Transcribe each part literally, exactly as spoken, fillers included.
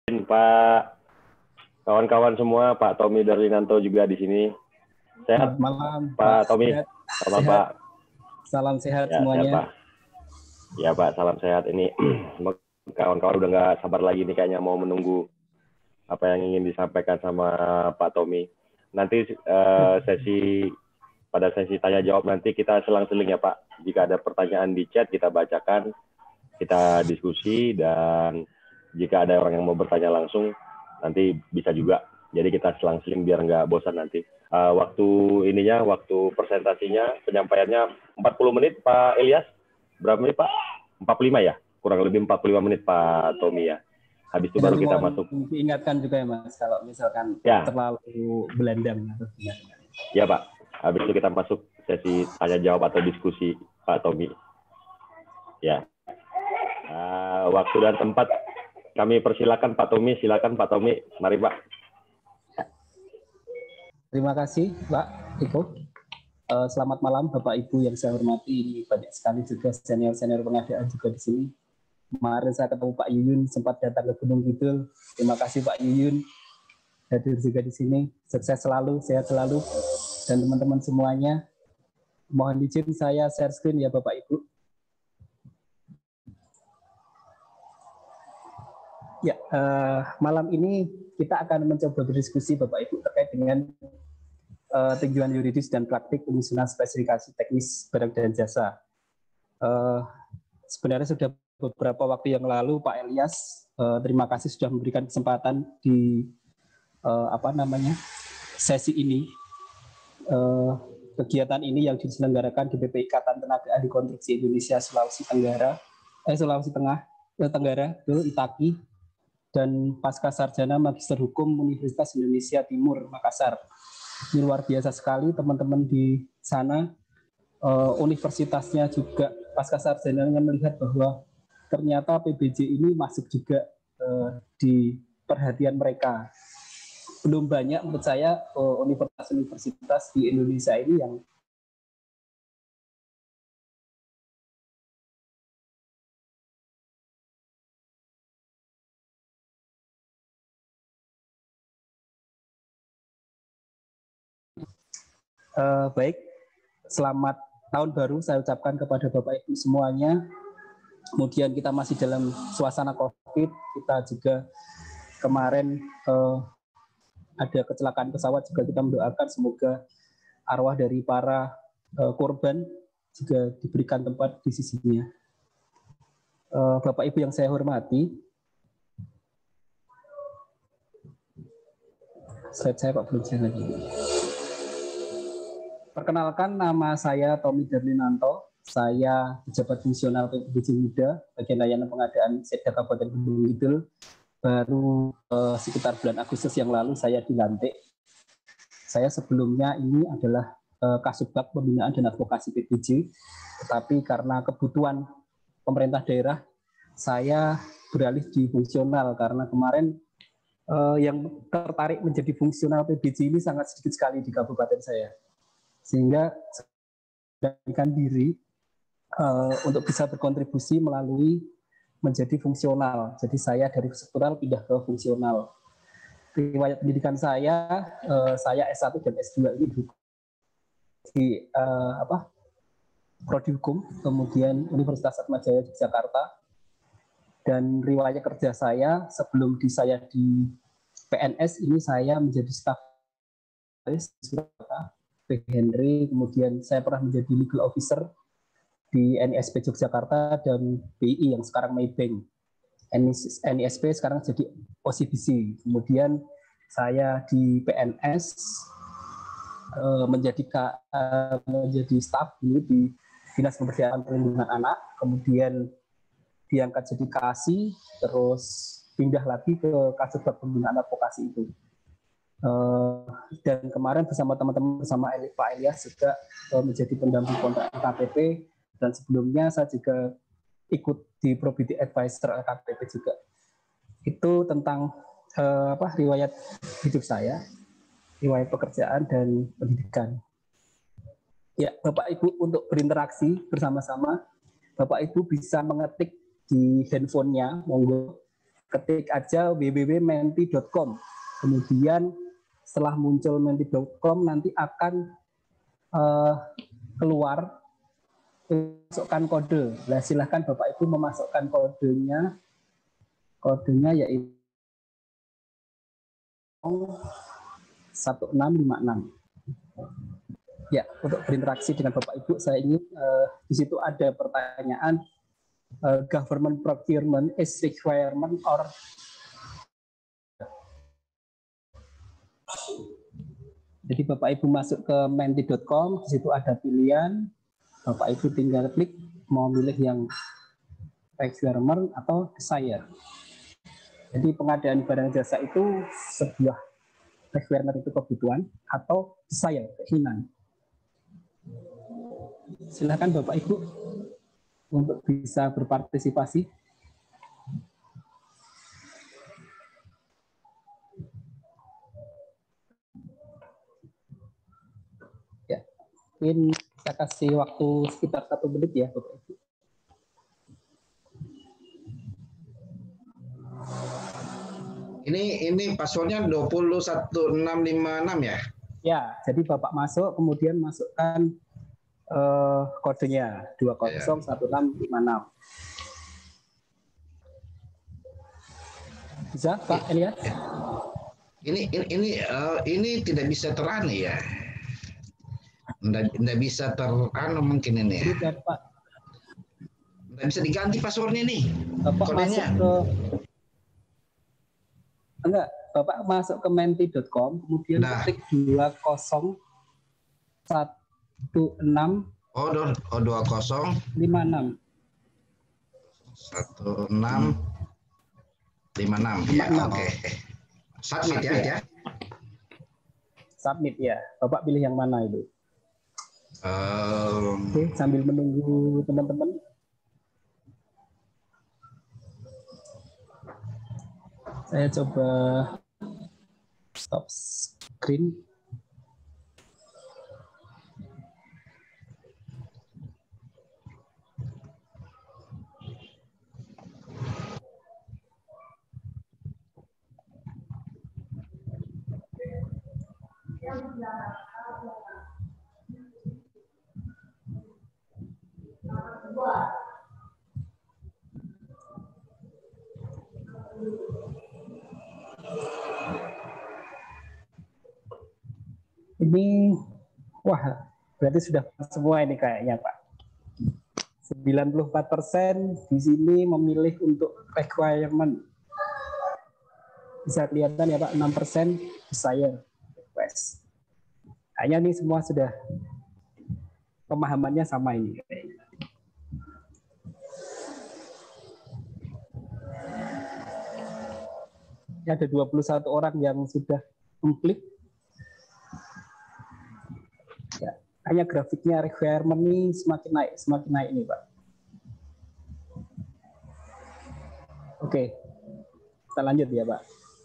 Pak, kawan-kawan semua, Pak Tommy Darlinanto juga di sini. Sehat? Selamat malam, Pak Tommy. Sehat. Selamat Sehat. Pak. Salam sehat Ya, semuanya. sehat, Pak. Ya Pak, salam sehat. Ini kawan-kawan udah nggak sabar lagi nih kayaknya mau menunggu apa yang ingin disampaikan sama Pak Tommy. Nanti uh, sesi pada sesi tanya jawab nanti kita selang-seling ya Pak. Jika ada pertanyaan di chat kita bacakan, kita diskusi, dan jika ada orang yang mau bertanya langsung nanti bisa juga. Jadi kita selang-seling biar nggak bosan nanti. Uh, waktu ininya, waktu presentasinya, penyampaiannya empat puluh menit Pak Ilyas. Berapa menit Pak? empat puluh lima ya? Kurang lebih empat puluh lima menit Pak Tommy ya. Habis itu baru kita masuk. Diingatkan juga ya Mas, kalau misalkan ya. terlalu belandang. Ya Pak, habis itu kita masuk sesi tanya jawab atau diskusi Pak Tommy. Ya, uh, waktu dan tempat kami persilakan Pak Tommy, silakan Pak Tommy, mari Pak. Terima kasih Pak Iko. Uh, selamat malam Bapak Ibu yang saya hormati. Ini banyak sekali juga senior-senior pengadaan juga di sini. Kemarin saya ketemu Pak Yuyun, sempat datang ke Gunung Kidul. Terima kasih Pak Yuyun hadir juga di sini. Sukses selalu, sehat selalu, dan teman-teman semuanya. Mohon izin saya share screen ya Bapak Ibu. Ya, uh, malam ini kita akan mencoba berdiskusi Bapak Ibu terkait dengan uh, tinjauan yuridis dan praktik penyusunan spesifikasi teknis barang dan jasa. Uh, sebenarnya sudah beberapa waktu yang lalu Pak Ilyas, uh, terima kasih sudah memberikan kesempatan di uh, apa namanya sesi ini. Uh, kegiatan ini yang diselenggarakan di B P I Ikatan Tenaga Ahli Konstruksi Indonesia Sulawesi Tenggara, eh Sulawesi Tengah, eh, Tenggara, itu I T A K I, dan Pasca Sarjana Magister Hukum Universitas Indonesia Timur Makassar. Ini luar biasa sekali teman-teman di sana. Uh, universitasnya juga Pasca Sarjananya melihat bahwa ternyata P B J ini masuk juga uh, di perhatian mereka. Belum banyak menurut saya uh, universitas-universitas di Indonesia ini yang uh, baik. Selamat tahun baru saya ucapkan kepada Bapak Ibu semuanya. Kemudian kita masih dalam suasana COVID, kita juga kemarin uh, ada kecelakaan pesawat, juga kita mendoakan semoga arwah dari para uh, korban juga diberikan tempat di sisinya. Uh, Bapak Ibu yang saya hormati, slide saya Pak belum saya lagi. Perkenalkan, nama saya Tommy Darlinanto. Saya pejabat fungsional P B J Muda, bagian layanan pengadaan Setda Kabupaten Gunung Kidul. Baru eh, sekitar bulan Agustus yang lalu saya dilantik. Saya sebelumnya ini adalah eh, Kasubag Pembinaan dan Advokasi P B J, tetapi karena kebutuhan pemerintah daerah, saya beralih di fungsional karena kemarin eh, yang tertarik menjadi fungsional P B J ini sangat sedikit sekali di kabupaten saya, sehingga saya memberanikan diri uh, untuk bisa berkontribusi melalui menjadi fungsional. Jadi saya dari struktural pindah ke fungsional. Riwayat pendidikan saya, uh, saya S satu dan S dua ini di uh, apa? Prodi Hukum, kemudian Universitas Atmajaya di Jakarta. Dan riwayat kerja saya sebelum di saya di P N S ini saya menjadi staf P Henry, kemudian saya pernah menjadi legal officer di N I S P Yogyakarta dan B I yang sekarang Maybank. N I S P sekarang jadi O C B C. Kemudian saya di P N S menjadi menjadi staf dulu di Dinas Pemberdayaan Perlindungan Anak, kemudian diangkat jadi K A S I, terus pindah lagi ke Kasubag Pembinaan Advokasi itu. Uh, dan kemarin bersama teman-teman bersama Pak Ilyas juga uh, menjadi pendamping kontrak L K P P, dan sebelumnya saya juga ikut di Probity Advisor L K P P juga. Itu tentang uh, apa riwayat hidup saya, riwayat pekerjaan dan pendidikan. Ya, Bapak Ibu untuk berinteraksi bersama-sama, Bapak Ibu bisa mengetik di handphonenya, monggo ketik aja w w w titik menti titik com. Kemudian setelah muncul menti titik com nanti akan uh, keluar masukkan kode. Nah, silahkan Bapak Ibu memasukkan kodenya. Kodenya yaitu satu enam lima enam. Ya, untuk berinteraksi dengan Bapak Ibu, saya ingin uh, di situ ada pertanyaan uh, government procurement is requirement or jadi Bapak Ibu masuk ke menti titik com, di situ ada pilihan, Bapak Ibu tinggal klik mau milih yang requirement atau desire. Jadi pengadaan barang jasa itu sebuah requirement itu kebutuhan atau desire keinginan. Silakan Bapak Ibu untuk bisa berpartisipasi. Ya, mungkin saya kasih waktu sekitar satu menit ya Bapak Ibu. Ini ini passwordnya dua nol satu enam lima enam ya? Ya, jadi Bapak masuk kemudian masukkan uh, kodenya dua nol satu enam lima enam. Bisa Pak Elias? Ini ini ini, uh, ini tidak bisa teranu ya? Nggak, nggak bisa teranu mungkin ini ya? Tidak Pak. Nggak bisa diganti passwordnya nih? Bapak kodenya. Masuk ke enggak, Bapak masuk ke menti titik com, kemudian nah. klik dua nol satu enam oh, oh dua nol lima enam satu enam lima enam ya, oke. Okay. Submit ya, ya. Submit ya. Bapak pilih yang mana itu? Um... Oke, sambil menunggu teman-teman. Saya coba stop screen. Ini, wah, berarti sudah semua ini kayaknya Pak. sembilan puluh empat persen di sini memilih untuk requirement. Bisa kelihatan ya Pak, enam persen desire request. Kayaknya ini semua sudah pemahamannya sama ini. Ada dua puluh satu orang yang sudah mengklik. Ya, hanya grafiknya requirement ini semakin naik, semakin naik ini Pak. Oke, kita lanjut ya Pak.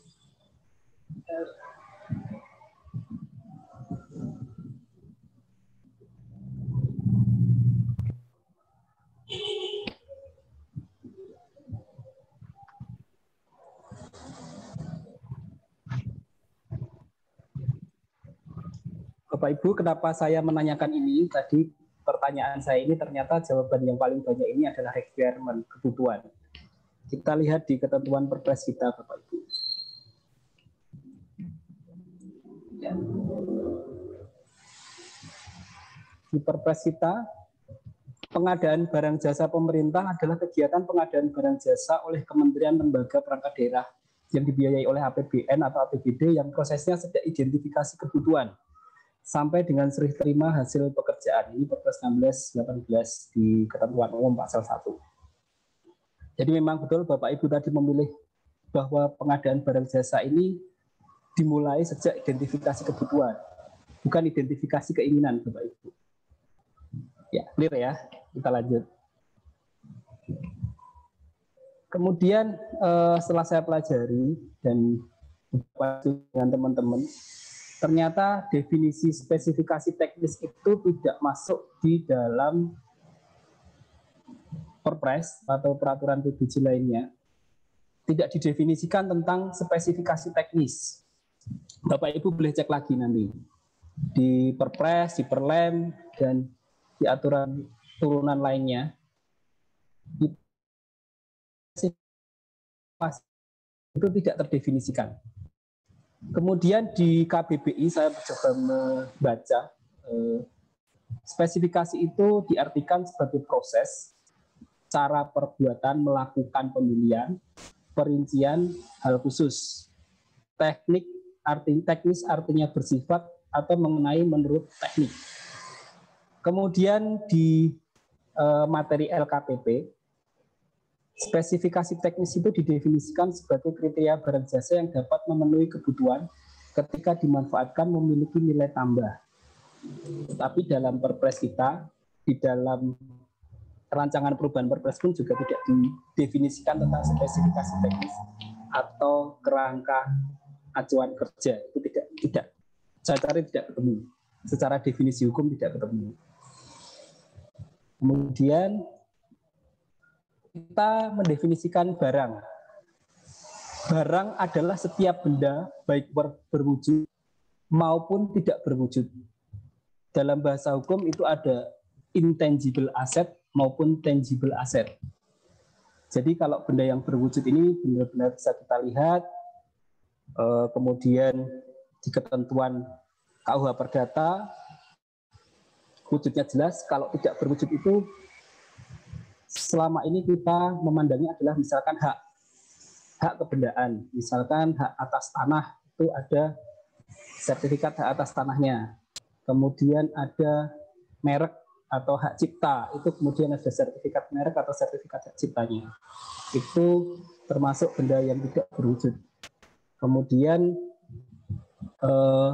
Bapak Ibu, kenapa saya menanyakan ini? Tadi pertanyaan saya ini ternyata jawaban yang paling banyak ini adalah requirement, kebutuhan. Kita lihat di ketentuan Perpres kita, Bapak Ibu. Ya. Di Perpres kita, pengadaan barang jasa pemerintah adalah kegiatan pengadaan barang jasa oleh kementerian, lembaga, perangkat daerah yang dibiayai oleh A P B N atau A P B D yang prosesnya sejak identifikasi kebutuhan sampai dengan serih terima hasil pekerjaan. Ini Perpres enam belas delapan belas di ketentuan umum pasal satu. Jadi memang betul Bapak Ibu tadi memilih bahwa pengadaan barang jasa ini dimulai sejak identifikasi kebutuhan, bukan identifikasi keinginan Bapak Ibu. Ya, clear ya. Kita lanjut. Kemudian setelah saya pelajari dan dengan teman-teman, ternyata definisi spesifikasi teknis itu tidak masuk di dalam Perpres atau peraturan P B J lainnya. tidak didefinisikan tentang spesifikasi teknis. Bapak Ibu boleh cek lagi nanti di Perpres, di Perlem, dan di aturan turunan lainnya. Itu tidak terdefinisikan. Kemudian di K B B I saya mencoba membaca eh, spesifikasi itu diartikan sebagai proses, cara perbuatan melakukan pemilihan, perincian hal khusus, teknik arti teknis artinya bersifat atau mengenai menurut teknik. Kemudian di eh, materi L K P P, spesifikasi teknis itu didefinisikan sebagai kriteria barang jasa yang dapat memenuhi kebutuhan ketika dimanfaatkan memiliki nilai tambah. Tetapi dalam Perpres kita, di dalam rancangan perubahan Perpres pun juga tidak didefinisikan tentang spesifikasi teknis atau kerangka acuan kerja. Itu tidak, tidak. Saya cari tidak ketemu. Secara definisi hukum tidak ketemu. Kemudian kita mendefinisikan barang. Barang adalah setiap benda, baik berwujud maupun tidak berwujud. Dalam bahasa hukum itu ada intangible asset maupun tangible asset. Jadi kalau benda yang berwujud ini benar-benar bisa kita lihat, kemudian di ketentuan K U H Perdata, wujudnya jelas. Kalau tidak berwujud itu selama ini kita memandangnya adalah misalkan hak hak kebendaan, misalkan hak atas tanah itu ada sertifikat hak atas tanahnya, kemudian ada merek atau hak cipta, itu kemudian ada sertifikat merek atau sertifikat hak ciptanya, itu termasuk benda yang tidak berwujud. Kemudian eh,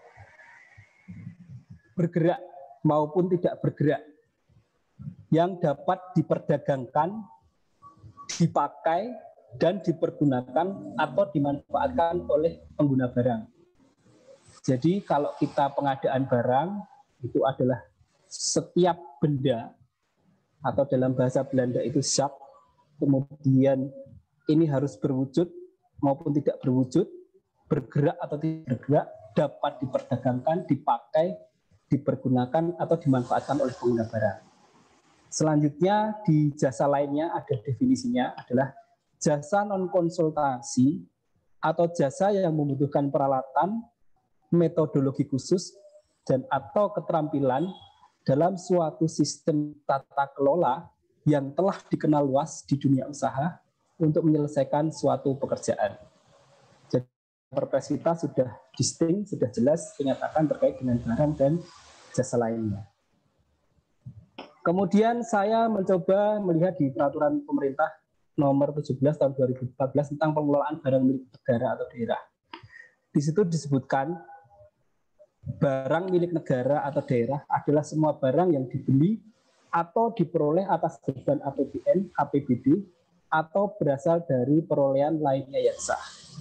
bergerak maupun tidak bergerak yang dapat diperdagangkan, dipakai, dan dipergunakan atau dimanfaatkan oleh pengguna barang. Jadi kalau kita pengadaan barang, itu adalah setiap benda, atau dalam bahasa Belanda itu zak, kemudian ini harus berwujud maupun tidak berwujud, bergerak atau tidak bergerak, dapat diperdagangkan, dipakai, dipergunakan, atau dimanfaatkan oleh pengguna barang. Selanjutnya di jasa lainnya ada definisinya adalah jasa non-konsultasi atau jasa yang membutuhkan peralatan, metodologi khusus, dan atau keterampilan dalam suatu sistem tata kelola yang telah dikenal luas di dunia usaha untuk menyelesaikan suatu pekerjaan. Jadi Perpres kita sudah distinct, sudah jelas dinyatakan terkait dengan barang dan jasa lainnya. Kemudian saya mencoba melihat di peraturan pemerintah nomor tujuh belas tahun dua ribu empat belas tentang pengelolaan barang milik negara atau daerah. Di situ disebutkan barang milik negara atau daerah adalah semua barang yang dibeli atau diperoleh atas beban A P B N, A P B D, atau berasal dari perolehan lainnya yang sah.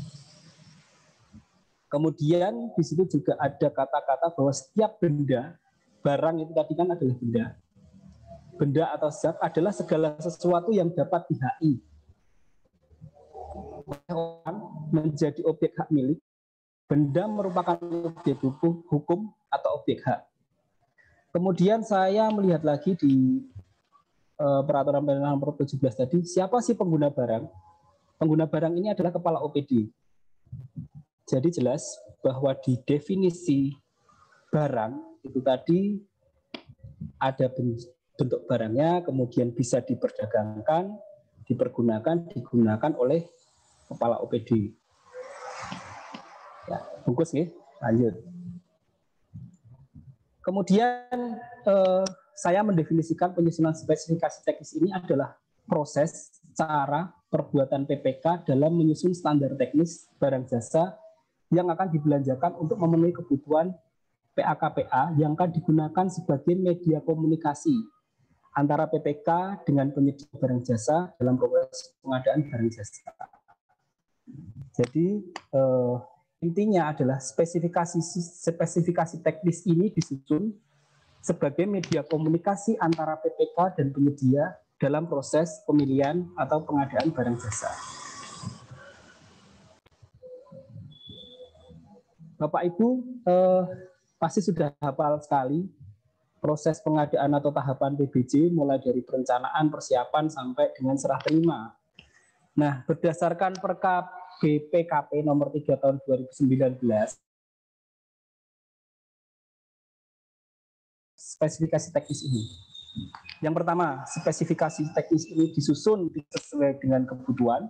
Kemudian di situ juga ada kata-kata bahwa setiap benda, barang itu tadi kan adalah benda, benda atau zat adalah segala sesuatu yang dapat dihaki orang menjadi objek hak milik. Benda merupakan objek hukum atau objek hak. Kemudian saya melihat lagi di uh, peraturan pemerintah nomor tujuh belas tadi, siapa sih pengguna barang? Pengguna barang ini adalah kepala O P D. Jadi jelas bahwa di definisi barang itu tadi ada bentuk barangnya, kemudian bisa diperdagangkan, dipergunakan, digunakan oleh kepala O P D. Ya, bungkus nih, lanjut. Kemudian eh, saya mendefinisikan penyusunan spesifikasi teknis ini adalah proses, cara, perbuatan P P K dalam menyusun standar teknis barang jasa yang akan dibelanjakan untuk memenuhi kebutuhan P A K P A yang akan digunakan sebagai media komunikasi antara P P K dengan penyedia barang jasa dalam proses pengadaan barang jasa. Jadi eh, intinya adalah spesifikasi spesifikasi teknis ini disusun sebagai media komunikasi antara P P K dan penyedia dalam proses pemilihan atau pengadaan barang jasa. Bapak Ibu eh, pasti sudah hafal sekali proses pengadaan atau tahapan P B J mulai dari perencanaan, persiapan sampai dengan serah terima. Nah, berdasarkan Perkap B P K P nomor tiga tahun dua ribu sembilan belas, spesifikasi teknis ini. Yang pertama, spesifikasi teknis ini disusun sesuai dengan kebutuhan.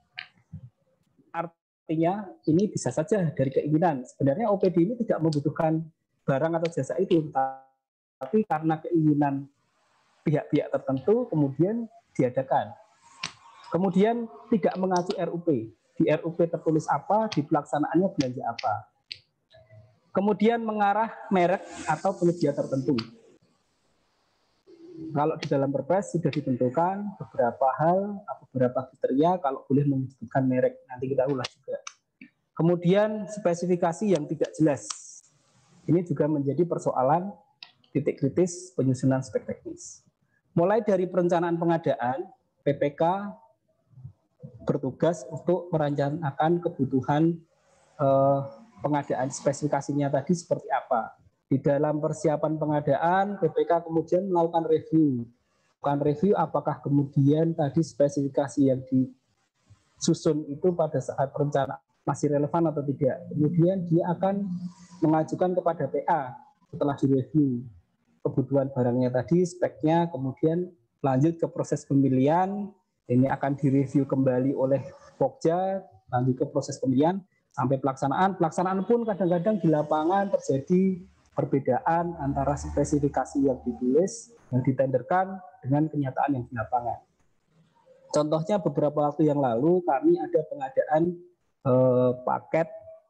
Artinya ini bisa saja dari keinginan. Sebenarnya O P D ini tidak membutuhkan barang atau jasa itu, tapi karena keinginan pihak-pihak tertentu kemudian diadakan. Kemudian tidak mengacu R U P. Di R U P tertulis apa, di pelaksanaannya belanja apa. Kemudian mengarah merek atau penyedia tertentu. Kalau di dalam Perpres sudah ditentukan beberapa hal, beberapa kriteria, kalau boleh menyebutkan merek, nanti kita ulas juga. Kemudian spesifikasi yang tidak jelas. Ini juga menjadi persoalan titik kritis penyusunan spek teknis. Mulai dari perencanaan pengadaan, P P K bertugas untuk merencanakan kebutuhan eh, pengadaan, spesifikasinya tadi seperti apa. Di dalam persiapan pengadaan, P P K kemudian melakukan review. Melakukan review apakah kemudian tadi spesifikasi yang disusun itu pada saat perencanaan masih relevan atau tidak. Kemudian dia akan mengajukan kepada P A setelah direview kebutuhan barangnya tadi, speknya, kemudian lanjut ke proses pemilihan. Ini akan direview kembali oleh Pokja, lanjut ke proses pemilihan sampai pelaksanaan. Pelaksanaan pun kadang-kadang di lapangan terjadi perbedaan antara spesifikasi yang ditulis, yang ditenderkan dengan kenyataan yang di lapangan. Contohnya beberapa waktu yang lalu kami ada pengadaan eh, paket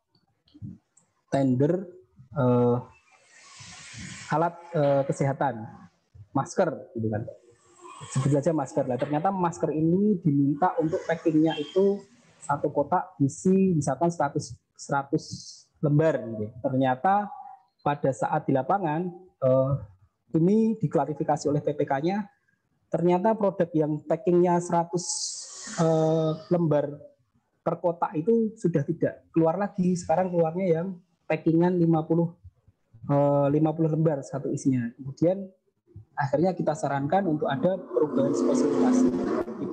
tender eh, alat eh, kesehatan, masker, gitu kan. Sebut saja masker lah. Ternyata masker ini diminta untuk packingnya itu satu kotak isi misalkan seratus, seratus lembar. Gitu. Ternyata pada saat di lapangan eh, ini diklarifikasi oleh P P K-nya, ternyata produk yang packingnya seratus eh, lembar per kotak itu sudah tidak keluar lagi. Sekarang keluarnya yang packingan lima puluh lembar satu isinya. Kemudian akhirnya kita sarankan untuk ada perubahan spesifikasi di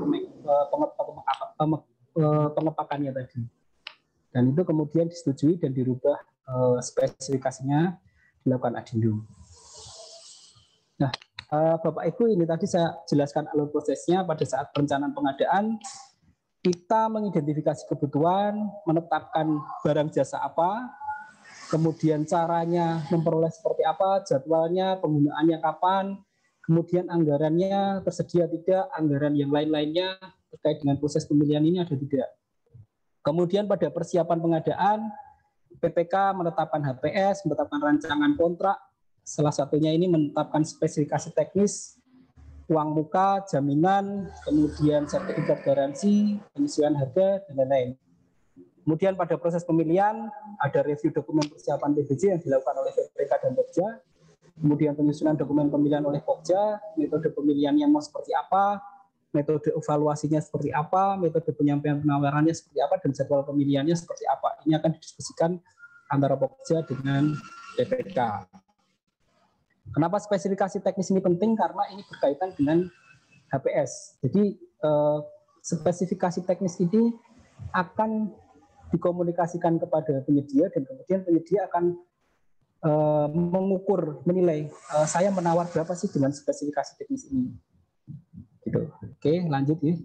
pengepakannya tadi. Dan itu kemudian disetujui dan dirubah spesifikasinya, dilakukan adendum. Nah, Bapak Ibu, ini tadi saya jelaskan alur prosesnya. Pada saat perencanaan pengadaan, kita mengidentifikasi kebutuhan, menetapkan barang jasa apa, kemudian caranya memperoleh seperti apa, jadwalnya, penggunaannya kapan, kemudian anggarannya tersedia tidak, anggaran yang lain-lainnya terkait dengan proses pemilihan ini ada tidak. Kemudian pada persiapan pengadaan, P P K menetapkan H P S, menetapkan rancangan kontrak, salah satunya ini menetapkan spesifikasi teknis, uang muka, jaminan, kemudian sertifikat garansi, penyesuaian harga, dan lain-lain. Kemudian pada proses pemilihan ada review dokumen persiapan P B J yang dilakukan oleh P P K dan Pokja. Kemudian penyusunan dokumen pemilihan oleh Pokja, metode pemilihannya mau seperti apa, metode evaluasinya seperti apa, metode penyampaian penawarannya seperti apa, dan jadwal pemilihannya seperti apa. Ini akan didiskusikan antara Pokja dengan P P K. Kenapa spesifikasi teknis ini penting? Karena ini berkaitan dengan H P S. Jadi eh, spesifikasi teknis ini akan dikomunikasikan kepada penyedia dan kemudian penyedia akan uh, mengukur, menilai uh, saya menawar berapa sih dengan spesifikasi teknis ini. Gitu. Oke, lanjut ya.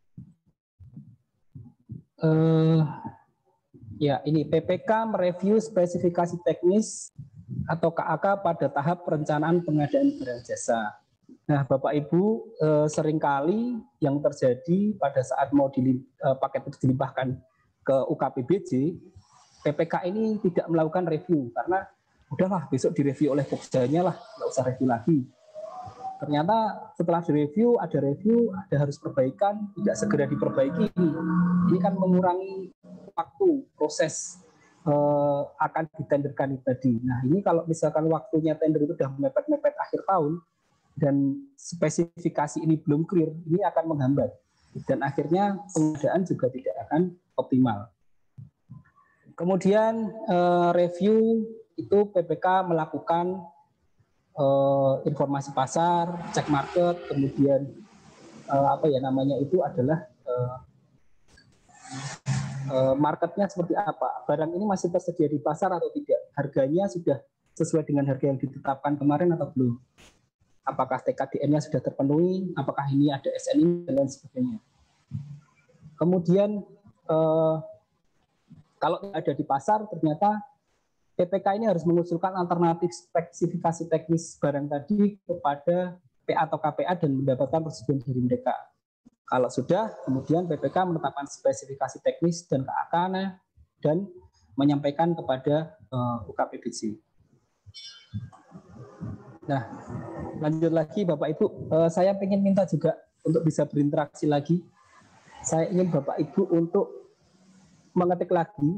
Uh, ya, ini P P K mereview spesifikasi teknis atau K A K pada tahap perencanaan pengadaan barang jasa. Nah, Bapak Ibu, eh, seringkali yang terjadi pada saat mau dilim, eh, paket itu dilimpahkan ke U K P B J, P P K ini tidak melakukan review karena udahlah besok direview oleh Pokjanya lah, nggak usah review lagi. Ternyata setelah direview, ada review, ada harus perbaikan, tidak segera diperbaiki. Ini kan mengurangi waktu proses eh, akan ditenderkan itu tadi. Nah, ini kalau misalkan waktunya tender itu sudah mepet-mepet akhir tahun dan spesifikasi ini belum clear, ini akan menghambat. Dan akhirnya pengadaan juga tidak akan optimal. Kemudian uh, review itu P P K melakukan uh, informasi pasar, cek market, kemudian uh, apa ya namanya itu adalah uh, uh, marketnya seperti apa, barang ini masih tersedia di pasar atau tidak, harganya sudah sesuai dengan harga yang ditetapkan kemarin atau belum, apakah T K D N-nya sudah terpenuhi, apakah ini ada S N I dan lain sebagainya. Kemudian uh, kalau ada di pasar, ternyata P P K ini harus mengusulkan alternatif spesifikasi teknis barang tadi kepada P A atau K P A dan mendapatkan persetujuan dari mereka. Kalau sudah, kemudian P P K menetapkan spesifikasi teknis dan K A K-nya dan menyampaikan kepada uh, U K P B J. Nah, lanjut lagi Bapak Ibu, uh, saya ingin minta juga untuk bisa berinteraksi lagi. Saya ingin Bapak Ibu untuk mengetik lagi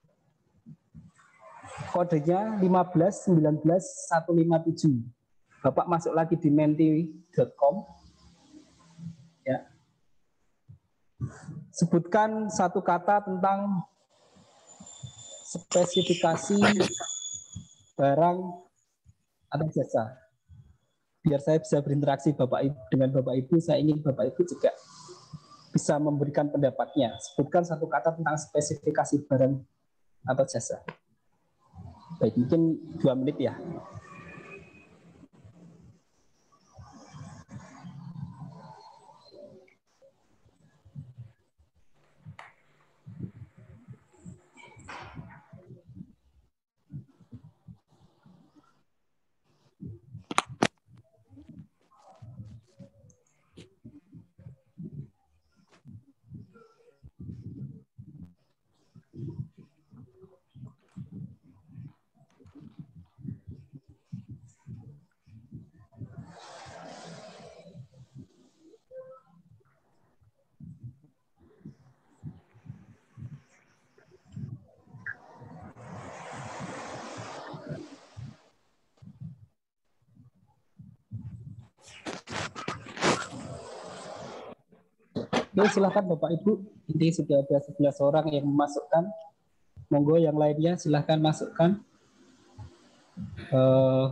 kodenya lima belas sembilan belas seratus lima puluh tujuh. Bapak masuk lagi di menti titik com. Ya. Sebutkan satu kata tentang spesifikasi barang atau jasa. Biar saya bisa berinteraksi Bapak Ibu dengan Bapak Ibu, saya ingin Bapak Ibu juga bisa memberikan pendapatnya. Sebutkan satu kata tentang spesifikasi barang atau jasa. Baik, mungkin dua menit ya. Oke, silakan Bapak Ibu. Ini sudah ada sebelas orang yang memasukkan. Monggo yang lainnya silakan masukkan. Uh,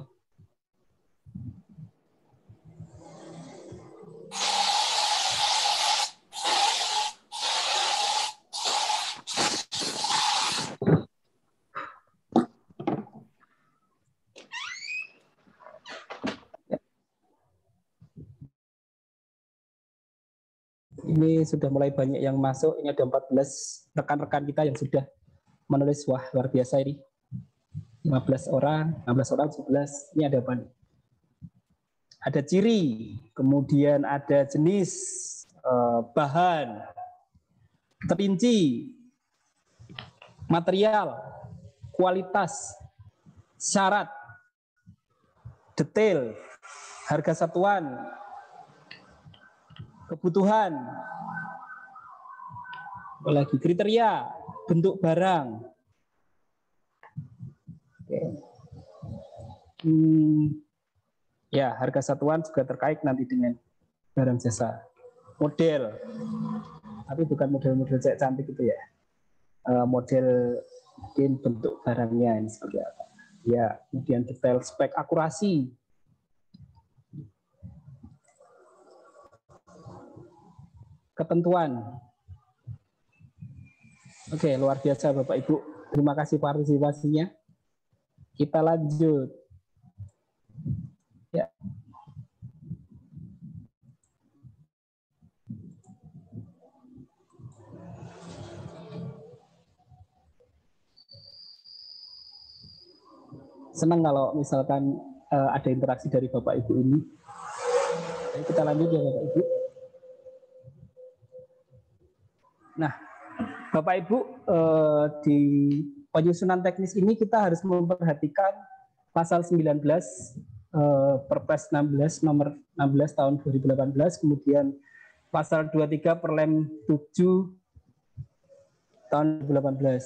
Ini sudah mulai banyak yang masuk. Ini ada empat belas rekan-rekan kita yang sudah menulis. Wah, luar biasa ini. lima belas orang, enam belas orang, sebelas. Ini ada apa nih? Ada ciri, kemudian ada jenis, eh, bahan, terperinci, material, kualitas, syarat, detail, harga satuan, kebutuhan, apalagi kriteria, bentuk barang. Oke. Hmm, ya, harga satuan juga terkait nanti dengan barang jasa. Model, tapi bukan model-model cek cantik itu ya. Uh, model mungkin bentuk barangnya ini seperti apa. Ya, kemudian detail, spek, akurasi. Ketentuan. Oke, luar biasa Bapak Ibu. Terima kasih partisipasinya. Kita lanjut. Ya. Senang kalau misalkan uh, ada interaksi dari Bapak Ibu ini. Jadi kita lanjut ya Bapak Ibu. Nah, Bapak Ibu, eh, di penyusunan teknis ini kita harus memperhatikan pasal sembilan belas eh, Perpres enam belas nomor enam belas tahun dua ribu delapan belas, kemudian pasal dua puluh tiga Perlem tujuh tahun dua ribu delapan belas.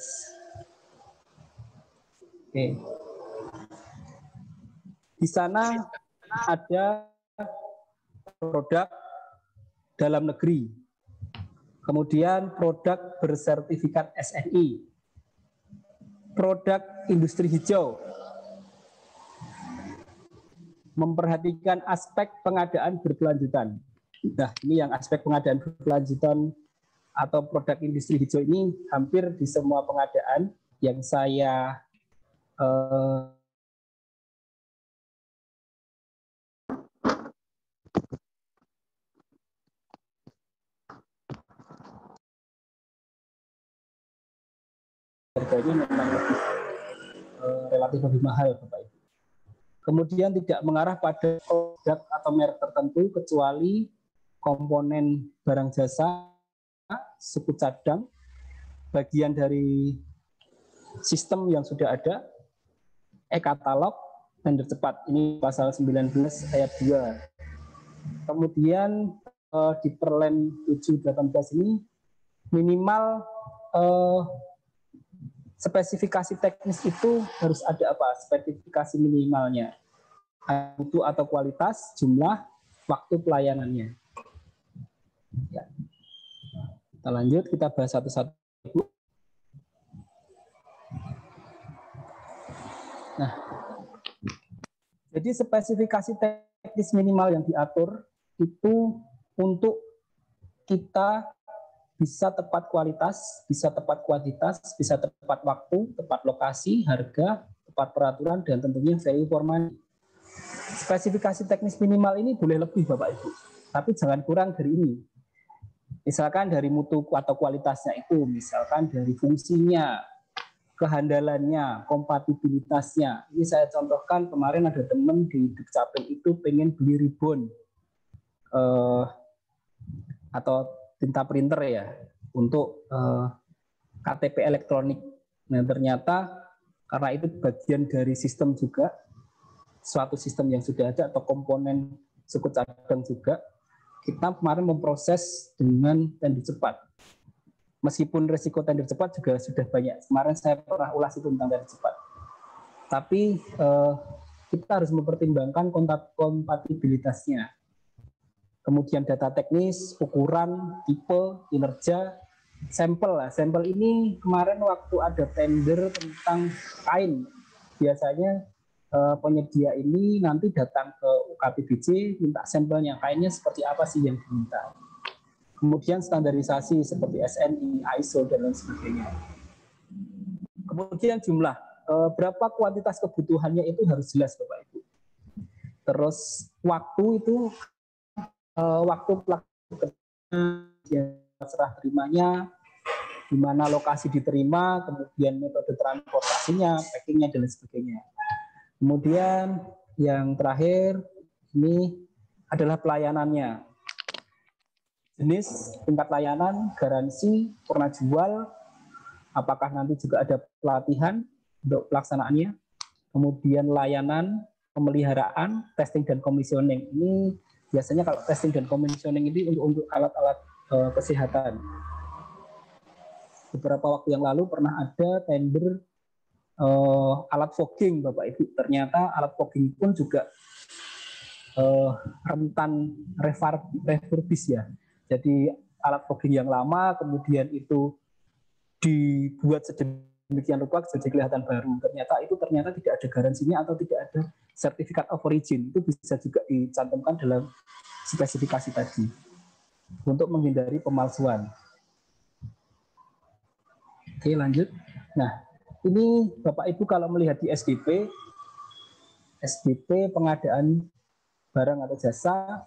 Oke. Di sana ada produk dalam negeri. Kemudian produk bersertifikat S N I. produk industri hijau. Memperhatikan aspek pengadaan berkelanjutan. Nah, ini yang aspek pengadaan berkelanjutan atau produk industri hijau ini hampir di semua pengadaan yang saya eh, harganya memang lebih eh, relatif lebih mahal, Bapak Ibu. Kemudian tidak mengarah pada produk atau merek tertentu kecuali komponen barang jasa, suku cadang, bagian dari sistem yang sudah ada, e-katalog, tender cepat. Ini pasal sembilan belas ayat dua. Kemudian eh, di Perlen tujuh delapan belas ini minimal eh, spesifikasi teknis itu harus ada apa? Spesifikasi minimalnya. Mutu atau kualitas, jumlah, waktu pelayanannya. Ya. Kita lanjut, kita bahas satu-satu. Nah, jadi spesifikasi teknis minimal yang diatur itu untuk kita bisa tepat kualitas, bisa tepat kuantitas, bisa tepat waktu, tepat lokasi, harga, tepat peraturan, dan tentunya value for money. Spesifikasi teknis minimal ini boleh lebih, Bapak Ibu, tapi jangan kurang dari ini. Misalkan dari mutu atau kualitasnya itu, misalkan dari fungsinya, kehandalannya, kompatibilitasnya. Ini saya contohkan kemarin ada teman di Dukcapil itu pengen beli ribbon eh, atau tinta printer ya untuk eh, K T P elektronik. Nah ternyata karena itu bagian dari sistem juga, suatu sistem yang sudah ada atau komponen suku cadang juga, kita kemarin memproses dengan tender cepat. Meskipun risiko tender cepat juga sudah banyak. Kemarin saya pernah ulas itu tentang tender cepat. Tapi eh, kita harus mempertimbangkan kompatibilitasnya. Kemudian data teknis, ukuran, tipe, kinerja, sampel lah. Sampel ini kemarin waktu ada tender tentang kain, biasanya eh, penyedia ini nanti datang ke U K P B J, minta sampelnya, kainnya seperti apa sih yang diminta. Kemudian standarisasi seperti S N I, I S O, dan lain sebagainya. Kemudian jumlah, eh, berapa kuantitas kebutuhannya itu harus jelas, Bapak Ibu. Terus waktu itu, eh, waktu pelaksanaan serah terimanya, di mana lokasi diterima, kemudian metode transportasinya, packingnya, dan lain sebagainya. Kemudian yang terakhir, ini adalah pelayanannya. Jenis, tingkat layanan, garansi, pernah jual, apakah nanti juga ada pelatihan untuk pelaksanaannya, kemudian layanan, pemeliharaan, testing dan commissioning. Ini biasanya kalau testing dan commissioning ini untuk, untuk alat-alat uh, kesehatan. Beberapa waktu yang lalu pernah ada tender uh, alat fogging, Bapak Ibu. Ternyata alat fogging pun juga uh, rentan refurbish ya. Jadi alat fogging yang lama kemudian itu dibuat sedemikian rupa jadi kelihatan baru. Ternyata itu ternyata tidak ada garansinya atau tidak ada sertifikat of origin. Itu bisa juga dicantumkan dalam spesifikasi tadi untuk menghindari pemalsuan. Oke, lanjut. Nah, ini Bapak Ibu kalau melihat di S D P, S D P pengadaan barang atau jasa,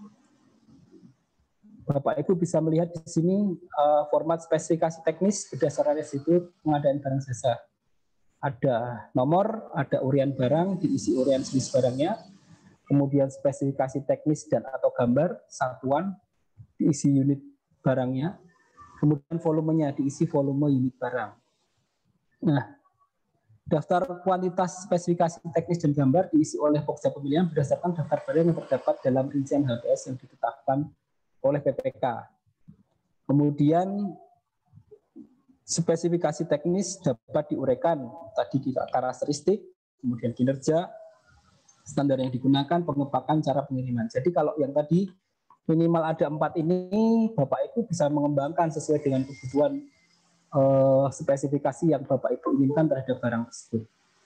Bapak Ibu bisa melihat di sini uh, format spesifikasi teknis berdasarkan S D P pengadaan barang jasa. Ada nomor, ada urian barang, diisi urian jenis barangnya, kemudian spesifikasi teknis dan atau gambar satuan, diisi unit barangnya, kemudian volumenya, diisi volume unit barang. Nah, daftar kuantitas spesifikasi teknis dan gambar diisi oleh Pokja Pemilihan berdasarkan daftar barang yang terdapat dalam rincian H P S yang ditetapkan oleh P P K. Kemudian spesifikasi teknis dapat diuraikan tadi di karakteristik, kemudian kinerja, standar yang digunakan, pengepakan, cara pengiriman. Jadi kalau yang tadi minimal ada empat ini, Bapak Ibu bisa mengembangkan sesuai dengan kebutuhan eh, spesifikasi yang Bapak Ibu inginkan terhadap barang tersebut.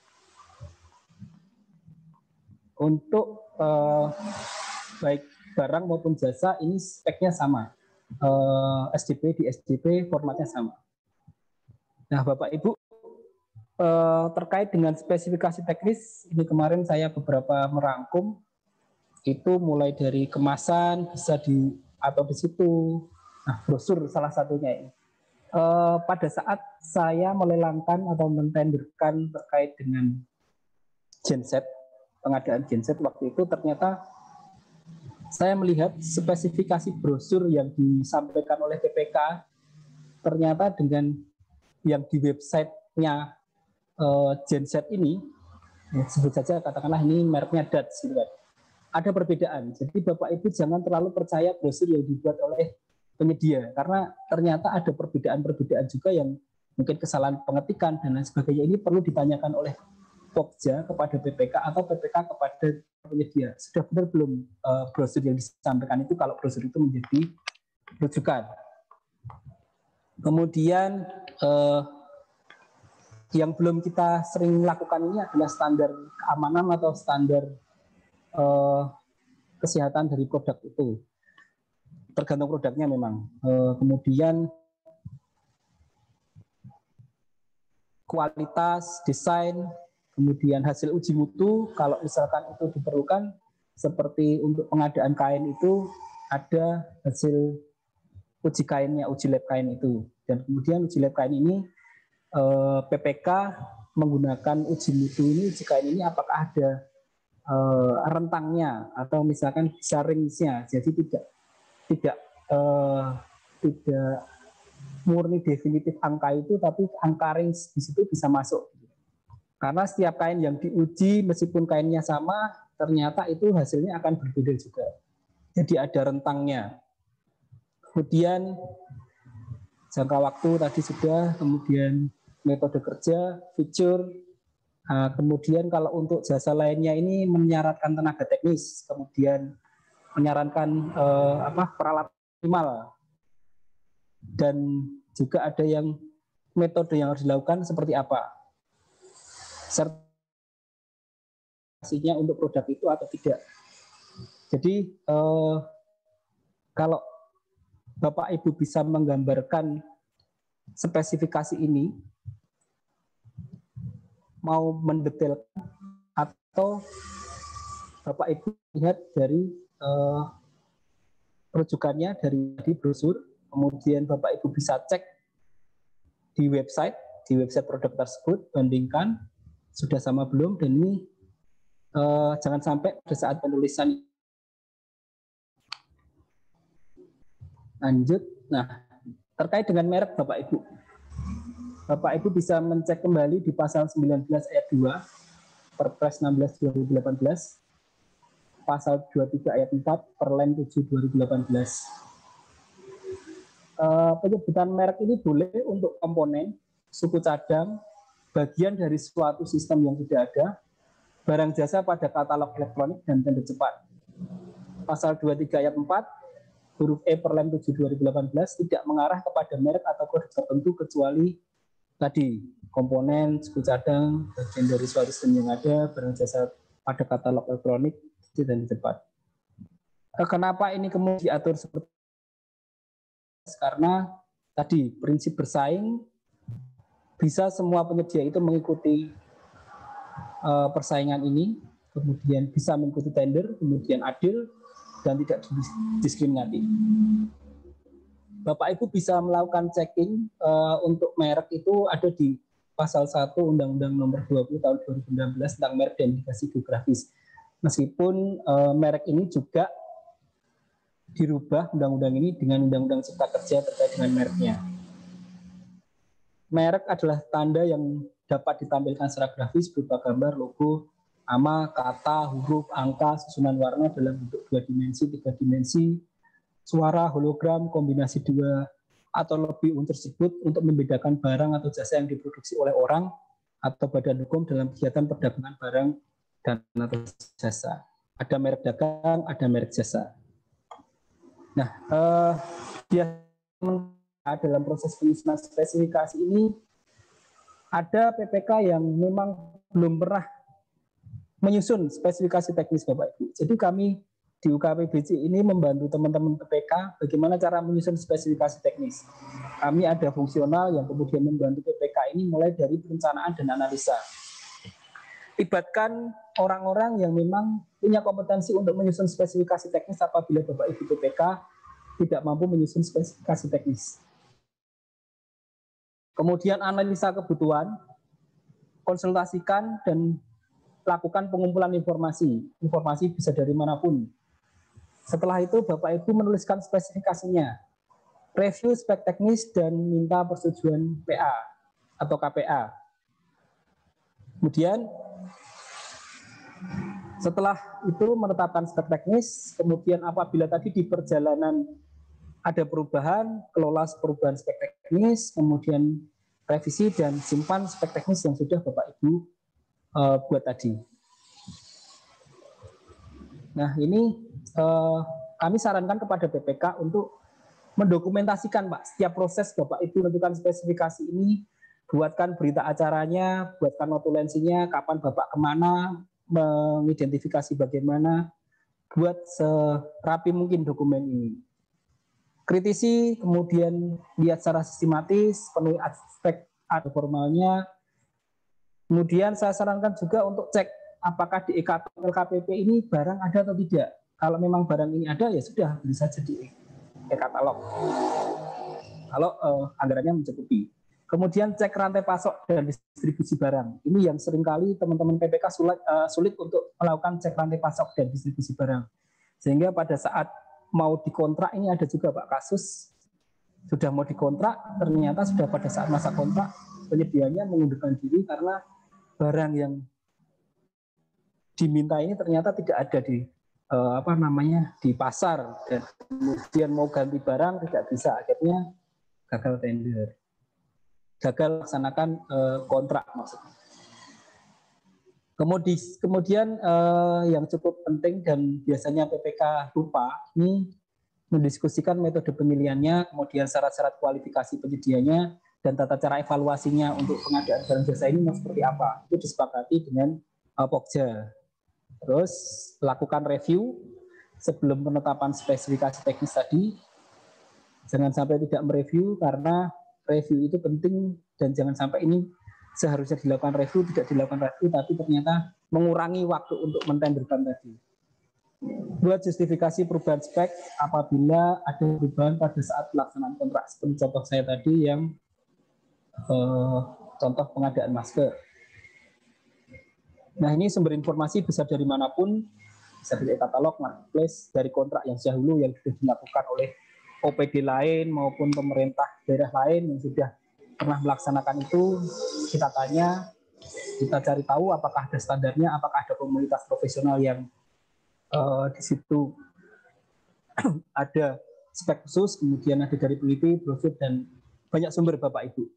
Untuk eh, baik barang maupun jasa ini speknya sama. Eh, S D P di S D P formatnya sama. Nah, Bapak Ibu, eh, terkait dengan spesifikasi teknis, ini kemarin saya beberapa merangkum, itu mulai dari kemasan, bisa di, atau di situ, nah brosur salah satunya ini. Eh, pada saat saya melelangkan atau mentenderkan terkait dengan genset, pengadaan genset waktu itu, ternyata saya melihat spesifikasi brosur yang disampaikan oleh P P K, ternyata dengan yang di websitenya uh, genset ini, ya, sebut saja katakanlah ini mereknya D A T S, gitu kan. Ada perbedaan. Jadi Bapak Ibu jangan terlalu percaya brosur yang dibuat oleh penyedia, karena ternyata ada perbedaan-perbedaan juga yang mungkin kesalahan pengetikan dan lain sebagainya. Ini perlu ditanyakan oleh Pokja kepada P P K atau P P K kepada penyedia. Sudah benar belum uh, brosur yang disampaikan itu kalau brosur itu menjadi rujukan. Kemudian eh, yang belum kita sering lakukan ini adalah standar keamanan atau standar eh, kesehatan dari produk itu. Tergantung produknya memang. Eh, kemudian kualitas, desain, kemudian hasil uji mutu, kalau misalkan itu diperlukan, seperti untuk pengadaan kain itu ada hasil uji kainnya, uji lab kain itu. Dan kemudian uji lab kain ini eh, P P K menggunakan uji mutu ini, uji kain ini apakah ada eh, rentangnya atau misalkan bisa range-nya. Jadi tidak tidak eh, tidak murni definitif angka itu, tapi angka range di situ bisa masuk. Karena setiap kain yang diuji meskipun kainnya sama, ternyata itu hasilnya akan berbeda juga. Jadi ada rentangnya. Kemudian jangka waktu tadi sudah, kemudian metode kerja, fitur, nah, kemudian kalau untuk jasa lainnya ini menyarankan tenaga teknis, kemudian menyarankan eh, apa peralatan minimal, dan juga ada yang metode yang harus dilakukan seperti apa, sertifikasinya untuk produk itu atau tidak. Jadi eh, kalau Bapak Ibu bisa menggambarkan spesifikasi ini, mau mendetailkan atau Bapak Ibu lihat dari eh, rujukannya dari di brosur, kemudian Bapak Ibu bisa cek di website, di website produk tersebut, bandingkan sudah sama belum, dan ini eh, jangan sampai pada saat penulisan lanjut. Nah, terkait dengan merek Bapak Ibu, Bapak Ibu bisa mencek kembali di pasal sembilan belas ayat dua Perpres enam belas dua ribu delapan belas, pasal dua puluh tiga ayat empat Perlen tujuh dua ribu delapan belas. Uh, penyebutan merek ini boleh untuk komponen, suku cadang, bagian dari suatu sistem yang tidak ada, barang jasa pada katalog elektronik dan tanda cepat. Pasal dua puluh tiga ayat empat huruf E Perlen tujuh dua ribu delapan belas tidak mengarah kepada merek atau kode tertentu kecuali tadi komponen, suku cadang, bagian dari suatu sistem yang ada, barang jasa pada katalog elektronik dan cepat. Kenapa ini kemudian diatur seperti itu? Karena tadi prinsip bersaing, bisa semua penyedia itu mengikuti uh, persaingan ini, kemudian bisa mengikuti tender, kemudian adil dan tidak diskriminatif. Bapak Ibu bisa melakukan checking uh, untuk merek itu ada di pasal satu Undang-Undang Nomor dua puluh Tahun dua ribu enam belas tentang merek dan indikasi geografis. Meskipun uh, merek ini juga dirubah undang-undang ini dengan Undang-Undang Cipta Kerja terkait dengan mereknya. Merek adalah tanda yang dapat ditampilkan secara grafis berupa gambar, logo, nama, kata, huruf, angka, susunan warna dalam bentuk dua dimensi, tiga dimensi, suara, hologram, kombinasi dua atau lebih unsur tersebut untuk membedakan barang atau jasa yang diproduksi oleh orang atau badan hukum dalam kegiatan perdagangan barang dan atau jasa. Ada merek dagang, ada merek jasa. Nah, eh, dia dalam proses penyusunan spesifikasi ini ada P P K yang memang belum pernah menyusun spesifikasi teknis Bapak Ibu. Jadi kami di U K P B C ini membantu teman-teman P P K bagaimana cara menyusun spesifikasi teknis. Kami ada fungsional yang kemudian membantu P P K ini mulai dari perencanaan dan analisa. Libatkan orang-orang yang memang punya kompetensi untuk menyusun spesifikasi teknis apabila Bapak Ibu P P K tidak mampu menyusun spesifikasi teknis. Kemudian analisa kebutuhan, konsultasikan dan lakukan pengumpulan informasi. Informasi bisa dari manapun. Setelah itu Bapak Ibu menuliskan spesifikasinya, review spek teknis dan minta persetujuan P A atau K P A. Kemudian setelah itu menetapkan spek teknis, kemudian apabila tadi di perjalanan ada perubahan, kelola perubahan spek teknis, kemudian revisi dan simpan spek teknis yang sudah Bapak Ibu uh, buat tadi. Nah ini uh, kami sarankan kepada B P K untuk mendokumentasikan Pak setiap proses Bapak Ibu menentukan spesifikasi ini, buatkan berita acaranya, buatkan notulensinya, kapan Bapak kemana, mengidentifikasi bagaimana, buat serapi mungkin dokumen ini. Kritisi, kemudian lihat secara sistematis, penuhi aspek atau formalnya. Kemudian saya sarankan juga untuk cek apakah di L K P P ini barang ada atau tidak. Kalau memang barang ini ada, ya sudah beli saja di e-katalog. Kalau eh, anggarannya mencukupi. Kemudian cek rantai pasok dan distribusi barang. Ini yang seringkali teman-teman P P K sulit, uh, sulit untuk melakukan cek rantai pasok dan distribusi barang. Sehingga pada saat mau dikontrak, ini ada juga Pak kasus, sudah mau dikontrak, ternyata sudah pada saat masa kontrak, penyedianya mengundurkan diri karena barang yang diminta ini ternyata tidak ada di uh, apa namanya di pasar, dan kemudian mau ganti barang tidak bisa, akhirnya gagal tender. Gagal melaksanakan uh, kontrak maksudnya. Kemudian, kemudian uh, yang cukup penting dan biasanya P P K lupa, ini mendiskusikan metode pemilihannya, kemudian syarat-syarat kualifikasi penyedianya, dan tata cara evaluasinya untuk pengadaan barang jasa ini mau seperti apa. Itu disepakati dengan uh, Pokja. Terus lakukan review sebelum penetapan spesifikasi teknis tadi. Jangan sampai tidak mereview karena review itu penting, dan jangan sampai ini seharusnya dilakukan review, tidak dilakukan review, tapi ternyata mengurangi waktu untuk mentenderkan tadi. Buat justifikasi perubahan spek apabila ada perubahan pada saat pelaksanaan kontrak, seperti contoh saya tadi yang eh, contoh pengadaan masker. Nah ini sumber informasi bisa dari manapun, bisa dari katalog, marketplace, dari kontrak yang dahulu yang sudah dilakukan oleh O P D lain maupun pemerintah daerah lain yang sudah pernah melaksanakan itu. Kita tanya, kita cari tahu apakah ada standarnya, apakah ada komunitas profesional yang uh, di situ ada spek khusus, kemudian ada dari peneliti, brosur, dan banyak sumber Bapak Ibu.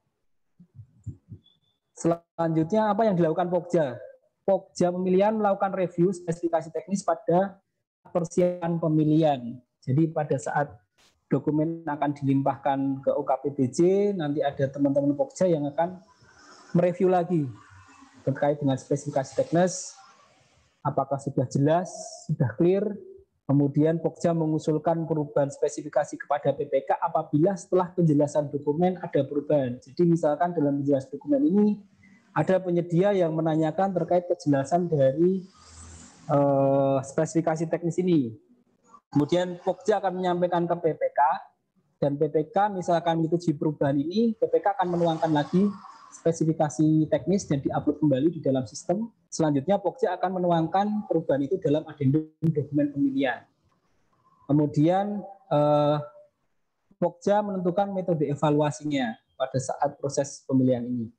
Selanjutnya apa yang dilakukan Pokja? Pokja pemilihan melakukan review spesifikasi teknis pada persiapan pemilihan. Jadi pada saat dokumen akan dilimpahkan ke U K P B C, nanti ada teman-teman Pokja yang akan mereview lagi terkait dengan spesifikasi teknis, apakah sudah jelas, sudah clear. Kemudian Pokja mengusulkan perubahan spesifikasi kepada P P K apabila setelah penjelasan dokumen ada perubahan. Jadi misalkan dalam penjelasan dokumen ini ada penyedia yang menanyakan terkait kejelasan dari uh, spesifikasi teknis ini. Kemudian Pokja akan menyampaikan ke P P K, dan P P K misalkan menyetujui perubahan ini, P P K akan menuangkan lagi spesifikasi teknis dan diupload kembali di dalam sistem. Selanjutnya Pokja akan menuangkan perubahan itu dalam adendum dokumen pemilihan. Kemudian eh, Pokja menentukan metode evaluasinya pada saat proses pemilihan ini.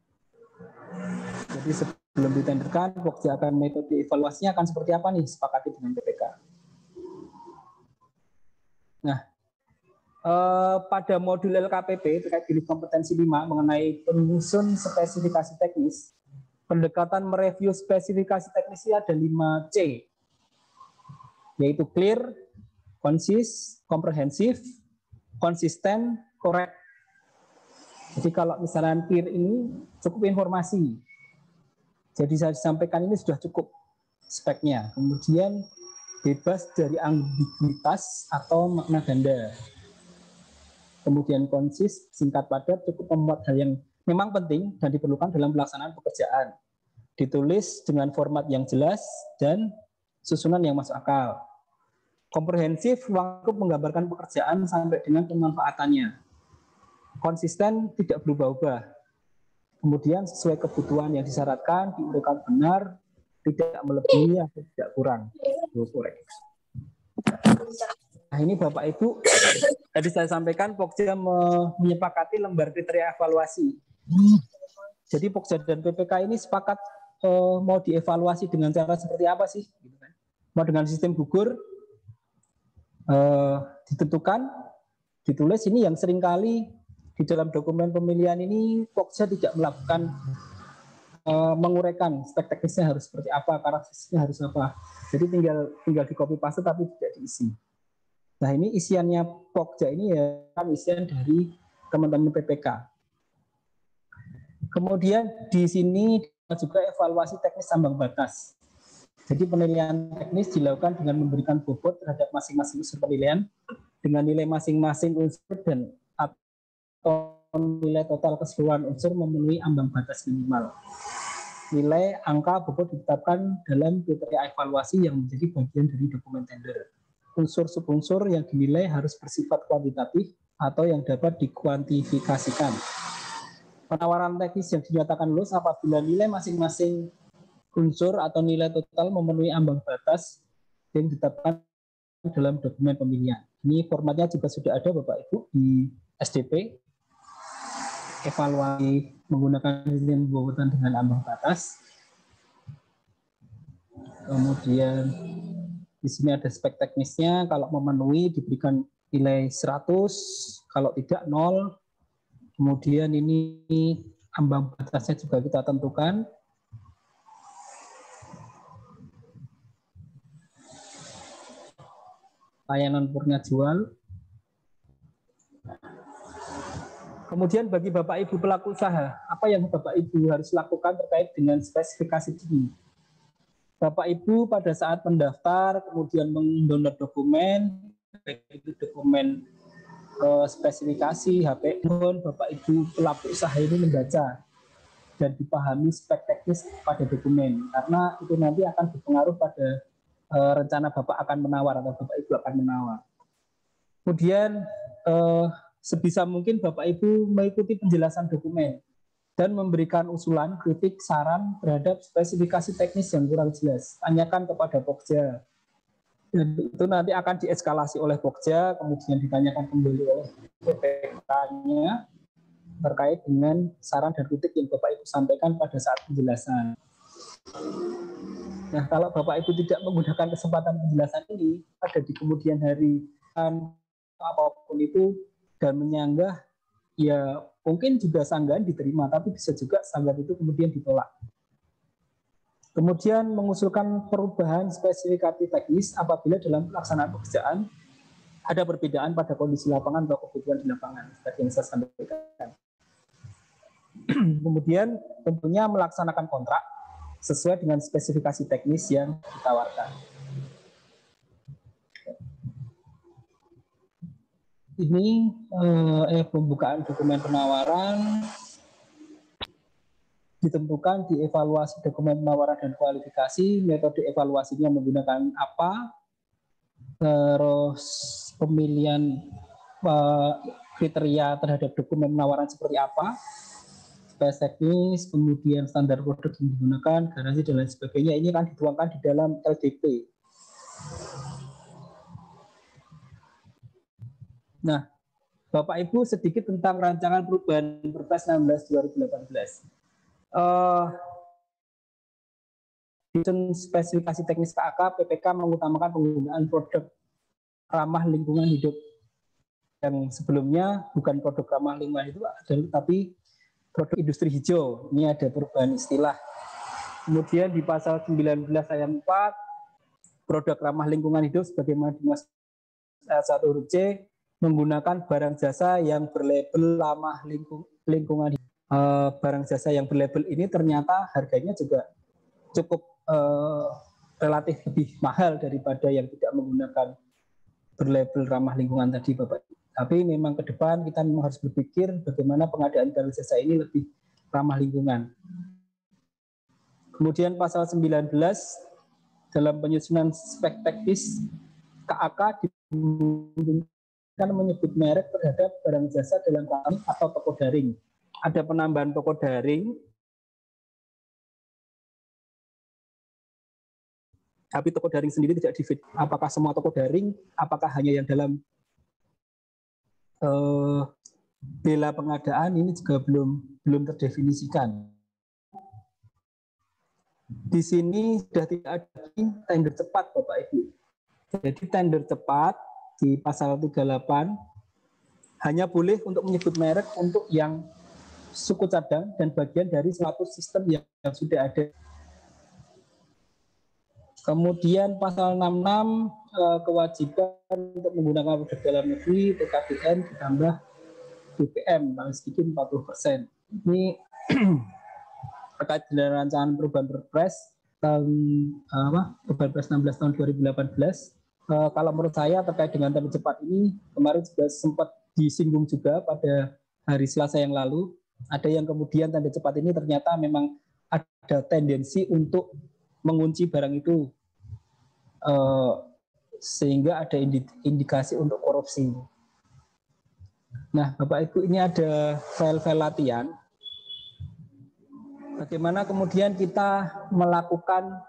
Jadi sebelum ditenderkan, Pokja akan metode evaluasinya akan seperti apa nih, sepakati dengan P P K. Nah, eh, pada modul L K P P terkait bilik kompetensi lima mengenai penyusun spesifikasi teknis, pendekatan mereview spesifikasi teknisnya ada lima C, yaitu clear, konsis, komprehensif, konsisten, korek. Jadi kalau misalnya peer ini cukup informasi. Jadi saya sampaikan ini sudah cukup speknya. Kemudian bebas dari ambiguitas atau makna ganda. Kemudian konsis, singkat padat, cukup memuat hal yang memang penting dan diperlukan dalam pelaksanaan pekerjaan. Ditulis dengan format yang jelas dan susunan yang masuk akal. Komprehensif, lengkap menggambarkan pekerjaan sampai dengan pemanfaatannya. Konsisten, tidak berubah-ubah. Kemudian sesuai kebutuhan yang disyaratkan, diuraikan benar, tidak melebihi atau tidak kurang. Nah ini Bapak Ibu, tadi saya sampaikan Pokja menyepakati lembar kriteria evaluasi. Jadi Pokja dan P P K ini sepakat eh, mau dievaluasi dengan cara seperti apa sih? Mau dengan sistem gugur, eh, ditentukan, ditulis. Ini yang seringkali di dalam dokumen pemilihan ini Pokja tidak melakukan uh, menguraikan spek teknisnya harus seperti apa, karakteristiknya harus apa. Jadi tinggal tinggal di copy paste tapi tidak diisi. Nah ini isiannya Pokja ini ya kan isian dari teman-teman P P K. Kemudian di sini juga evaluasi teknis ambang batas. Jadi penilaian teknis dilakukan dengan memberikan bobot terhadap masing-masing unsur penilaian dengan nilai masing-masing unsur dan atau nilai total keseluruhan unsur memenuhi ambang batas minimal. Nilai angka bobot ditetapkan dalam kriteria evaluasi yang menjadi bagian dari dokumen tender. Unsur subunsur yang dinilai harus bersifat kuantitatif atau yang dapat dikuantifikasikan. Penawaran teknis yang dinyatakan lulus apabila nilai masing-masing unsur atau nilai total memenuhi ambang batas yang ditetapkan dalam dokumen pemilihan. Ini formatnya juga sudah ada Bapak Ibu di S D P. Evaluasi menggunakan sistem pembobotan dengan ambang batas. Kemudian di sini ada spek teknisnya, kalau memenuhi diberikan nilai seratus, kalau tidak nol. Kemudian ini ambang batasnya juga kita tentukan. Layanan purna jual. Kemudian bagi Bapak Ibu pelaku usaha, apa yang Bapak Ibu harus lakukan terkait dengan spesifikasi ini? Bapak Ibu pada saat mendaftar, kemudian mendownload dokumen, baik itu dokumen eh, spesifikasi H P, Bapak Ibu pelaku usaha ini membaca dan dipahami spek teknis pada dokumen, karena itu nanti akan berpengaruh pada eh, rencana Bapak akan menawar atau Bapak Ibu akan menawar. Kemudian eh, sebisa mungkin Bapak Ibu mengikuti penjelasan dokumen dan memberikan usulan, kritik, saran terhadap spesifikasi teknis yang kurang jelas. Tanyakan kepada Pokja. Dan itu nanti akan dieskalasi oleh Pokja, kemudian ditanyakan kembali oleh P P K-nya terkait dengan saran dan kritik yang Bapak Ibu sampaikan pada saat penjelasan. Nah, kalau Bapak Ibu tidak menggunakan kesempatan penjelasan ini, ada di kemudian hari apapun itu, dan menyanggah, ya mungkin juga sanggahan diterima, tapi bisa juga sanggahan itu kemudian ditolak. Kemudian mengusulkan perubahan spesifikasi teknis apabila dalam pelaksanaan pekerjaan ada perbedaan pada kondisi lapangan atau kebutuhan di lapangan, seperti yang saya sampaikan. Kemudian tentunya melaksanakan kontrak sesuai dengan spesifikasi teknis yang ditawarkan. Ini eh, pembukaan dokumen penawaran ditentukan di evaluasi dokumen penawaran dan kualifikasi, metode evaluasinya menggunakan apa, terus pemilihan eh, kriteria terhadap dokumen penawaran seperti apa, spes teknis, kemudian standar produk yang digunakan, garansi dan lain sebagainya. Ini kan dituangkan di dalam L D P. Nah, Bapak Ibu sedikit tentang rancangan perubahan Perpres enam belas dua ribu delapan belas. Uh, spesifikasi teknis K A K, P P K mengutamakan penggunaan produk ramah lingkungan hidup. Yang sebelumnya bukan produk ramah lingkungan hidup, tapi produk industri hijau. Ini ada perubahan istilah. Kemudian di pasal sembilan belas ayat empat, produk ramah lingkungan hidup sebagaimana dimaksud ayat satu huruf C, menggunakan barang jasa yang berlabel ramah lingkung, lingkungan. Uh, barang jasa yang berlabel ini ternyata harganya juga cukup uh, relatif lebih mahal daripada yang tidak menggunakan berlabel ramah lingkungan tadi, Bapak. Tapi memang ke depan kita memang harus berpikir bagaimana pengadaan barang jasa ini lebih ramah lingkungan. Kemudian pasal sembilan belas dalam penyusunan spek teknis K A K dimungkinkan menyebut merek terhadap barang jasa dalam kami atau toko daring. Ada penambahan toko daring, tapi toko daring sendiri tidak di apakah semua toko daring, apakah hanya yang dalam uh, bela pengadaan, ini juga belum belum terdefinisikan. Di sini sudah tidak ada tender cepat, Bapak Ibu. Jadi tender cepat di pasal tiga puluh delapan hanya boleh untuk menyebut merek untuk yang suku cadang dan bagian dari suatu sistem yang, yang sudah ada. Kemudian pasal enam puluh enam eh, kewajiban untuk menggunakan produk dalam negeri P K B N ditambah B P M paling sedikit empat puluh persen. Ini terkait dengan rancangan perubahan Perpres tahun apa Perpres enam belas tahun dua ribu delapan belas. Uh, kalau menurut saya terkait dengan tender cepat ini kemarin juga sempat disinggung juga pada hari Selasa yang lalu. Ada yang kemudian tender cepat ini ternyata memang ada tendensi untuk mengunci barang itu uh, sehingga ada indikasi untuk korupsi. Nah, Bapak Ibu, ini ada file-file latihan. Bagaimana kemudian kita melakukan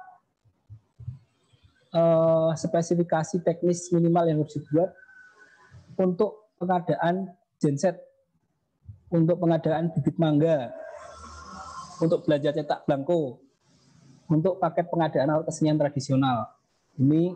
uh, spesifikasi teknis minimal yang harus dibuat untuk pengadaan genset, untuk pengadaan bibit mangga, untuk belanja cetak belangko, untuk paket pengadaan alat kesenian tradisional. Ini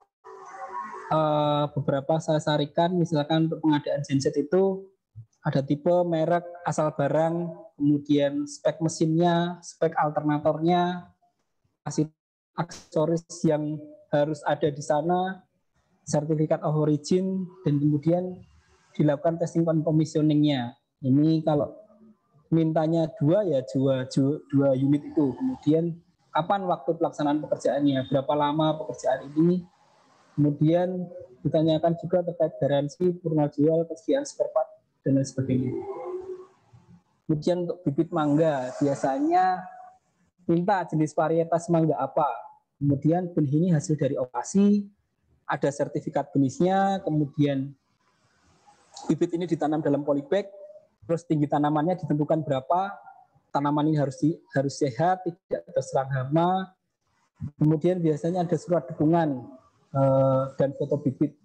uh, beberapa saya sarikan, misalkan untuk pengadaan genset itu ada tipe, merek, asal barang, kemudian spek mesinnya, spek alternatornya, aksesoris yang harus ada di sana, sertifikat of origin, dan kemudian dilakukan testing and commissioningnya. Ini kalau mintanya dua ya dua, dua, dua unit itu. Kemudian kapan waktu pelaksanaan pekerjaannya, berapa lama pekerjaan ini. Kemudian ditanyakan juga terkait garansi, purna jual, kesediaan spare part, dan lain sebagainya. Kemudian untuk bibit mangga, biasanya minta jenis varietas mangga apa. Kemudian benih ini hasil dari operasi, ada sertifikat benihnya, kemudian bibit ini ditanam dalam polybag, terus tinggi tanamannya ditentukan berapa, tanaman ini harus di, harus sehat, tidak terserang hama. Kemudian biasanya ada surat dukungan eh, dan foto bibit.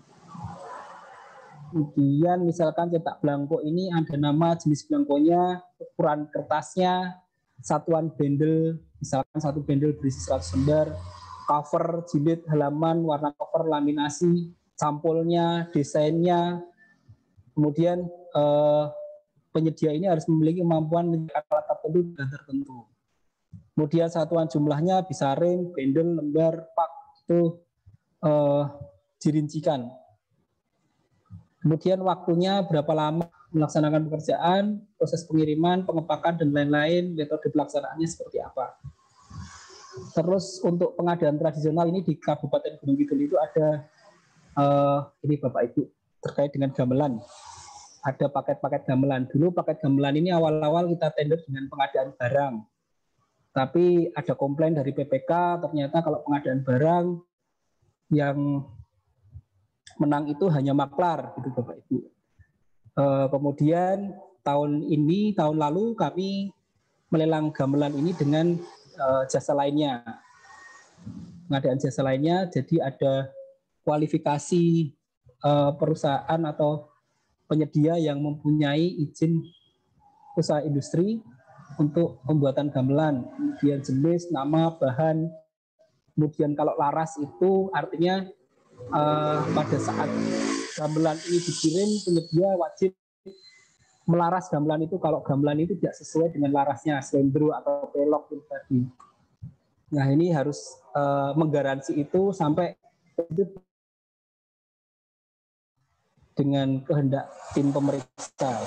Kemudian misalkan cetak belangko ini ada nama, jenis belangkonya, ukuran kertasnya, satuan bendel, misalkan satu bendel berisi seratus lembar, cover, jilid, halaman, warna cover, laminasi, sampulnya, desainnya. Kemudian eh, penyedia ini harus memiliki kemampuan menyediakan alat tertentu dan tertentu. Kemudian satuan jumlahnya bisa ring, bendel, lembar, pak, itu eh, dirincikan. Kemudian waktunya berapa lama melaksanakan pekerjaan, proses pengiriman, pengepakan, dan lain-lain, metode pelaksanaannya seperti apa. Terus untuk pengadaan tradisional ini di Kabupaten Gunung Kidul itu ada, uh, ini Bapak Ibu, terkait dengan gamelan. Ada paket-paket gamelan. Dulu paket gamelan ini awal-awal kita tender dengan pengadaan barang. Tapi ada komplain dari P P K, ternyata kalau pengadaan barang yang menang itu hanya maklar, gitu Bapak Ibu. E, kemudian tahun ini, tahun lalu kami melelang gamelan ini dengan e, jasa lainnya, pengadaan jasa lainnya. Jadi ada kualifikasi e, perusahaan atau penyedia yang mempunyai izin usaha industri untuk pembuatan gamelan. Kemudian jenis, nama, bahan. Kemudian kalau laras itu artinya Uh, pada saat gamelan ini dikirim, penyedia wajib melaras gamelan itu kalau gamelan itu tidak sesuai dengan larasnya, slendro atau pelok itu tadi. Nah ini harus uh, menggaransi itu sampai itu dengan kehendak tim pemeriksa.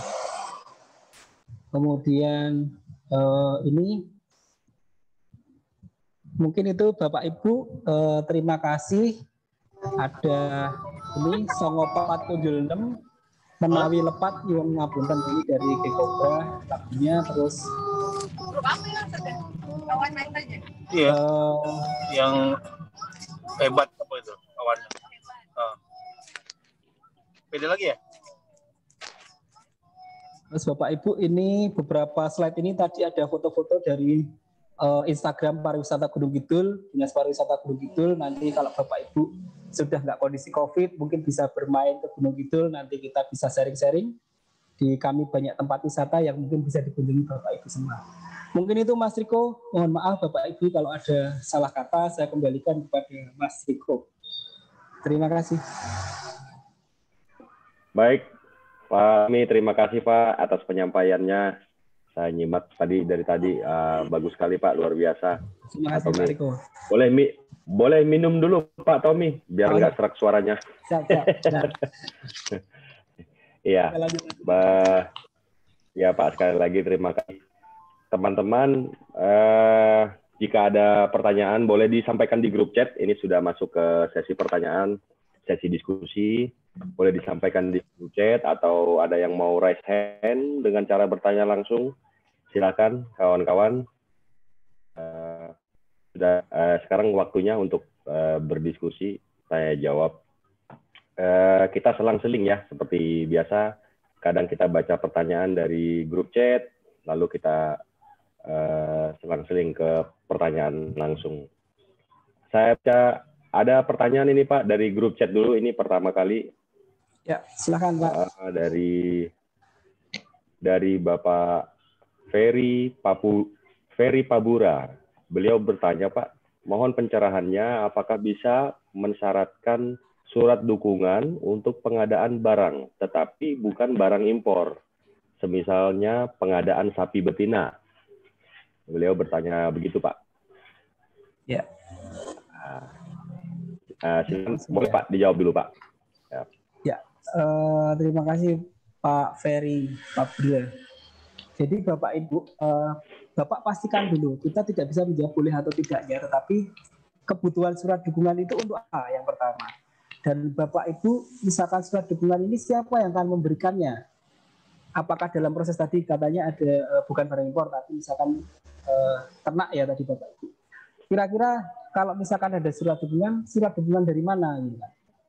Kemudian eh, ini mungkin itu Bapak Ibu, eh, terima kasih. Ada ini songo papat punjul enam menawi lepat yang ngapunten ini dari Gekobra lagunya, terus Iya, eh, yang hebat apa itu kawannya. Oh. Beda lagi ya? terus Bapak Ibu ini beberapa slide ini tadi ada foto-foto dari uh, Instagram pariwisata Gunung Kidul, Dinas Pariwisata Gunung Kidul. Nanti kalau Bapak Ibu sudah nggak kondisi COVID, mungkin bisa bermain ke Gunung Kidul. Nanti kita bisa sharing-sharing. Di kami banyak tempat wisata yang mungkin bisa dikunjungi Bapak Ibu semua. Mungkin itu Mas Riko. Mohon maaf Bapak Ibu kalau ada salah kata, saya kembalikan kepada Mas Riko. Terima kasih. Baik, Pak Mi, terima kasih Pak atas penyampaiannya. Saya nyimak tadi dari tadi, uh, bagus sekali Pak, luar biasa. Terima kasih Pak Riko. Boleh mi, boleh minum dulu Pak Tommy, biar nggak oh, serak suaranya. Siap, siap. Iya, Bah, ya Pak sekali lagi terima kasih. Teman-teman, eh, jika ada pertanyaan boleh disampaikan di grup chat. Ini sudah masuk ke sesi pertanyaan, sesi diskusi. Boleh disampaikan di grup chat atau ada yang mau raise hand dengan cara bertanya langsung. Silakan kawan-kawan. Eh, sudah eh, sekarang waktunya untuk eh, berdiskusi, tanya jawab. Eh, kita selang-seling ya, seperti biasa. Kadang kita baca pertanyaan dari grup chat, lalu kita Uh, selang-seling ke pertanyaan langsung. Saya baca, ada pertanyaan ini Pak dari grup chat dulu, ini pertama kali. Ya, silakan Pak. Uh, dari dari Bapak Ferry Papu Ferry Pabura. Beliau bertanya Pak, mohon pencerahannya apakah bisa mensyaratkan surat dukungan untuk pengadaan barang, tetapi bukan barang impor, semisalnya pengadaan sapi betina. Beliau bertanya begitu, Pak. Ya. Uh, silakan, boleh Pak dijawab dulu, Pak. Ya, ya uh, terima kasih Pak Ferry Pabria. Jadi Bapak Ibu, uh, Bapak pastikan dulu, kita tidak bisa menjawab boleh atau tidaknya, tetapi kebutuhan surat dukungan itu untuk apa yang pertama. Dan Bapak Ibu, misalkan surat dukungan ini siapa yang akan memberikannya? Apakah dalam proses tadi katanya ada uh, bukan barang impor, tapi misalkan uh, ternak ya tadi Bapak Ibu. Kira-kira kalau misalkan ada surat dukungan, surat dukungan dari mana? Gitu.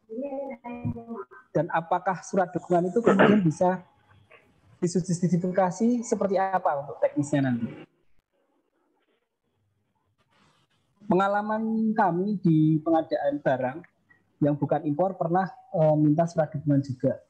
Dan apakah surat dukungan itu kemudian bisa dijustifikasi seperti apa untuk teknisnya nanti? Pengalaman kami di pengadaan barang yang bukan impor pernah uh, minta surat dukungan juga.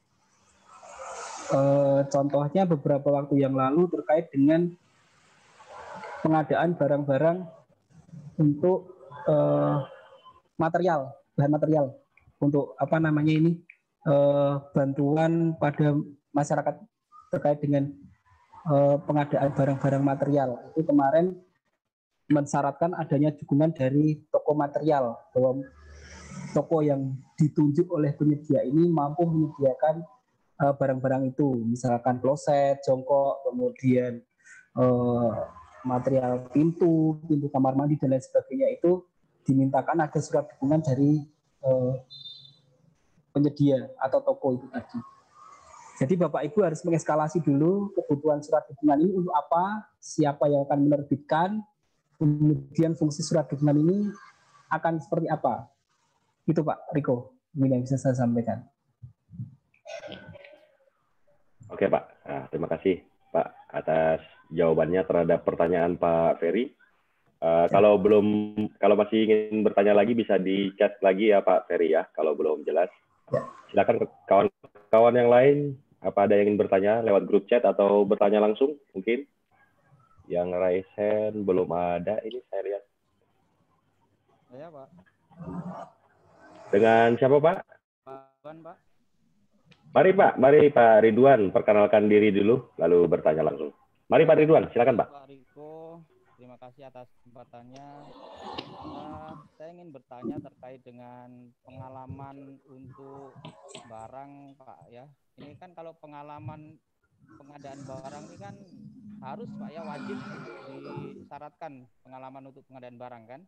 Uh, contohnya beberapa waktu yang lalu terkait dengan pengadaan barang-barang untuk uh, material, bahan material untuk apa namanya ini uh, bantuan pada masyarakat terkait dengan uh, pengadaan barang-barang material. Itu kemarin mensyaratkan adanya dukungan dari toko material, bahwa toko yang ditunjuk oleh penyedia ini mampu menyediakan barang-barang itu, misalkan kloset, jongkok, kemudian eh, material pintu, pintu kamar mandi dan lain sebagainya, itu dimintakan ada surat dukungan dari eh, penyedia atau toko itu tadi. Jadi Bapak Ibu harus mengeskalasi dulu kebutuhan surat dukungan ini untuk apa, siapa yang akan menerbitkan, kemudian fungsi surat dukungan ini akan seperti apa. Itu Pak Riko, ini yang bisa saya sampaikan. Oke Pak, nah, terima kasih Pak atas jawabannya terhadap pertanyaan Pak Ferry. Uh, ya. Kalau belum, kalau masih ingin bertanya lagi bisa di chat lagi ya Pak Ferry ya, kalau belum jelas. Ya. Silakan kawan-kawan yang lain, apa ada yang ingin bertanya lewat grup chat atau bertanya langsung mungkin? Yang raise hand belum ada, ini saya lihat. Saya Pak. Dengan siapa Pak? Pak. Pak. Mari Pak, mari Pak Ridwan, perkenalkan diri dulu, lalu bertanya langsung. Mari Pak Ridwan, silakan Pak. Pak Riko, terima terima kasih atas kesempatannya. Uh, saya ingin bertanya terkait dengan pengalaman untuk barang, Pak ya. Ini kan kalau pengalaman pengadaan barang ini kan harus, Pak ya, wajib disyaratkan pengalaman untuk pengadaan barang kan?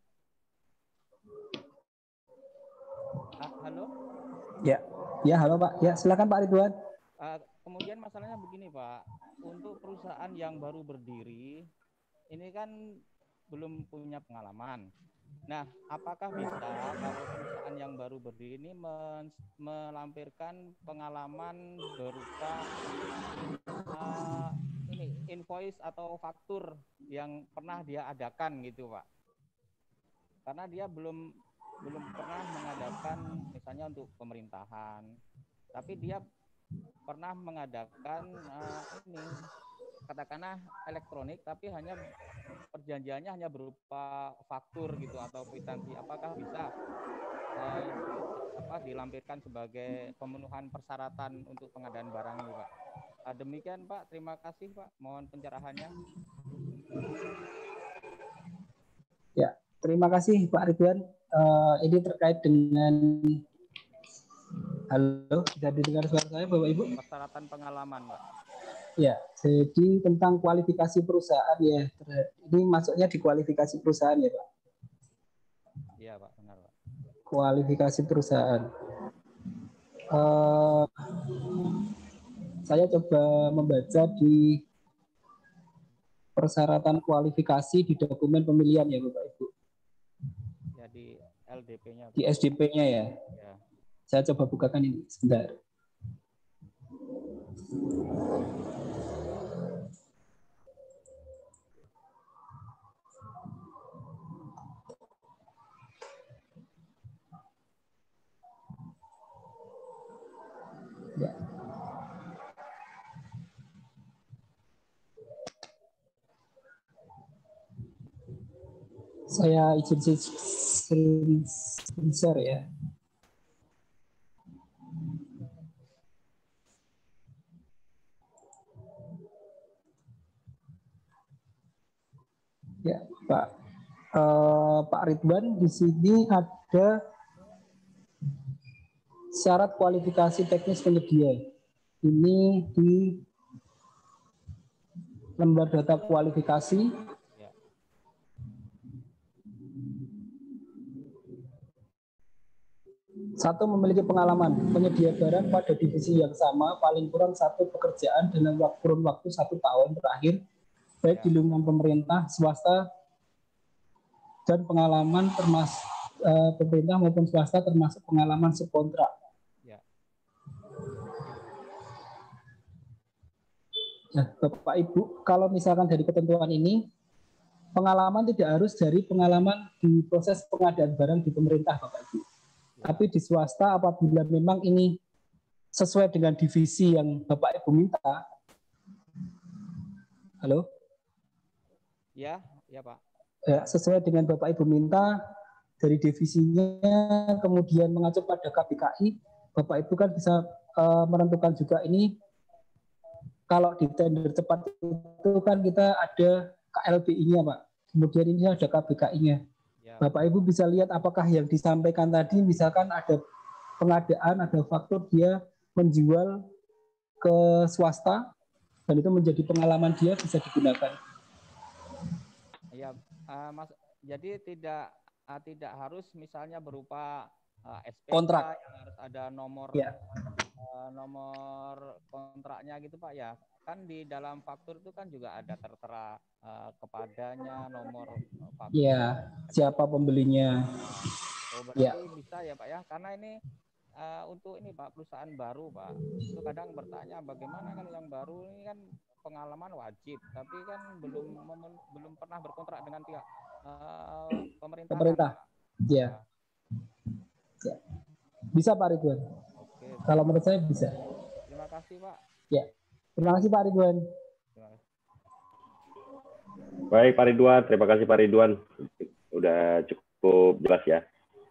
Ah, halo? Ya, ya halo Pak. Ya silakan Pak Ridwan. Uh, kemudian masalahnya begini Pak, untuk perusahaan yang baru berdiri, ini kan belum punya pengalaman. Nah, apakah bisa kalau perusahaan yang baru berdiri ini melampirkan pengalaman berupa uh, ini invoice atau faktur yang pernah dia adakan gitu Pak? Karena dia belum belum pernah mengadakan misalnya untuk pemerintahan, tapi dia pernah mengadakan uh, ini katakanlah elektronik, tapi hanya perjanjiannya hanya berupa faktur gitu atau kwitansi. Apakah bisa uh, apa dilampirkan sebagai pemenuhan persyaratan untuk pengadaan barang ini, Pak? Uh, demikian Pak, terima kasih Pak. Mohon pencerahannya. Ya, terima kasih Pak Ridwan. Uh, ini terkait dengan halo, bisa didengar suara saya Bapak Ibu? Persyaratan pengalaman, Pak. Ya, jadi tentang kualifikasi perusahaan ya. Ini masuknya di kualifikasi perusahaan ya Pak? Iya Pak, benar Pak. Kualifikasi perusahaan. Uh, saya coba membaca di persyaratan kualifikasi di dokumen pemilihan ya Bapak Ibu. Ya di L D P-nya. Di S D P-nya ya. Ya. Saya coba bukakan ini sebentar. Ya. Saya izin screen share ya. Ya, Pak. Uh, Pak Ridwan, di sini ada syarat kualifikasi teknis penyedia. Ini di lembar data kualifikasi. Ya. Satu, memiliki pengalaman penyedia barang pada divisi yang sama paling kurang satu pekerjaan dalam kurun waktu satu tahun terakhir, baik di lingkungan pemerintah, swasta, dan pengalaman termasuk uh, pemerintah maupun swasta termasuk pengalaman subkontrak. Ya. Nah, Bapak Ibu, kalau misalkan dari ketentuan ini, pengalaman tidak harus dari pengalaman di proses pengadaan barang di pemerintah, Bapak Ibu. Ya. Tapi di swasta apabila memang ini sesuai dengan divisi yang Bapak Ibu minta. Halo? Ya, ya Pak. Ya, sesuai dengan Bapak Ibu minta dari divisinya, kemudian mengacu pada K P K I, Bapak Ibu kan bisa uh, menentukan juga ini. Kalau di tender cepat itu kan kita ada K L B I-nya Pak, kemudian ini ada K P K I-nya. Ya. Bapak Ibu bisa lihat apakah yang disampaikan tadi, misalkan ada pengadaan, ada faktur dia menjual ke swasta, dan itu menjadi pengalaman dia bisa digunakan. Ya, uh, Mas. Jadi tidak uh, tidak harus misalnya berupa uh, S P K kontrak yang harus ada nomor ya. uh, nomor kontraknya gitu Pak ya. Kan di dalam faktur itu kan juga ada tertera uh, kepadanya nomor faktur. Ya, siapa pembelinya. Oh, berarti ya. Bisa ya Pak ya, karena ini uh, untuk ini Pak perusahaan baru Pak. Itu kadang bertanya bagaimana kalau yang baru ini kan pengalaman wajib, tapi kan belum memen, belum pernah berkontrak dengan pihak uh, pemerintah. Pemerintah, ya. Ya. Bisa Pak Ridwan. Oke. Kalau menurut saya bisa. Terima kasih Pak. Ya, terima kasih Pak Ridwan. Terima kasih. Baik Pak Ridwan, terima kasih Pak Ridwan. Udah cukup jelas ya.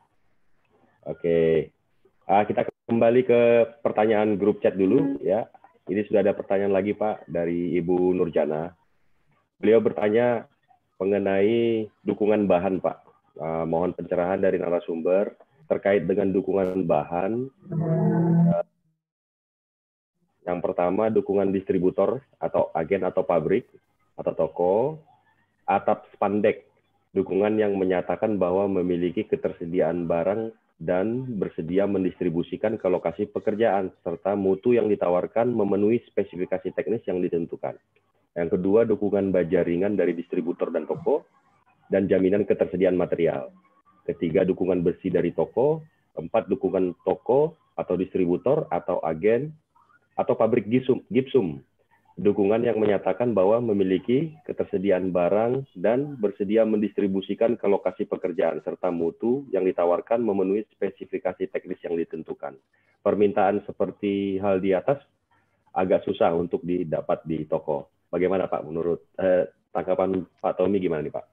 Oke, uh, kita kembali ke pertanyaan grup chat dulu ya. Ini sudah ada pertanyaan lagi Pak dari Ibu Nurjana. Beliau bertanya, mengenai dukungan bahan, Pak. Uh, mohon pencerahan dari narasumber terkait dengan dukungan bahan. Uh, yang pertama, dukungan distributor atau agen atau pabrik atau toko, atap spandek, dukungan yang menyatakan bahwa memiliki ketersediaan barang dan bersedia mendistribusikan ke lokasi pekerjaan, serta mutu yang ditawarkan memenuhi spesifikasi teknis yang ditentukan. Yang kedua, dukungan baja ringan dari distributor dan toko, dan jaminan ketersediaan material. Ketiga, dukungan bersih dari toko. Empat, dukungan toko atau distributor atau agen atau pabrik gipsum, gipsum. Dukungan yang menyatakan bahwa memiliki ketersediaan barang dan bersedia mendistribusikan ke lokasi pekerjaan, serta mutu yang ditawarkan memenuhi spesifikasi teknis yang ditentukan. Permintaan seperti hal di atas agak susah untuk didapat di toko. Bagaimana Pak menurut eh, tanggapan Pak Tommy gimana nih Pak?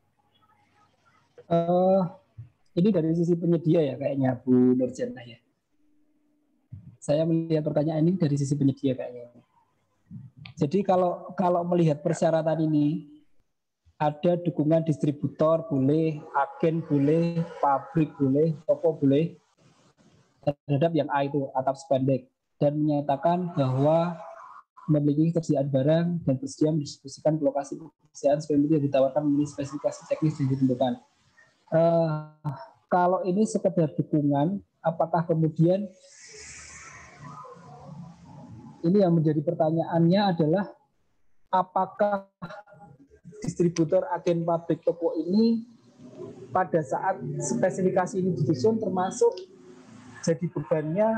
Uh, ini dari sisi penyedia ya kayaknya Bu Nurjana ya. Saya melihat pertanyaan ini dari sisi penyedia kayaknya. Jadi kalau kalau melihat persyaratan ini, ada dukungan distributor boleh, agen boleh, pabrik boleh, toko boleh, terhadap yang A itu atap spandek, dan menyatakan bahwa memiliki ketersediaan barang dan bersedia mendistribusikan ke lokasi pekerjaan sesuai yang ditawarkan memenuhi spesifikasi teknis yang ditentukan. Uh, kalau ini sekedar dukungan, apakah kemudian ini yang menjadi pertanyaannya adalah apakah distributor, agen, pabrik, toko ini pada saat spesifikasi ini disusun termasuk jadi bebannya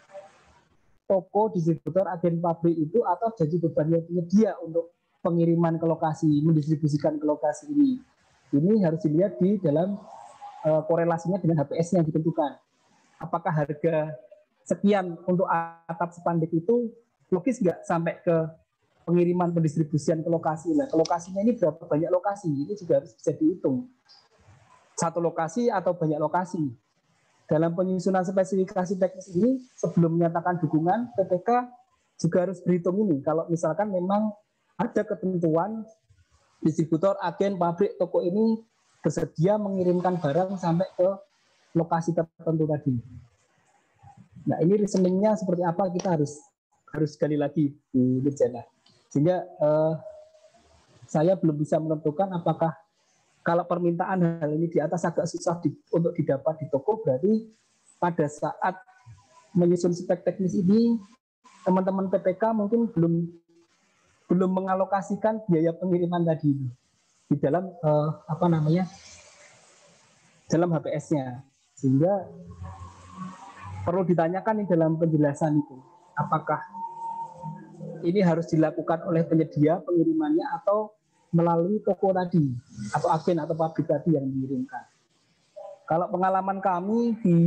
toko, distributor, agen, pabrik itu atau jadi bebannya penyedia untuk pengiriman ke lokasi, mendistribusikan ke lokasi ini. Ini harus dilihat di dalam uh, korelasinya dengan H P S yang ditentukan. Apakah harga sekian untuk atap spandek itu logis nggak sampai ke pengiriman pendistribusian ke lokasi. Nah, ke lokasinya ini berapa banyak lokasi? Ini juga harus bisa dihitung. Satu lokasi atau banyak lokasi. Dalam penyusunan spesifikasi teknis ini, sebelum menyatakan dukungan, P P K juga harus berhitung ini. Kalau misalkan memang ada ketentuan distributor, agen, pabrik, toko ini bersedia mengirimkan barang sampai ke lokasi tertentu tadi. Nah, ini reasoningnya seperti apa kita harus harus sekali lagi Bu Nurjana. Sehingga eh, saya belum bisa menentukan apakah kalau permintaan hal ini di atas agak susah di, untuk didapat di toko, berarti pada saat menyusun spek teknis ini teman-teman P P K mungkin belum belum mengalokasikan biaya pengiriman tadi di dalam eh, apa namanya dalam H P S-nya, sehingga perlu ditanyakan di dalam penjelasan itu apakah ini harus dilakukan oleh penyedia pengirimannya atau melalui toko tadi atau agen atau pabrik tadi yang mengirimkan. Kalau pengalaman kami di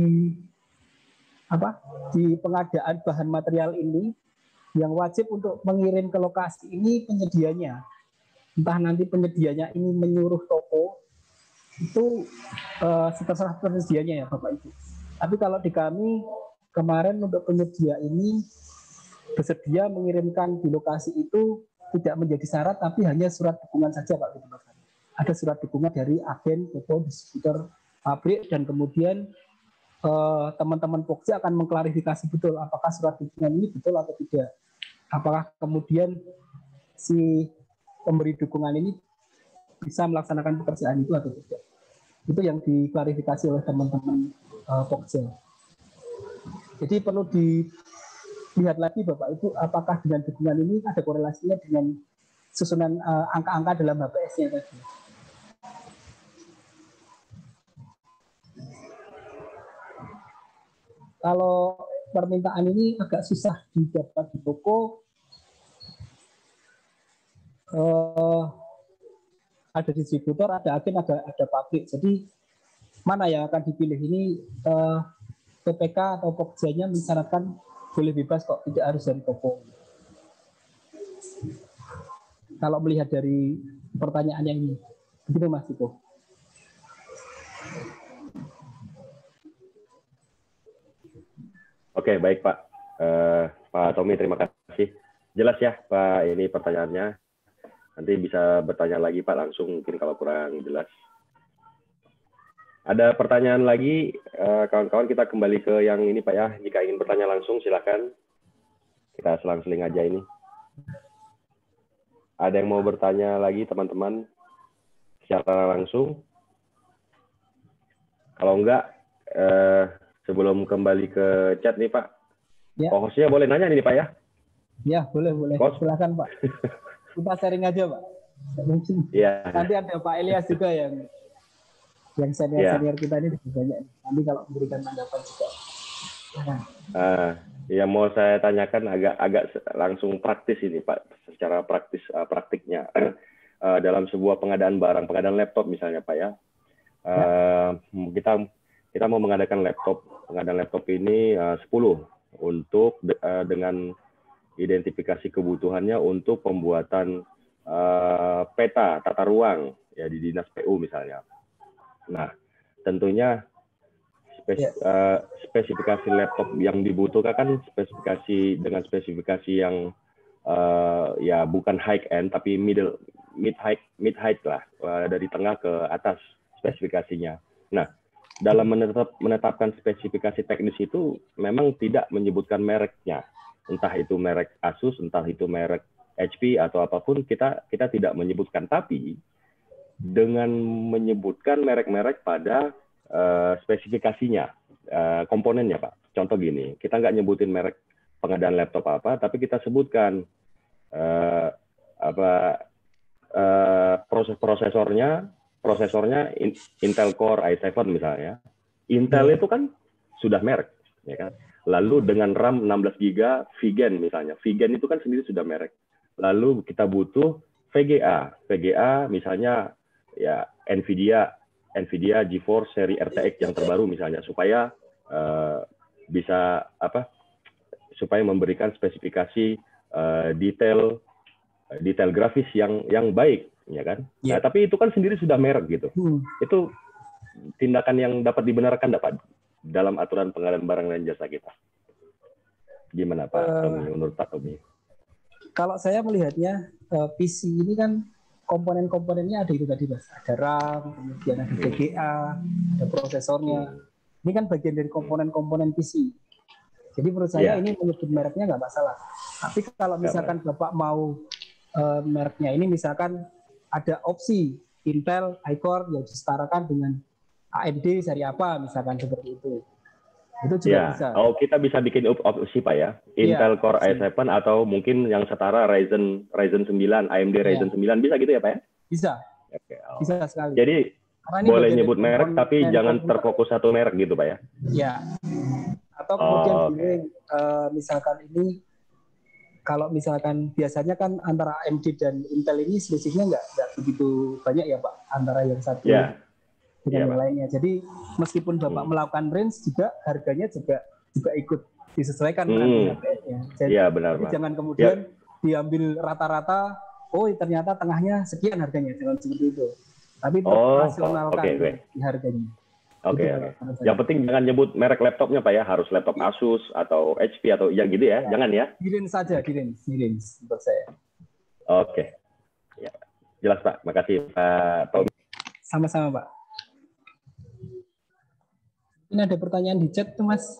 apa di pengadaan bahan material ini, yang wajib untuk mengirim ke lokasi ini penyedianya. Entah nanti penyedianya ini menyuruh toko, itu uh, terserah penyedianya ya Bapak Ibu. Tapi kalau di kami kemarin untuk penyedia ini bersedia mengirimkan di lokasi itu tidak menjadi syarat, tapi hanya surat dukungan saja Pak. Ada surat dukungan dari agen, toko, distributor, pabrik, dan kemudian eh, teman-teman Pokja akan mengklarifikasi betul apakah surat dukungan ini betul atau tidak. Apakah kemudian si pemberi dukungan ini bisa melaksanakan pekerjaan itu atau tidak. Itu yang diklarifikasi oleh teman-teman eh, Pokja. Jadi perlu di lihat lagi Bapak Ibu, apakah dengan dukungan ini ada korelasinya dengan susunan uh, angka-angka dalam H P S-nya tadi. Kalau permintaan ini agak susah didapat di toko, uh, ada distributor, ada agen, ada ada pabrik. Jadi mana yang akan dipilih ini? Uh, P P K atau Pokjanya mensyaratkan boleh bebas kok, tidak harus dari toko. Kalau melihat dari pertanyaan yang ini, begitu Mas Tiko. Oke, baik Pak. Uh, Pak Tommy, terima kasih. Jelas ya Pak ini pertanyaannya. Nanti bisa bertanya lagi Pak langsung mungkin kalau kurang jelas. Ada pertanyaan lagi, kawan-kawan, kita kembali ke yang ini Pak ya. Jika ingin bertanya langsung silakan. Kita selang-seling aja ini. Ada yang mau bertanya lagi teman-teman secara langsung? Kalau enggak, eh, sebelum kembali ke chat nih Pak, ya. Hostnya boleh nanya nih Pak ya? Ya boleh boleh. Host. Silakan Pak. Kita sharing aja Pak. Iya. Nanti ada Pak Elias juga yang yang senior-senior kita ini banyak. Nanti kalau memberikan tanggapan juga. Nah. Uh, yang mau saya tanyakan agak agak langsung praktis ini Pak, secara praktis uh, praktiknya uh, dalam sebuah pengadaan barang, pengadaan laptop misalnya Pak ya. Uh, ya. Kita kita mau mengadakan laptop, pengadaan laptop ini uh, sepuluh untuk de, uh, dengan identifikasi kebutuhannya untuk pembuatan uh, peta tata ruang ya di dinas P U misalnya. Nah, tentunya spes, uh, spesifikasi laptop yang dibutuhkan kan spesifikasi dengan spesifikasi yang uh, ya bukan high end tapi middle mid high mid height lah, uh, dari tengah ke atas spesifikasinya. Nah, dalam menetap, menetapkan spesifikasi teknis itu memang tidak menyebutkan mereknya, entah itu merek Asus, entah itu merek H P atau apapun, kita kita tidak menyebutkan, tapi dengan menyebutkan merek-merek pada uh, spesifikasinya, uh, komponennya Pak. Contoh gini, kita nggak nyebutin merek pengadaan laptop apa, tapi kita sebutkan uh, apa uh, proses prosesornya, prosesornya Intel Core i tujuh misalnya. Intel itu kan sudah merek, ya kan. Lalu dengan RAM enam belas giga Vigen misalnya, Vigen itu kan sendiri sudah merek. Lalu kita butuh V G A, V G A misalnya ya Nvidia, Nvidia GeForce seri R T X yang terbaru misalnya, supaya uh, bisa apa? Supaya memberikan spesifikasi uh, detail detail grafis yang yang baik, ya kan? Yeah. Nah, tapi itu kan sendiri sudah merek gitu. Hmm. Itu tindakan yang dapat dibenarkan dapat dalam aturan pengadaan barang dan jasa kita. Gimana Pak uh, Tommy, menurut Pak Tommy? Kalau saya melihatnya uh, P C ini kan komponen-komponennya ada itu tadi Mas. Ada RAM, kemudian ada V G A, hmm. ada prosesornya. Hmm. Ini kan bagian dari komponen-komponen P C. Jadi menurut saya yeah. ini menyebut mereknya nggak masalah. Tapi kalau misalkan Bapak mau uh, mereknya ini misalkan ada opsi Intel iCore yang disetarakan dengan A M D seri apa misalkan seperti itu. Itu juga ya. bisa. Oh, kita bisa bikin opsi Pak ya. Intel ya, Core i tujuh atau mungkin yang setara Ryzen Ryzen sembilan, A M D Ryzen ya. sembilan bisa gitu ya Pak ya? Bisa. Oke. Oh. Bisa sekali. Jadi boleh nyebut merek tapi jangan terfokus satu merek gitu Pak ya? Ya. Atau kemudian oh, okay. ini, uh, misalkan ini kalau misalkan biasanya kan antara A M D dan Intel ini selisihnya nggak nggak begitu banyak ya Pak, antara yang satu yeah. dengan yeah, yang Pak. lainnya. Jadi meskipun Bapak hmm. melakukan range juga harganya juga juga ikut disesuaikan dengan hmm. H P S-nya. Jadi yeah, benar, Pak. Jangan kemudian yeah. diambil rata-rata, oh ternyata tengahnya sekian harganya, jangan seperti itu. Tapi proporsionalkan oh, okay, okay. di harganya. Oke, okay, okay. Yang penting jangan nyebut merek laptopnya Pak ya, harus laptop Asus atau H P atau ya gitu ya, ya. Jangan ya. Di-range saja, di-range, di-range untuk saya. Oke, okay. Ya, jelas Pak, makasih Pak Tommy. Sama-sama Pak. Ini ada pertanyaan di chat tuh Mas.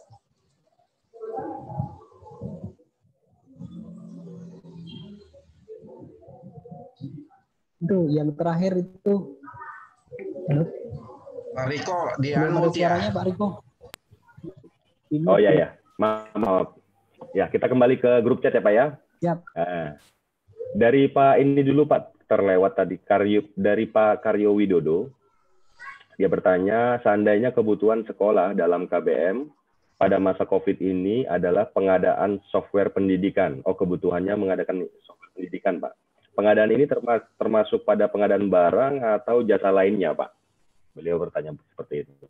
Itu yang terakhir itu. Halo? Pak Riko, di unmute ya. Pak Riko. Ini oh iya ya, maaf, maaf. Ya kita kembali ke grup chat ya Pak ya. Siap. Nah, dari Pak ini dulu Pak, terlewat tadi Karyo, dari Pak Karyo Widodo. Dia bertanya, seandainya kebutuhan sekolah dalam K B M pada masa COVID ini adalah pengadaan software pendidikan. Oh, kebutuhannya mengadakan software pendidikan Pak. Pengadaan ini termasuk pada pengadaan barang atau jasa lainnya Pak? Beliau bertanya seperti itu.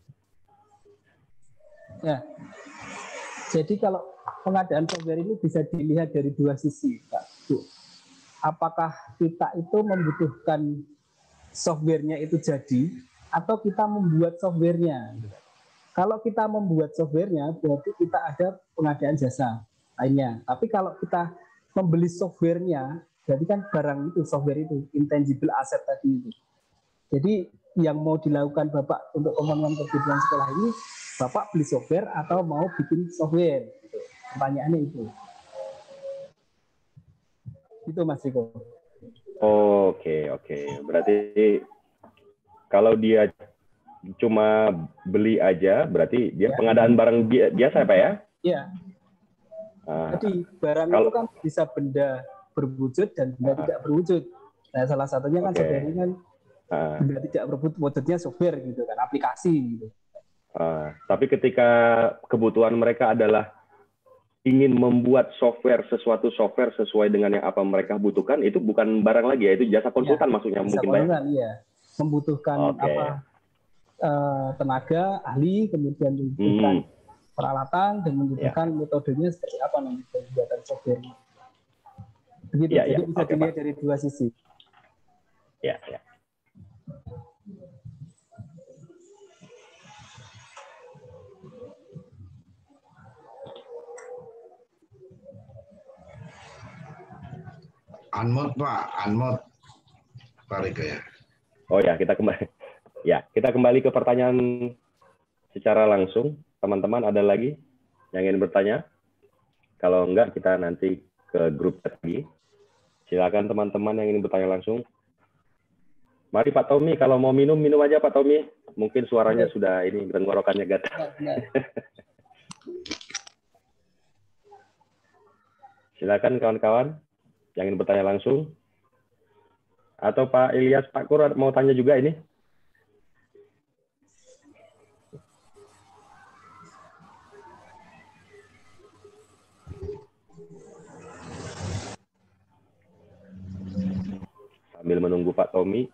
Ya, jadi kalau pengadaan software ini bisa dilihat dari dua sisi, Pak. Apakah kita itu membutuhkan softwarenya itu jadi, atau kita membuat softwarenya? Kalau kita membuat softwarenya, berarti kita ada pengadaan jasa lainnya. Tapi kalau kita membeli softwarenya, Berarti kan barang itu, software itu, intangible asset tadi itu. Jadi yang mau dilakukan Bapak untuk pemenuhan kebutuhan sekolah ini, Bapak beli software atau mau bikin software? Gitu. Pertanyaannya itu. Itu Mas Riko. Oke, oke. Berarti kalau dia cuma beli aja, berarti dia ya. pengadaan barang biasa ya Pak ya? Iya. Ah, Jadi barang kalau, itu kan bisa benda berwujud dan benda ah, tidak berwujud. Nah salah satunya kan okay. software ini kan ah, benda tidak berwujudnya software gitu kan, aplikasi gitu. ah, tapi ketika kebutuhan mereka adalah ingin membuat software, sesuatu software sesuai dengan yang apa mereka butuhkan, itu bukan barang lagi ya, itu jasa konsultan ya, maksudnya mungkin konsultan, iya. Membutuhkan okay. apa uh, tenaga ahli, kemudian membutuhkan hmm. peralatan dan membutuhkan ya. metodenya seperti apa nanti pembuatan software. Begitu, ya, jadi ya. bisa okay, dilihat Pak. dari dua sisi. Ya, ya. Unmute Pak, unmute Pak Riko ya. Oh ya, kita kembali. Ya, kita kembali ke pertanyaan secara langsung. Teman-teman ada lagi yang ingin bertanya? Kalau enggak, kita nanti ke grup lagi. Silakan teman-teman yang ingin bertanya langsung. Mari Pak Tommy, kalau mau minum, minum aja Pak Tommy. Mungkin suaranya Oke. sudah ini, tenggorokannya gatal. Silakan kawan-kawan yang ingin bertanya langsung. Atau Pak Ilyas, Pak Kur mau tanya juga ini? Sambil menunggu Pak Tommy.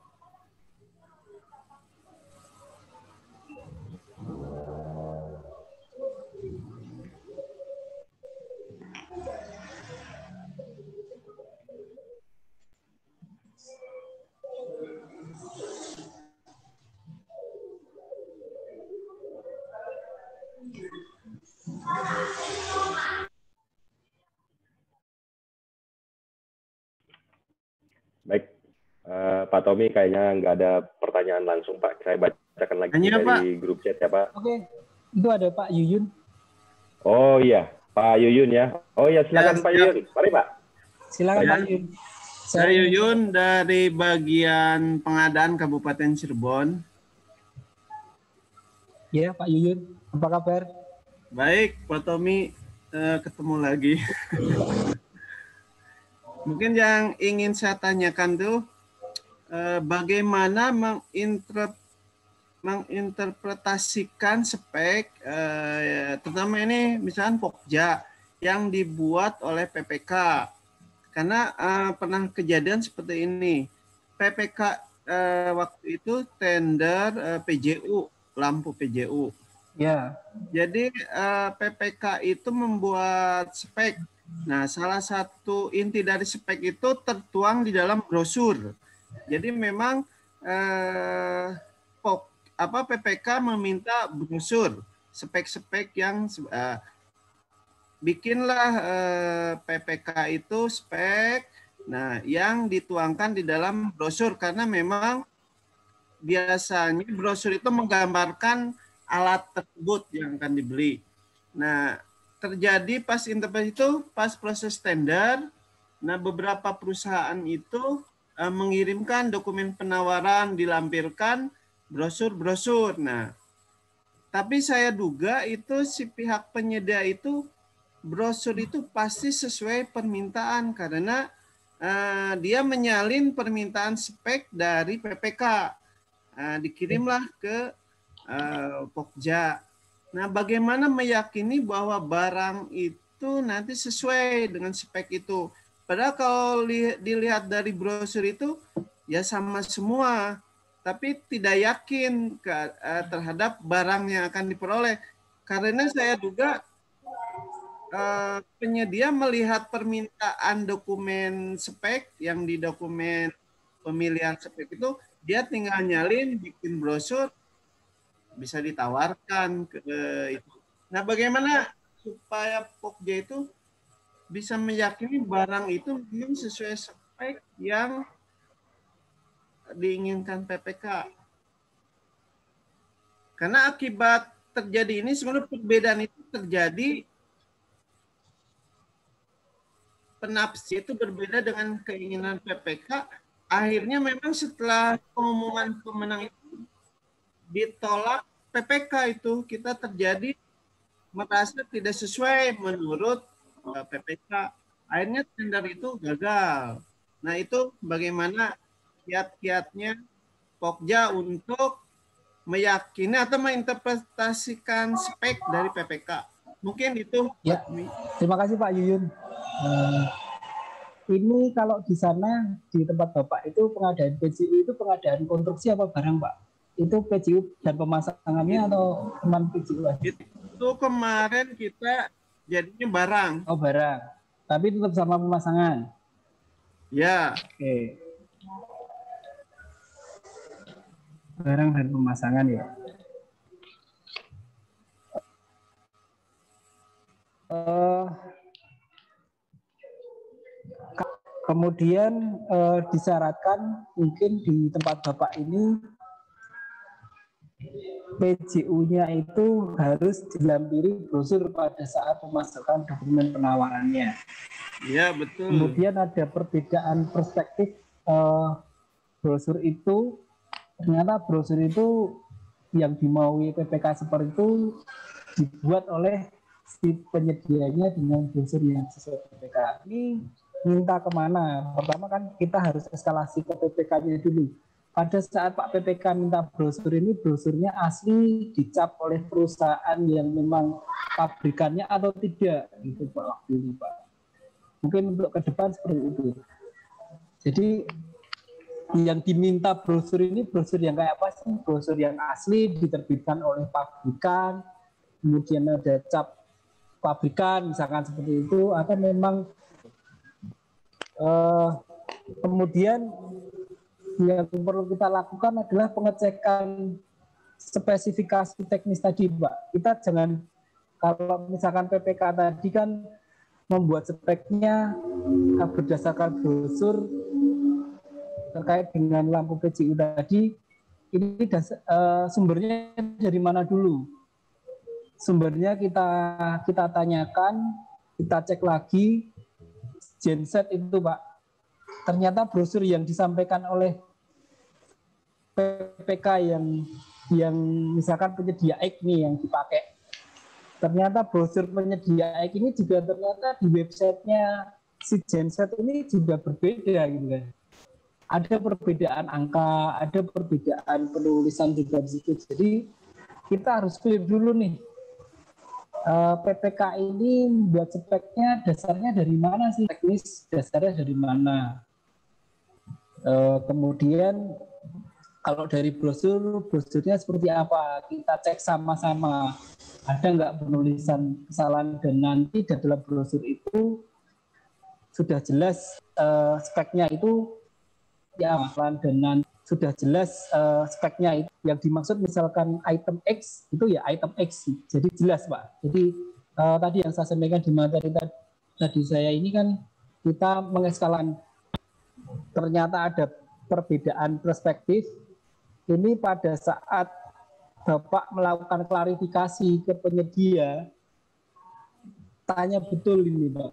Baik, uh, Pak Tommy kayaknya nggak ada pertanyaan langsung Pak. Saya bacakan lagi Hanya, dari Pak. grup chat ya Pak. Oke, itu ada Pak Yuyun. Oh iya, Pak Yuyun ya. Oh iya, silakan ya, Pak Yuyun. Mari Pak. Silakan ya. Pak Yuyun. Saya Yuyun dari bagian pengadaan Kabupaten Cirebon. Ya Pak Yuyun, apa kabar? Baik, Pak Tommy, uh, ketemu lagi. Mungkin yang ingin saya tanyakan tuh, eh, bagaimana menginterp menginterpretasikan spek, eh, terutama ini misalnya Pokja yang dibuat oleh P P K. Karena eh, pernah kejadian seperti ini. P P K eh, waktu itu tender eh, P J U, lampu P J U. Ya. Jadi eh, P P K itu membuat spek. Nah, salah satu inti dari spek itu tertuang di dalam brosur. Jadi memang eh, pop, apa P P K meminta brosur spek-spek yang eh, bikinlah eh, P P K itu spek, nah yang dituangkan di dalam brosur karena memang biasanya brosur itu menggambarkan alat tersebut yang akan dibeli. Nah, terjadi pas interpretasi itu pas proses tender, nah beberapa perusahaan itu uh, mengirimkan dokumen penawaran, dilampirkan brosur-brosur. Nah, tapi saya duga itu si pihak penyedia itu brosur itu pasti sesuai permintaan karena uh, dia menyalin permintaan spek dari P P K, uh, dikirimlah ke uh, Pokja. Nah, bagaimana meyakini bahwa barang itu nanti sesuai dengan spek itu? Padahal kalau dilihat dari brosur itu ya sama semua, tapi tidak yakin ke, uh, terhadap barang yang akan diperoleh. Karena saya duga uh, penyedia melihat permintaan dokumen spek yang di dokumen pemilihan spek itu, dia tinggal nyalin, bikin brosur, bisa ditawarkan ke itu. Nah, bagaimana supaya Pokja itu bisa meyakini barang itu memang sesuai spek yang diinginkan P P K. Karena akibat terjadi ini sebenarnya perbedaan itu terjadi, penafsir itu berbeda dengan keinginan P P K. Akhirnya memang setelah pengumuman pemenang itu ditolak P P K, itu kita terjadi merasa tidak sesuai menurut P P K. Akhirnya tender itu gagal. Nah itu bagaimana kiat-kiatnya Pokja untuk meyakini atau menginterpretasikan spek dari P P K. Mungkin itu. Ya, terima kasih Pak Yuyun. Uh, ini kalau di sana di tempat Bapak itu pengadaan P J U itu pengadaan konstruksi apa barang Pak? Itu P J U dan pemasangannya atau teman P J U aja? Itu kemarin kita jadinya barang. Oh barang, tapi tetap sama pemasangan. Ya. Oke. Barang dan pemasangan ya. Uh, kemudian uh, disyaratkan mungkin di tempat Bapak ini P J U-nya itu harus dilampiri brosur pada saat pemasakan dokumen penawarannya. Iya betul. Kemudian ada perbedaan perspektif uh, brosur itu. Ternyata brosur itu yang dimaui P P K seperti itu dibuat oleh si penyedianya dengan brosur yang sesuai P P K. Ini minta kemana? Pertama kan kita harus eskalasi ke P P K-nya dulu. Pada saat Pak P P K minta brosur ini, brosurnya asli dicap oleh perusahaan yang memang pabrikannya atau tidak, gitu Pak waktu ini Pak. Mungkin untuk ke depan seperti itu. Jadi yang diminta brosur ini brosur yang kayak apa sih? Brosur yang asli diterbitkan oleh pabrikan, kemudian ada cap pabrikan misalkan seperti itu, atau memang eh, kemudian yang perlu kita lakukan adalah pengecekan spesifikasi teknis tadi Pak. Kita jangan, kalau misalkan P P K tadi kan membuat speknya berdasarkan brosur terkait dengan lampu P J U tadi, ini das, uh, sumbernya dari mana dulu? Sumbernya kita kita tanyakan, kita cek lagi genset itu Pak. Ternyata brosur yang disampaikan oleh P P K yang yang misalkan penyedia X nih yang dipakai. Ternyata brosur penyedia X ini juga ternyata di websitenya si genset ini juga berbeda gitu kan. Ada perbedaan angka, ada perbedaan penulisan juga di situ. Jadi kita harus clear dulu nih. Uh, P P K ini buat speknya dasarnya dari mana sih? Teknis dasarnya dari mana? Uh, kemudian kalau dari brosur, brosurnya seperti apa? Kita cek sama-sama. Ada nggak penulisan kesalahan, dan nanti di dalam brosur itu sudah jelas uh, speknya itu ya, dan nanti sudah jelas uh, speknya itu yang dimaksud misalkan item X itu ya item X, jadi jelas Pak. Jadi uh, tadi yang saya sampaikan di materi tadi, tadi saya ini kan kita mengeskalkan, ternyata ada perbedaan perspektif. Ini pada saat Bapak melakukan klarifikasi ke penyedia, tanya betul ini Pak.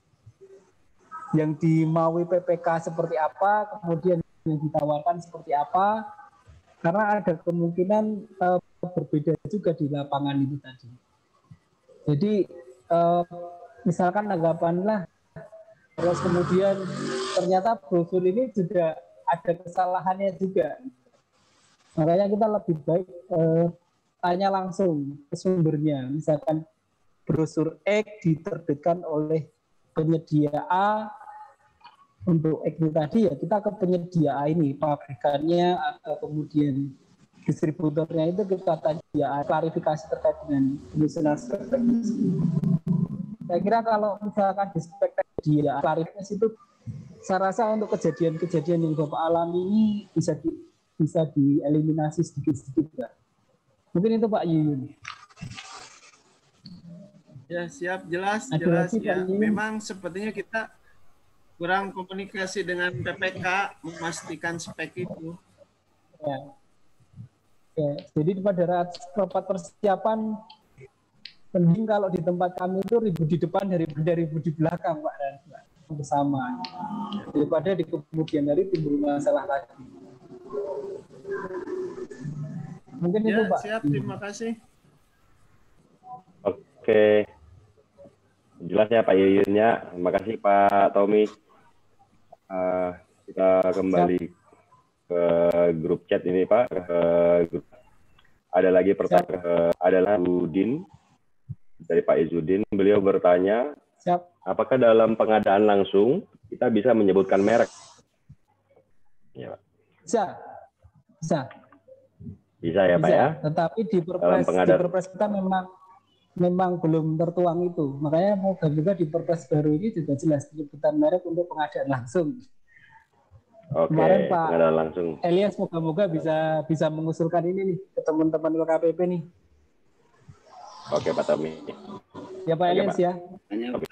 Yang dimaui P P K seperti apa, kemudian yang ditawarkan seperti apa, karena ada kemungkinan uh, berbeda juga di lapangan itu tadi. Jadi uh, misalkan anggapanlah, terus kemudian ternyata brosur ini juga ada kesalahannya juga. Makanya kita lebih baik uh, tanya langsung ke sumbernya. Misalkan brosur X diterbitkan oleh penyedia A, untuk X tadi ya kita ke penyedia A ini, pabrikannya atau kemudian distributornya itu kita tanya ya, klarifikasi terkait dengan penyusunan spek teknis. Saya kira kalau misalkan di spek dia klarifikasi itu, saya rasa untuk kejadian-kejadian yang Bapak alami ini bisa di, bisa dieliminasi sedikit-sedikit. Mungkin itu Pak Yuyun. Ya, siap, jelas, Ada jelas lagi, Pak ya. Yuyun? Memang sepertinya kita kurang komunikasi dengan P P K memastikan spek itu. Ya. Ya, jadi pada saat rapat persiapan, mending kalau di tempat kami itu ribut di depan daripada ribut di belakang, Pak, dan Pak, bersama. Daripada di kemudian hari timbul masalah lagi. Mungkin Ya, itu, Pak. siap, terima kasih. Oke. Jelas ya Pak Yuyunnya. Terima kasih Pak Tommy. Uh, kita kembali Siap. ke grup chat ini Pak. Ke grup. Ada lagi pertanyaan. Adalah Udin dari Pak Izudin. Beliau bertanya, Siap. apakah dalam pengadaan langsung kita bisa menyebutkan merek? Ya, Pak. Bisa. Bisa. Bisa ya bisa. Pak ya. Tetapi di perpres, pengadaan... di perpres kita memang memang belum tertuang itu. Makanya moga juga di perpres baru ini juga jelas penyebutan merek untuk pengadaan langsung. Oke, kemarin Pak pengadaan langsung. Elias moga-moga bisa bisa mengusulkan ini nih ke teman-teman K P P nih. Oke Pak Tommy. Ya Pak Elias ya. Tanya Pak.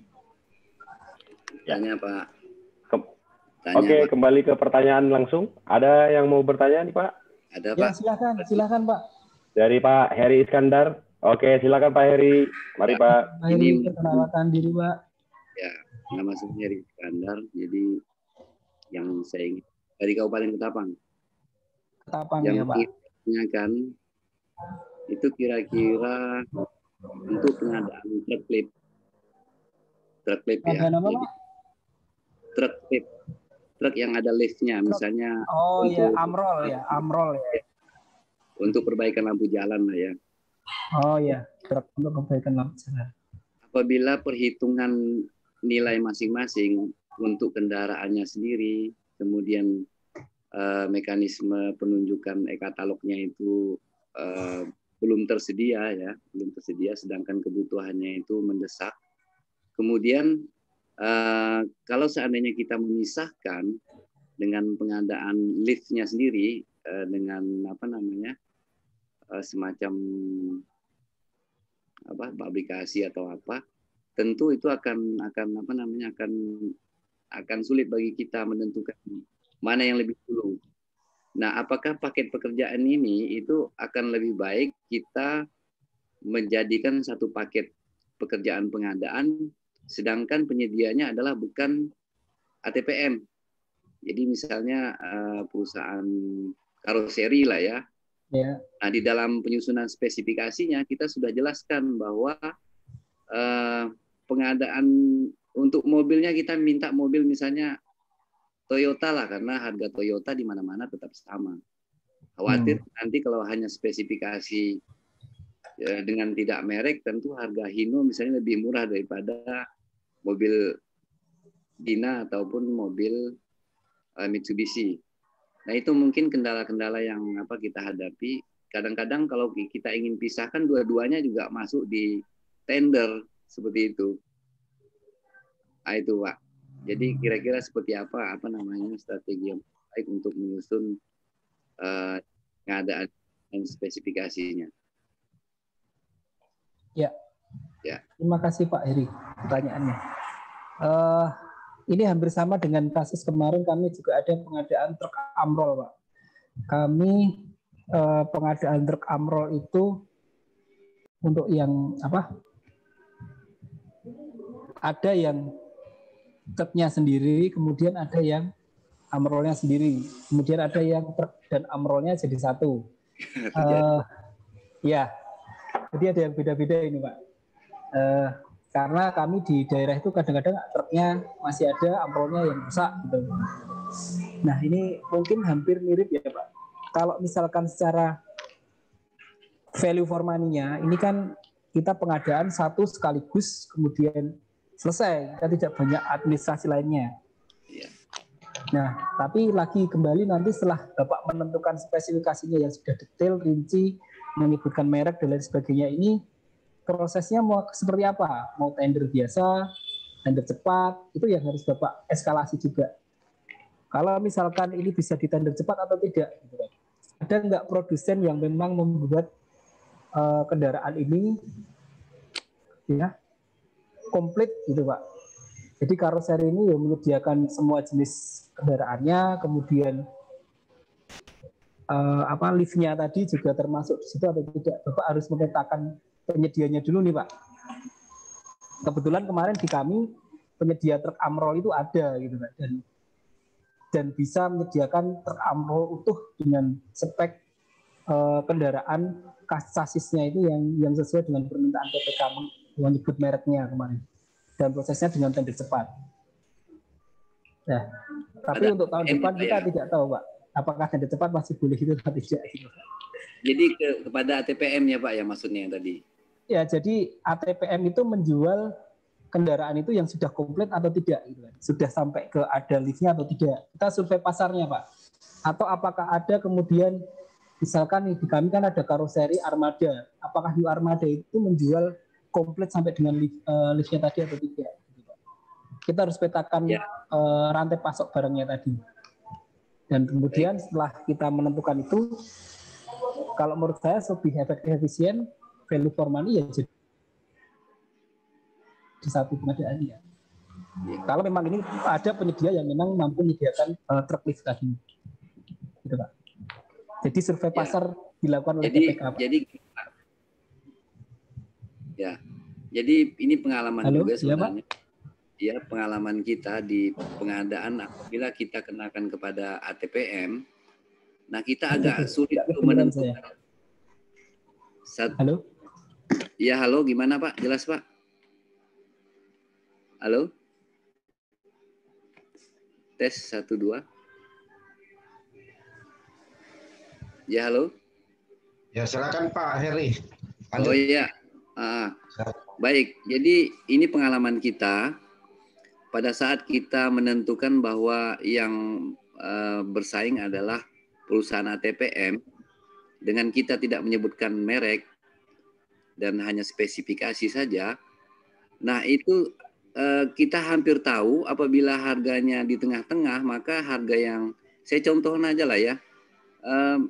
Tanya Pak. Kem Tanya, Oke, Pak. Kembali ke pertanyaan langsung. Ada yang mau bertanya nih Pak? Ada ya, Pak. Silakan, silakan Pak. Dari Pak Heri Iskandar. Oke, silakan Pak Heri. Mari ya, Pak. Pak Heri, perkenalkan diri Pak. Ya, nama saya Heri Iskandar. Jadi yang saya ingin dari Kabupaten Ketapang. Ketapang yang ya Pak. Yang tanyakan itu kira-kira untuk pengadaan truk clip. Truk clip ya. Ada apa Pak? Truk clip. Truk yang ada liftnya, misalnya. Oh iya, amrol ya, amrol ya. Untuk perbaikan lampu jalan lah ya. Oh iya, truk untuk perbaikan lampu jalan. Apabila perhitungan nilai masing-masing untuk kendaraannya sendiri, kemudian eh, mekanisme penunjukan e-katalognya itu eh, belum tersedia ya, belum tersedia, sedangkan kebutuhannya itu mendesak. Kemudian eh, kalau seandainya kita memisahkan dengan pengadaan liftnya sendiri eh, dengan apa namanya eh, semacam apa aplikasi atau apa, tentu itu akan akan apa namanya akan akan sulit bagi kita menentukan mana yang lebih dulu. Nah, apakah paket pekerjaan ini itu akan lebih baik kita menjadikan satu paket pekerjaan pengadaan, sedangkan penyedianya adalah bukan A T P M. Jadi misalnya perusahaan karoseri lah ya. Ya. Nah, di dalam penyusunan spesifikasinya kita sudah jelaskan bahwa eh, pengadaan untuk mobilnya kita minta mobil misalnya Toyota lah, karena harga Toyota di mana-mana tetap sama. Khawatir hmm. nanti kalau hanya spesifikasi ya, dengan tidak merek, tentu harga Hino misalnya lebih murah daripada mobil Dina ataupun mobil uh, Mitsubishi. Nah itu mungkin kendala-kendala yang apa kita hadapi. Kadang-kadang kalau kita ingin pisahkan, dua-duanya juga masuk di tender seperti itu. Nah, itu Pak. Jadi kira-kira seperti apa apa namanya strategi yang baik untuk menyusun uh, pengadaan dan spesifikasinya. Ya. Ya. Terima kasih Pak Heri pertanyaannya. Uh, ini hampir sama dengan kasus kemarin, kami juga ada pengadaan truk amrol Pak. Kami uh, pengadaan truk amrol itu untuk yang apa? Ada yang truknya sendiri, kemudian ada yang amrolnya sendiri, kemudian ada yang truk dan amrolnya jadi satu. uh, ya, jadi ada yang beda-beda ini Pak. Uh, karena kami di daerah itu kadang-kadang truknya masih ada, amrolnya yang rusak gitu. Nah ini mungkin hampir mirip ya Pak. Kalau misalkan secara value for money-nya, ini kan kita pengadaan satu sekaligus kemudian selesai, kita tidak banyak administrasi lainnya. Nah, tapi lagi kembali nanti setelah Bapak menentukan spesifikasinya yang sudah detail, rinci, menyebutkan merek dan lain sebagainya, ini prosesnya mau seperti apa? Mau tender biasa, tender cepat, itu yang harus Bapak eskalasi juga. Kalau misalkan ini bisa di tender cepat atau tidak, gitu kan. Ada nggak produsen yang memang membuat uh, kendaraan ini ya komplit gitu Pak. Jadi karoseri ini ya menyediakan semua jenis kendaraannya, kemudian uh, apa liftnya tadi juga termasuk di situ atau tidak. Bapak harus memetakan penyedianya dulu nih Pak. Kebetulan kemarin di kami penyedia truk Amrol itu ada gitu Pak, dan dan bisa menyediakan truk Amrol utuh dengan spek uh, kendaraan sasisnya itu yang yang sesuai dengan permintaan P P K, menyebut mereknya kemarin. Dan prosesnya dengan tender cepat. Nah, tapi ada untuk tahun depan kita ya? Tidak tahu Pak, apakah tender cepat masih boleh itu atau tidak. Jadi ke, kepada A T P M ya Pak ya maksudnya yang tadi? Ya, jadi A T P M itu menjual kendaraan itu yang sudah komplit atau tidak, gitu kan. Sudah sampai ke ada liftnya atau tidak. Kita survei pasarnya Pak. Atau apakah ada kemudian, misalkan di kami kan ada karoseri Armada, apakah di Armada itu menjual komplit sampai dengan lift, uh, liftnya tadi atau tidak. Kita harus petakan ya. uh, rantai pasok barangnya tadi. Dan kemudian setelah kita menentukan itu, kalau menurut saya lebih efektif efisien, value for money ya jadi di satu pengadaannya. Ya. Kalau memang ini ada penyedia yang memang mampu menyediakan uh, truk lift tadi. Gitu Pak. Jadi survei pasar ya. Dilakukan oleh jadi, P P K. Pak. Jadi Ya, jadi ini pengalaman Halo, juga sebenarnya. Ya, pengalaman kita di pengadaan apabila kita kenakan kepada A T P M, nah kita agak sulit untuk menentukan. Sat... Halo? Ya, halo, gimana Pak? Jelas Pak? Halo? Tes, satu, dua. Ya, halo? Ya, silakan Pak Heri. Lanjut. Oh iya. Ah, baik, jadi ini pengalaman kita pada saat kita menentukan bahwa yang uh, bersaing adalah perusahaan A T P M dengan kita tidak menyebutkan merek dan hanya spesifikasi saja. Nah itu uh, kita hampir tahu apabila harganya di tengah-tengah, maka harga yang saya contohin aja lah ya. Uh,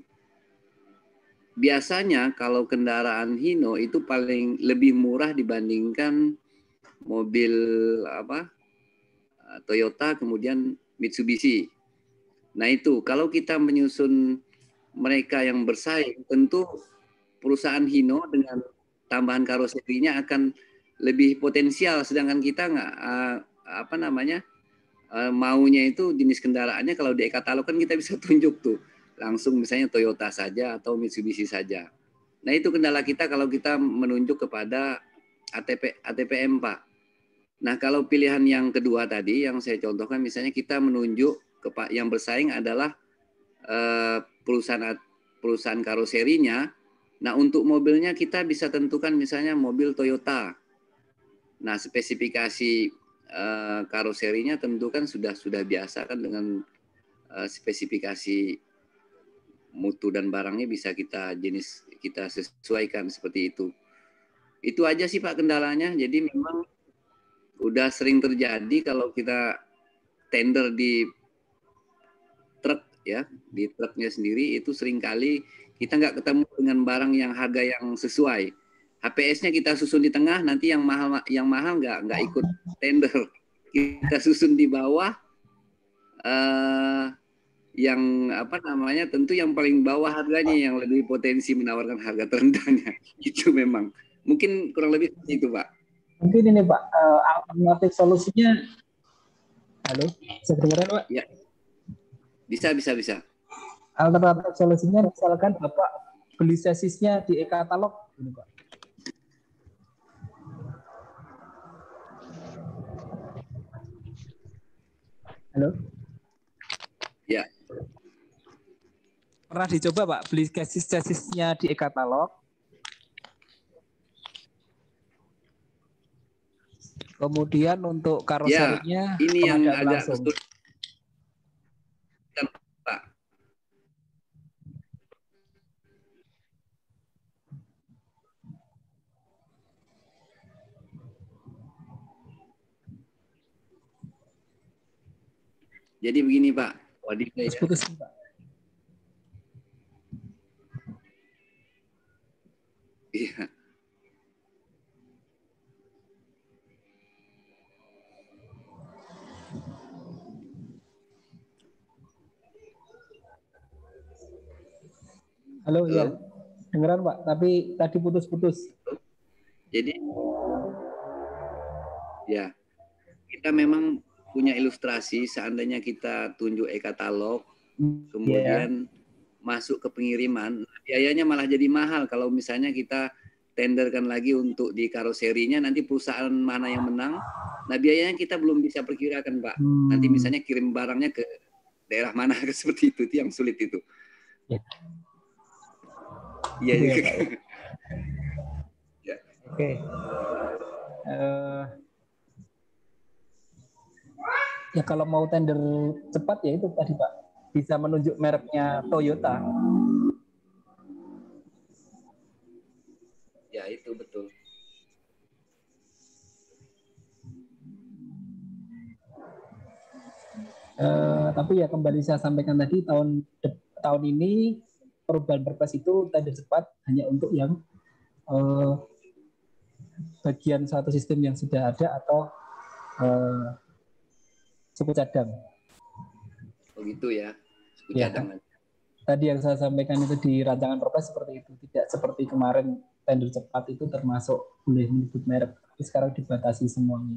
Biasanya kalau kendaraan Hino itu paling lebih murah dibandingkan mobil apa Toyota kemudian Mitsubishi. Nah itu kalau kita menyusun mereka yang bersaing, tentu perusahaan Hino dengan tambahan karoserinya akan lebih potensial, sedangkan kita nggak apa namanya maunya itu jenis kendaraannya kalau di e-katalog kan kita bisa tunjuk tuh. Langsung misalnya Toyota saja atau Mitsubishi saja. Nah itu kendala kita kalau kita menunjuk kepada A T P, A T P M Pak. Nah kalau pilihan yang kedua tadi yang saya contohkan misalnya kita menunjuk ke Pak yang bersaing adalah eh, perusahaan perusahaan karoserinya. Nah untuk mobilnya kita bisa tentukan misalnya mobil Toyota. Nah spesifikasi eh, karoserinya tentu kan sudah sudah biasa kan dengan eh, spesifikasi mutu dan barangnya bisa kita jenis kita sesuaikan seperti itu. Itu aja sih Pak kendalanya. Jadi memang udah sering terjadi kalau kita tender di truk ya, di truknya sendiri itu seringkali kita nggak ketemu dengan barang yang harga yang sesuai. H P S-nya kita susun di tengah, nanti yang mahal yang mahal nggak nggak ikut tender. Kita susun di bawah. Uh, yang apa namanya tentu yang paling bawah harganya yang lebih potensi menawarkan harga terendahnya itu memang mungkin kurang lebih seperti itu Pak. Mungkin ini Pak uh, alternatif solusinya. Halo, bisa dengar Pak? Ya, bisa bisa bisa. Alternatif solusinya misalkan Bapak beli sasisnya di e-katalog, gitu Pak. Halo. Ya. Pernah dicoba Pak beli chassis-chassisnya di e-katalog. Kemudian untuk karoserinya ya, ini yang agak langsung. Pak. Jadi begini Pak. Waduh, ya. Putus, Pak. Iya. Halo, Halo? ya. Dengeran Pak, tapi tadi putus-putus. Jadi ya, kita memang punya ilustrasi seandainya kita tunjuk e-katalog, kemudian masuk ke pengiriman, biayanya malah jadi mahal kalau misalnya kita tenderkan lagi untuk di karoserinya, nanti perusahaan mana yang menang, nah biayanya kita belum bisa perkirakan Pak. Hmm. Nanti misalnya kirim barangnya ke daerah mana seperti itu, itu yang sulit itu. Ya. Iya, Gitu ya, ya, Pak, ya. ya. Oke. Uh, ya kalau mau tender cepat ya itu tadi Pak, bisa menunjuk mereknya Toyota. Ya itu betul. Uh, tapi ya kembali saya sampaikan tadi, tahun tahun ini perubahan perpres itu tender cepat hanya untuk yang uh, bagian satu sistem yang sudah ada atau uh, suku cadang. Oh gitu ya, suku Ya, cadang. tadi yang saya sampaikan itu di rancangan perpres seperti itu, tidak seperti kemarin tender cepat itu termasuk boleh menyebut merek, tapi sekarang dibatasi semuanya.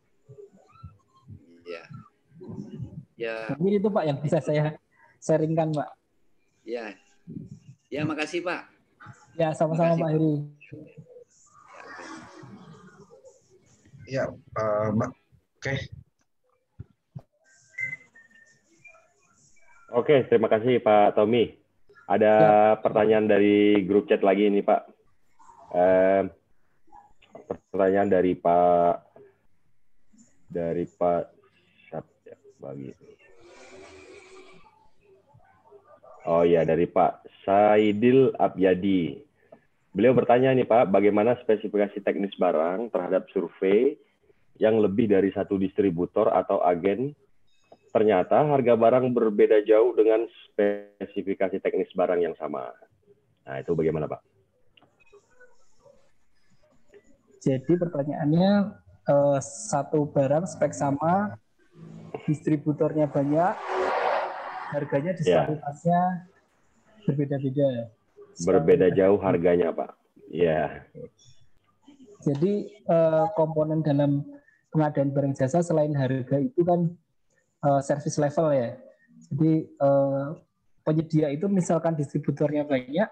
Ya. Ya. Mungkin itu Pak yang bisa saya sharingkan Pak. Ya. Ya, makasih Pak. Ya, sama-sama Pak Heri. Ya, uh, Mbak. Oke. Okay. Oke, terima kasih Pak Tommy. Ada ya. pertanyaan dari grup chat lagi ini Pak. Eh, pertanyaan dari Pak dari Pak ya, bagi. Oh ya, dari Pak Saidil Abyadi. Beliau bertanya nih Pak, bagaimana spesifikasi teknis barang terhadap survei yang lebih dari satu distributor atau agen? Ternyata harga barang berbeda jauh dengan spesifikasi teknis barang yang sama. Nah, itu bagaimana Pak? Jadi pertanyaannya, eh, satu barang spek sama, distributornya banyak, harganya disparitasnya ya. berbeda-beda. Berbeda jauh harganya Pak. Ya. Jadi eh, komponen dalam pengadaan barang jasa selain harga itu kan Uh, service level ya. Jadi uh, penyedia itu misalkan distributornya banyak,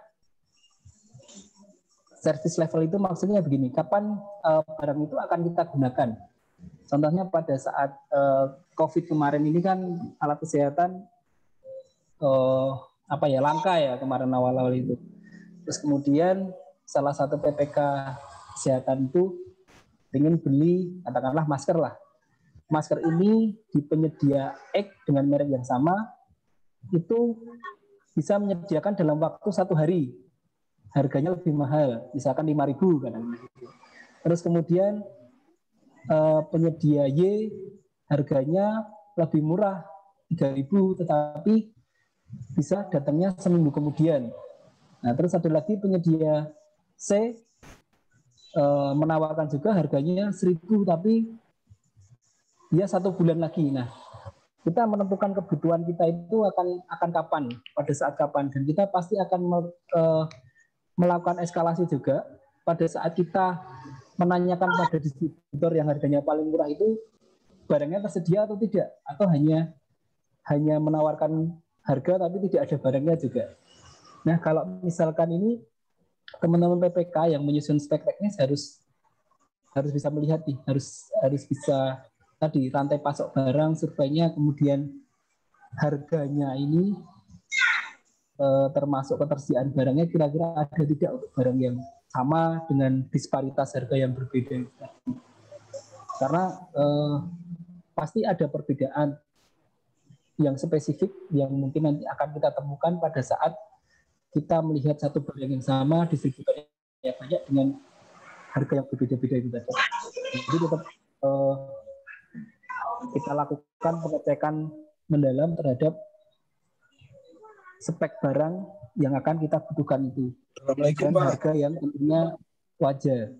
service level itu maksudnya begini, kapan uh, barang itu akan kita gunakan. Contohnya pada saat uh, COVID kemarin ini kan alat kesehatan uh, apa ya langka ya kemarin awal-awal itu. Terus kemudian salah satu P P K kesehatan itu ingin beli katakanlah masker lah. Masker ini di penyedia X dengan merek yang sama itu bisa menyediakan dalam waktu satu hari, harganya lebih mahal, misalkan lima ribu kan. Terus kemudian eh, penyedia Y harganya lebih murah tiga ribu, tetapi bisa datangnya seminggu kemudian. Nah terus ada lagi penyedia C eh, menawarkan juga harganya seribu, tapi dia satu bulan lagi. Nah, kita menentukan kebutuhan kita itu akan akan kapan, pada saat kapan, dan kita pasti akan me, uh, melakukan eskalasi juga pada saat kita menanyakan pada distributor yang harganya paling murah itu barangnya tersedia atau tidak, atau hanya hanya menawarkan harga tapi tidak ada barangnya juga. Nah, kalau misalkan ini teman-teman P P K yang menyusun spek teknis harus harus bisa melihat nih, harus harus bisa tadi rantai pasok barang, surveinya, kemudian harganya ini eh, termasuk ketersediaan barangnya kira-kira ada tidak untuk barang yang sama dengan disparitas harga yang berbeda. Karena eh, pasti ada perbedaan yang spesifik yang mungkin nanti akan kita temukan pada saat kita melihat satu barang yang sama distributornya banyak dengan harga yang berbeda-beda itu tadi. Jadi tetap eh, kita lakukan pengecekan mendalam terhadap spek barang yang akan kita butuhkan itu dan harga yang tentunya wajar.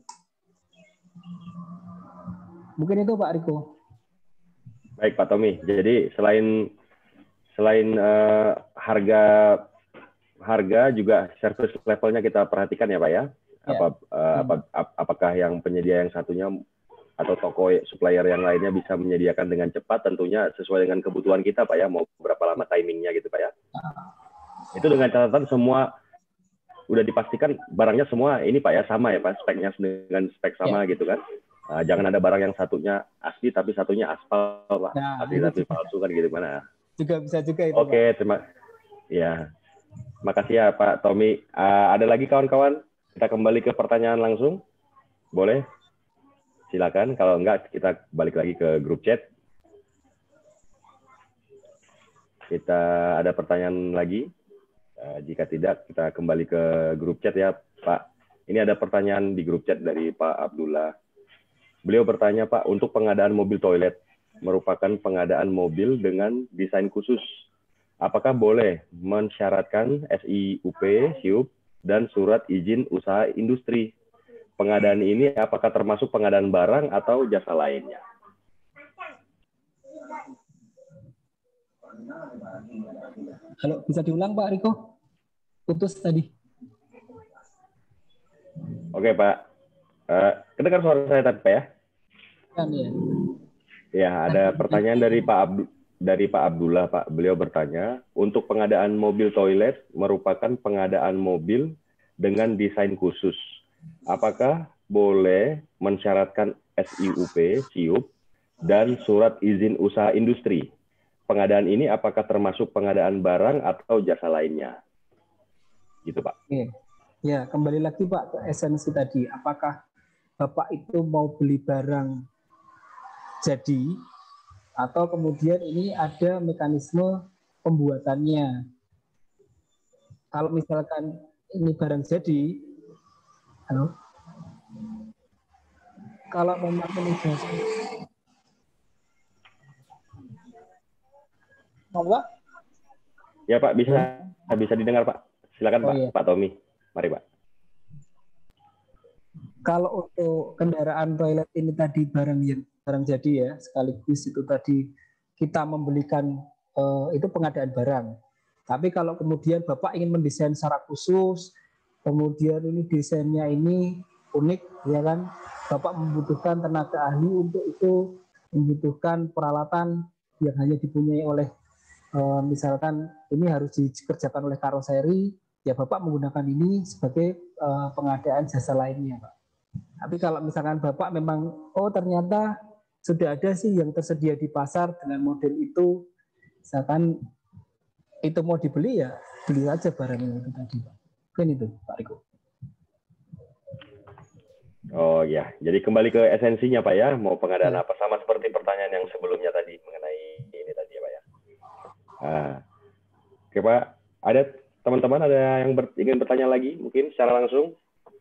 Mungkin itu Pak Riko. Baik Pak Tommy. Jadi selain selain uh, harga harga juga service levelnya kita perhatikan ya Pak ya. Ya. Apa, uh, apa ap- apakah yang penyedia yang satunya atau toko supplier yang lainnya bisa menyediakan dengan cepat, tentunya sesuai dengan kebutuhan kita Pak ya, mau berapa lama timingnya gitu Pak ya. Itu dengan catatan semua udah dipastikan barangnya semua ini Pak ya sama ya Pak, speknya dengan spek sama ya. Gitu kan. Uh, jangan ada barang yang satunya asli tapi satunya aspal Pak, nah, asli tapi palsu kan gitu mana. Juga bisa juga itu. Oke, okay, terima ya. Makasih ya Pak Tommy. Uh, ada lagi kawan-kawan? Kita kembali ke pertanyaan langsung. Boleh? Silakan. Kalau enggak, kita balik lagi ke grup chat. Kita ada pertanyaan lagi. Uh, jika tidak, kita kembali ke grup chat ya Pak. Ini ada pertanyaan di grup chat dari Pak Abdullah. Beliau bertanya, Pak, untuk pengadaan mobil toilet merupakan pengadaan mobil dengan desain khusus. Apakah boleh mensyaratkan S I U P, S I U P, dan surat izin usaha industri? Pengadaan ini apakah termasuk pengadaan barang atau jasa lainnya? Halo, bisa diulang Pak Riko? Putus tadi. Oke Pak. Uh, kedengar suara saya tadi Pak ya? Kan ya. Ya, ada pertanyaan dari Pak Abdu dari Pak Abdullah, Pak. Beliau bertanya, untuk pengadaan mobil toilet merupakan pengadaan mobil dengan desain khusus. Apakah boleh mensyaratkan S I U P, S I U P, dan surat izin usaha industri? Pengadaan ini apakah termasuk pengadaan barang atau jasa lainnya? Gitu, Pak. Oke. Ya, kembali lagi Pak ke esensi tadi. Apakah Bapak itu mau beli barang jadi atau kemudian ini ada mekanisme pembuatannya? Kalau misalkan ini barang jadi, halo? Kalau memang ini jasa, mau Pak? Ya Pak, bisa bisa didengar Pak. Silakan Oh, Pak, iya. Pak Tommy. Mari Pak. Kalau untuk kendaraan toilet ini tadi barang yang barang jadi ya, sekaligus itu tadi kita membelikan eh, itu pengadaan barang. Tapi kalau kemudian Bapak ingin mendesain secara khusus, kemudian ini desainnya ini unik, ya kan? Bapak membutuhkan tenaga ahli untuk itu, membutuhkan peralatan yang hanya dipunyai oleh eh, misalkan ini harus dikerjakan oleh karoseri, ya Bapak menggunakan ini sebagai eh, pengadaan jasa lainnya, Pak. Tapi kalau misalkan Bapak memang, oh ternyata sudah ada sih yang tersedia di pasar dengan model itu, misalkan itu mau dibeli ya beli aja barangnya itu tadi, Pak. Kan itu, Pak Riko. Oh ya, jadi kembali ke esensinya Pak ya, mau pengadaan Ya. apa, sama seperti pertanyaan yang sebelumnya tadi mengenai ini tadi ya Pak ya. Nah, oke Pak, ada teman-teman ada yang ber, ingin bertanya lagi mungkin secara langsung?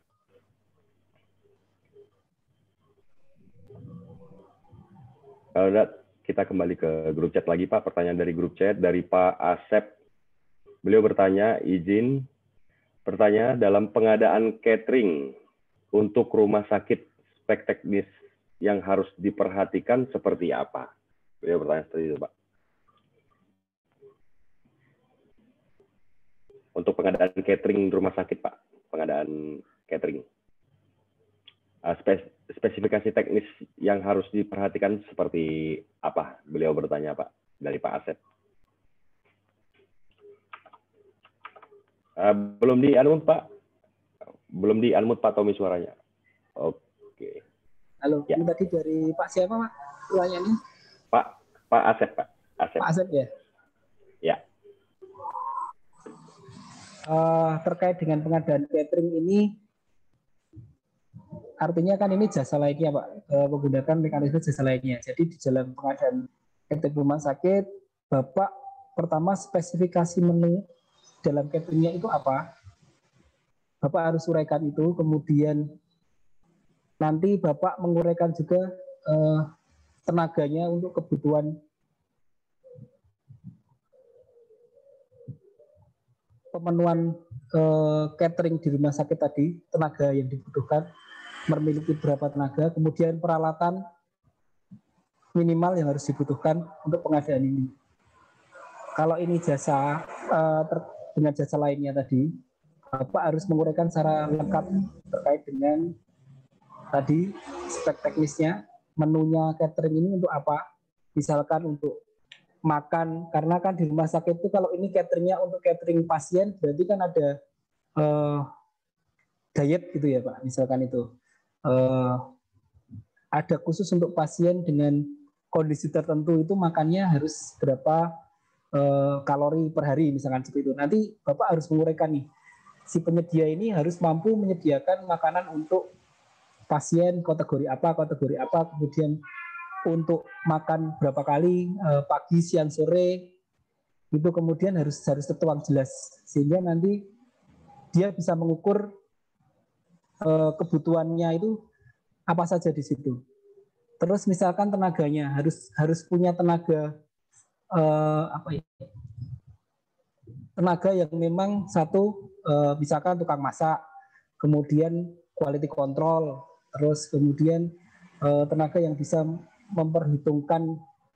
Kalau enggak, kita kembali ke grup chat lagi Pak. Pertanyaan dari grup chat dari Pak Asep. Beliau bertanya, izin bertanya dalam pengadaan catering untuk rumah sakit, spek teknis yang harus diperhatikan seperti apa? Beliau bertanya seperti itu Pak. Untuk pengadaan catering rumah sakit Pak, pengadaan catering. Spesifikasi teknis yang harus diperhatikan seperti apa? Beliau bertanya Pak, dari Pak Asep. Uh, belum di unmute Pak, belum di unmute Pak Tommy suaranya. Oke. Halo, Ya. ini tadi dari Pak siapa Pak? Pertanyaannya? Pak, Pak Asep Pak. Asep. Pak Asep ya. Ya. Uh, terkait dengan pengadaan catering ini, artinya kan ini jasa lainnya Pak, uh, menggunakan mekanisme jasa lainnya. Jadi di dalam pengadaan catering rumah sakit, Bapak pertama spesifikasi menu dalam cateringnya itu apa? Bapak harus uraikan itu, kemudian nanti Bapak menguraikan juga uh, tenaganya untuk kebutuhan pemenuhan eh, catering di rumah sakit tadi, tenaga yang dibutuhkan, memiliki berapa tenaga, kemudian peralatan minimal yang harus dibutuhkan untuk pengadaan ini. Kalau ini jasa eh, ter, dengan jasa lainnya tadi, Bapak harus menguraikan secara lengkap terkait dengan tadi spek teknisnya, menunya catering ini untuk apa? Misalkan untuk makan, karena kan di rumah sakit itu kalau ini cateringnya untuk catering pasien, berarti kan ada eh, diet gitu ya Pak, misalkan itu. Eh, ada khusus untuk pasien dengan kondisi tertentu itu makannya harus berapa eh, kalori per hari misalkan seperti itu. Nanti Bapak harus menguraikan nih, si penyedia ini harus mampu menyediakan makanan untuk pasien kategori apa, kategori apa, kemudian untuk makan berapa kali, eh, pagi, siang, sore, itu kemudian harus harus tertuang jelas sehingga nanti dia bisa mengukur eh, kebutuhannya itu apa saja di situ. Terus misalkan tenaganya harus harus punya tenaga eh, apa ya? Tenaga yang memang satu eh, misalkan tukang masak, kemudian quality control, terus kemudian eh, tenaga yang bisa memperhitungkan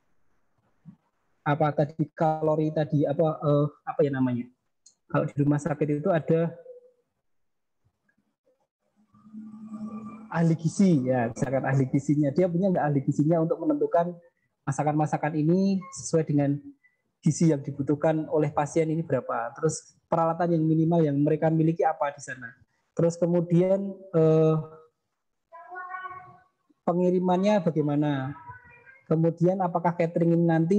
apa tadi kalori tadi apa eh, apa ya namanya? Kalau di rumah sakit itu ada ahli gizi ya, misalkan ahli gizinya, dia punya nggak ahli gizinya untuk menentukan masakan-masakan ini sesuai dengan gizi yang dibutuhkan oleh pasien ini berapa, terus peralatan yang minimal yang mereka miliki apa di sana, terus kemudian eh, pengirimannya bagaimana, kemudian apakah catering ini nanti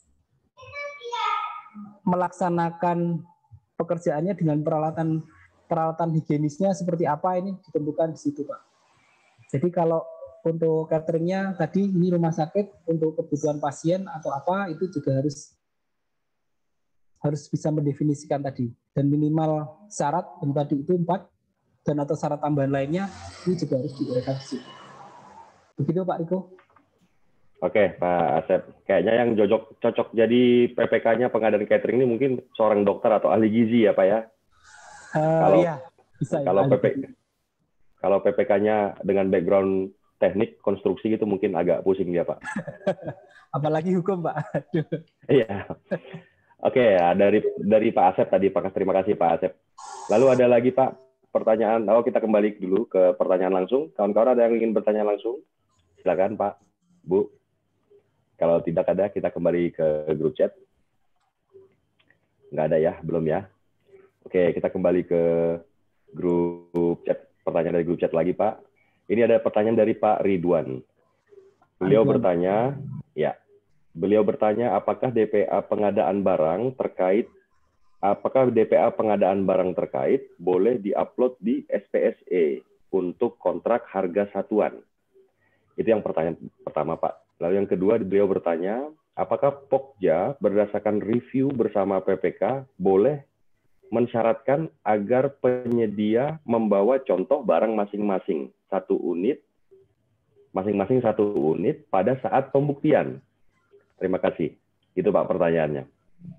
melaksanakan pekerjaannya dengan peralatan peralatan higienisnya seperti apa, ini ditentukan di situ Pak. Jadi kalau untuk cateringnya tadi ini rumah sakit untuk kebutuhan pasien atau apa itu juga harus harus bisa mendefinisikan tadi, dan minimal syarat yang tadi itu empat dan atau syarat tambahan lainnya ini juga harus diuraikan di situ. Begitu Pak Riko. Oke Pak Asep, kayaknya yang cocok cocok jadi P P K-nya pengadaan catering ini mungkin seorang dokter atau ahli gizi ya Pak ya. Uh, kalau iya, bisa, kalau ya, P P kalau P P K-nya dengan background teknik konstruksi itu mungkin agak pusing dia Pak. Apalagi hukum Pak. Iya. Oke ya, dari dari Pak Asep tadi, Pak, terima kasih Pak Asep. Lalu ada lagi Pak pertanyaan. Oh, kita kembali dulu ke pertanyaan langsung. Kawan-kawan ada yang ingin bertanya langsung? Silakan Pak, Bu. Kalau tidak ada, kita kembali ke grup chat. Nggak ada ya, belum ya. Oke, kita kembali ke grup chat. Pertanyaan dari grup chat lagi Pak. Ini ada pertanyaan dari Pak Ridwan. Beliau Ridwan. bertanya, ya. Beliau bertanya, apakah D P A pengadaan barang terkait, apakah D P A pengadaan barang terkait boleh diupload di S P S E untuk kontrak harga satuan? Itu yang pertanyaan pertama, Pak. Lalu yang kedua, beliau bertanya, apakah Pokja berdasarkan review bersama P P K boleh mensyaratkan agar penyedia membawa contoh barang masing-masing satu unit, masing-masing satu unit pada saat pembuktian? Terima kasih. Itu Pak pertanyaannya.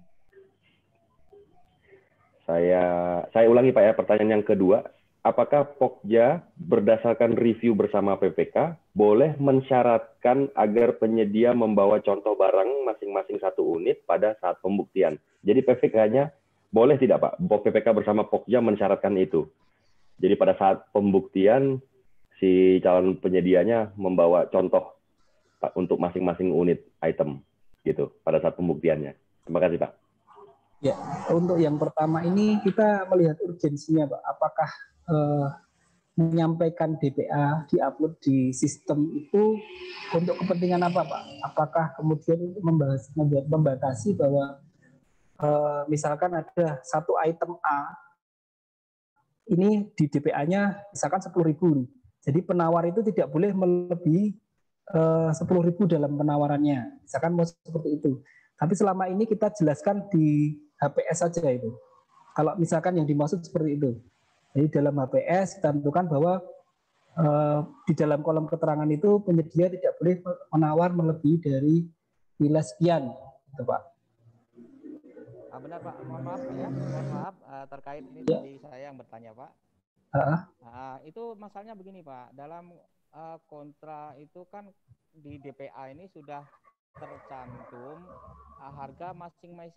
Saya saya ulangi Pak ya, pertanyaan yang kedua. Apakah Pokja berdasarkan review bersama P P K boleh mensyaratkan agar penyedia membawa contoh barang masing-masing satu unit pada saat pembuktian? Jadi P P K-nya boleh tidak Pak? P P K bersama Pokja mensyaratkan itu. Jadi pada saat pembuktian si calon penyedianya membawa contoh Pak untuk masing-masing unit item gitu pada saat pembuktiannya. Terima kasih Pak. Ya, untuk yang pertama ini kita melihat urgensinya Pak. Apakah eh, menyampaikan D P A diupload di sistem itu untuk kepentingan apa Pak? Apakah kemudian untuk membahas, membatasi bahwa eh, misalkan ada satu item A ini di D P A-nya misalkan sepuluh ribu. Jadi penawar itu tidak boleh melebihi sepuluh ribu dalam penawarannya. Misalkan mau seperti itu. Tapi selama ini kita jelaskan di H P S saja itu. Kalau misalkan yang dimaksud seperti itu. Jadi dalam H P S kita tentukan bahwa eh, di dalam kolom keterangan itu penyedia tidak boleh menawar melebihi dari nilai sekian. Gitu, Pak. Ah, benar Pak, mohon maaf Pak ya, mohon maaf uh, terkait ini Ya. tadi saya yang bertanya Pak. Uh-huh. Uh, itu masalahnya begini Pak, dalam uh, kontra itu kan di D P A ini sudah tercantum uh, harga masing-masing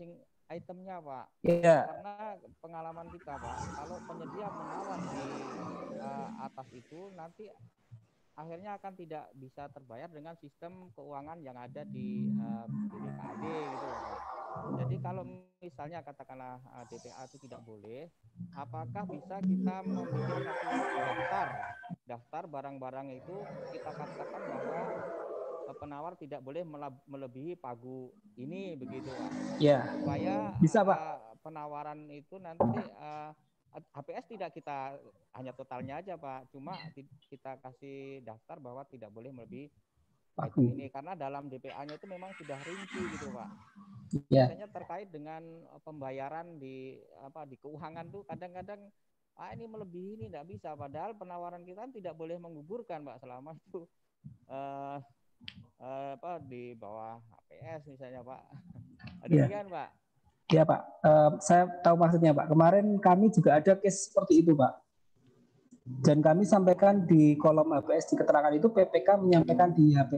itemnya, Pak. Iya. Karena pengalaman kita, Pak, kalau penyedia menawar di uh, atas itu nanti akhirnya akan tidak bisa terbayar dengan sistem keuangan yang ada di uh, B B K D gitu loh, Pak. Jadi kalau misalnya katakanlah uh, D P A itu tidak boleh, apakah bisa kita membuat satu daftar, daftar barang-barang itu kita katakan bahwa uh, penawar tidak boleh melebihi pagu ini begitu, Pak. Ya. Supaya bisa, Pak. Uh, penawaran itu nanti uh, H P S tidak kita hanya totalnya aja, Pak, cuma kita kasih daftar bahwa tidak boleh melebihi item ini karena dalam D P A-nya itu memang sudah rinci gitu, Pak. Ya. Biasanya terkait dengan pembayaran di apa di keuangan tuh kadang-kadang ah ini melebihi ini tidak bisa, padahal penawaran kita tidak boleh menggugurkan, Pak, selama itu uh, uh, apa di bawah H P S misalnya, Pak. Demikian, ya. Pak. Ya, Pak, uh, saya tahu maksudnya, Pak. Kemarin kami juga ada case seperti itu, Pak. Dan kami sampaikan di kolom H P S di keterangan itu, P P K menyampaikan di H P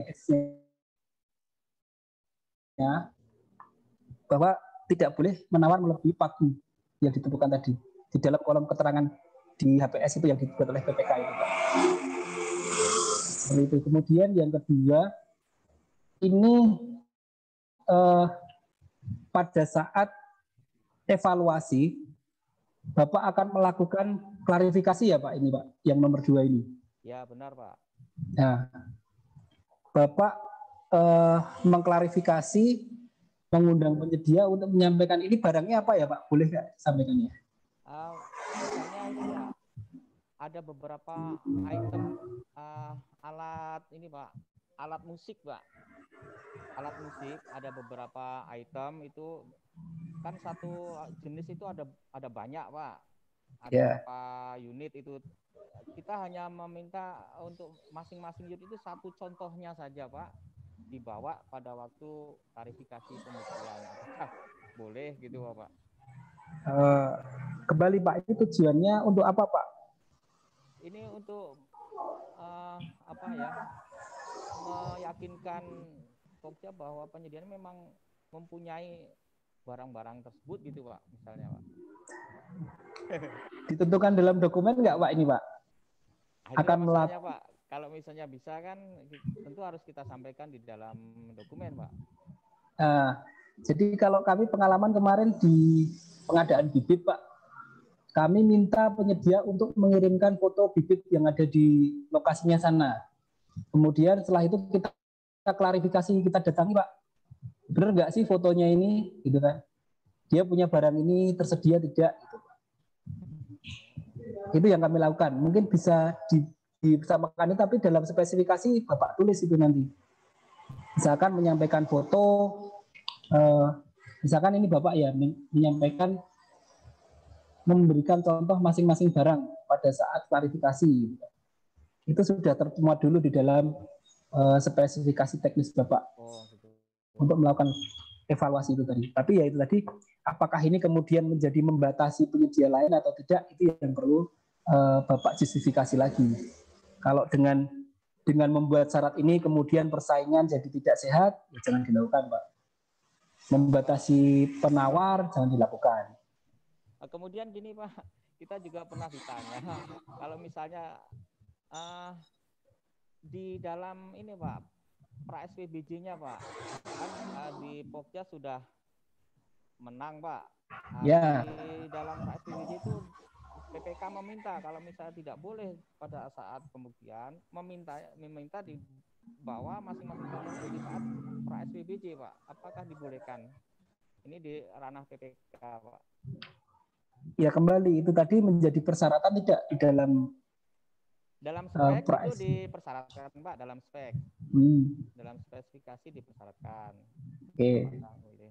S-nya bahwa tidak boleh menawar melebihi pagu yang ditentukan tadi. Di dalam kolom keterangan di H P S itu yang dibuat oleh P P K itu, Pak. Seperti itu. Kemudian yang kedua, ini uh, pada saat evaluasi, Bapak akan melakukan klarifikasi ya, Pak, ini, Pak, yang nomor dua ini. Ya, benar, Pak. Nah, Bapak eh, mengklarifikasi, mengundang penyedia untuk menyampaikan ini barangnya apa ya, Pak? Boleh nggak sampaikannya? Uh, misalnya ini, Pak, ada beberapa item uh, alat ini, Pak, alat musik, Pak. Alat musik ada beberapa item itu. Kan satu jenis itu ada ada banyak, Pak. Ada yeah. berapa unit itu. Kita hanya meminta untuk masing-masing unit itu satu contohnya saja, Pak, dibawa pada waktu klarifikasi pembuktian. Apakah boleh gitu, Pak? Uh, kembali, Pak, itu tujuannya untuk apa, Pak? Ini untuk uh, apa ya? Meyakinkan Pokja bahwa penyediaan memang mempunyai barang-barang tersebut gitu, Pak, misalnya, Pak. Ditentukan dalam dokumen nggak, Pak, ini, Pak? Nah, akan masalahnya, Pak, kalau misalnya bisa kan tentu harus kita sampaikan di dalam dokumen, Pak. Nah, jadi kalau kami pengalaman kemarin di pengadaan bibit, Pak, kami minta penyedia untuk mengirimkan foto bibit yang ada di lokasinya sana. Kemudian setelah itu kita klarifikasi, kita datangi, Pak, benar nggak sih fotonya ini, gitu kan? Dia punya barang ini tersedia tidak? Gitu. Itu yang kami lakukan. Mungkin bisa di, disamakan, tapi dalam spesifikasi Bapak tulis itu nanti. Misalkan menyampaikan foto, eh, misalkan ini Bapak ya menyampaikan, memberikan contoh masing-masing barang pada saat klarifikasi. Itu sudah termuat dulu di dalam uh, spesifikasi teknis Bapak. Oh, gitu. Untuk melakukan evaluasi itu tadi. Tapi ya itu tadi, apakah ini kemudian menjadi membatasi penyedia lain atau tidak, itu yang perlu uh, Bapak justifikasi lagi. Kalau dengan dengan membuat syarat ini kemudian persaingan jadi tidak sehat, ya jangan dilakukan, Pak. Membatasi penawar jangan dilakukan. Kemudian gini, Pak, kita juga pernah ditanya, kalau misalnya uh, di dalam ini, Pak, pra S P B J-nya, Pak, kan uh, di Pokja sudah menang, Pak. Uh, ya. Di dalam pra S P B J itu P P K meminta kalau misalnya tidak boleh pada saat pembuktian, meminta meminta dibawa masing-masing contoh di saat pra S P B J, Pak. Apakah dibolehkan? Ini di ranah P P K, Pak. Ya, kembali itu tadi menjadi persyaratan tidak di dalam dalam spek uh, itu dipersyaratkan, Pak, dalam spek. Hmm. Dalam spesifikasi dipersyaratkan. Oke. Okay.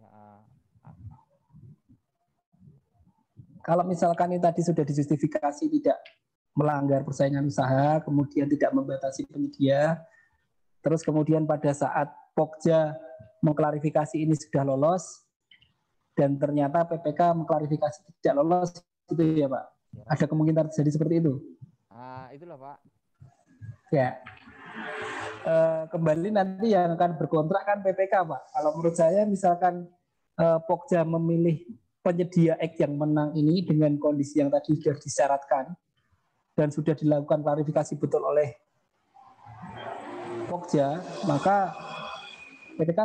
Kalau misalkan ini tadi sudah dijustifikasi tidak melanggar persaingan usaha, kemudian tidak membatasi penyedia, terus kemudian pada saat Pokja mengklarifikasi ini sudah lolos, dan ternyata P P K mengklarifikasi tidak lolos, gitu ya, Pak? Ya. Ada kemungkinan terjadi seperti itu? Ah, itulah, Pak. Ya. E, kembali nanti yang akan berkontrak kan P P K, Pak. Kalau menurut saya misalkan uh, Pokja memilih penyedia X yang menang ini dengan kondisi yang tadi sudah disyaratkan dan sudah dilakukan klarifikasi betul oleh Pokja, maka P P K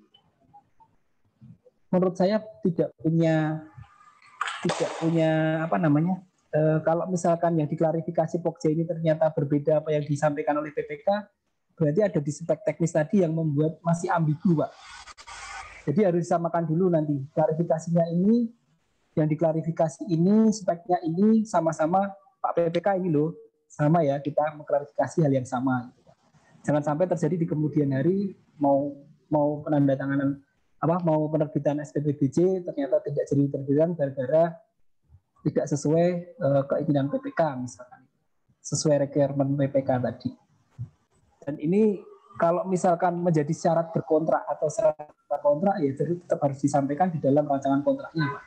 menurut saya tidak punya tidak punya apa namanya e, kalau misalkan yang diklarifikasi Pokja ini ternyata berbeda apa yang disampaikan oleh P P K, berarti ada di spek teknis tadi yang membuat masih ambigu, Pak. Jadi harus disamakan dulu nanti klarifikasinya ini, yang diklarifikasi ini, speknya ini sama-sama Pak P P K ini loh, sama ya, kita mengklarifikasi hal yang sama. Jangan sampai terjadi di kemudian hari mau mau penandatanganan apa mau penerbitan S P P B J ternyata tidak jadi terbitan gara-gara tidak sesuai uh, keinginan P P K misalkan, sesuai requirement P P K tadi. Dan ini kalau misalkan menjadi syarat berkontrak atau syarat kontrak ya jadi tetap harus disampaikan di dalam rancangan kontraknya, Pak.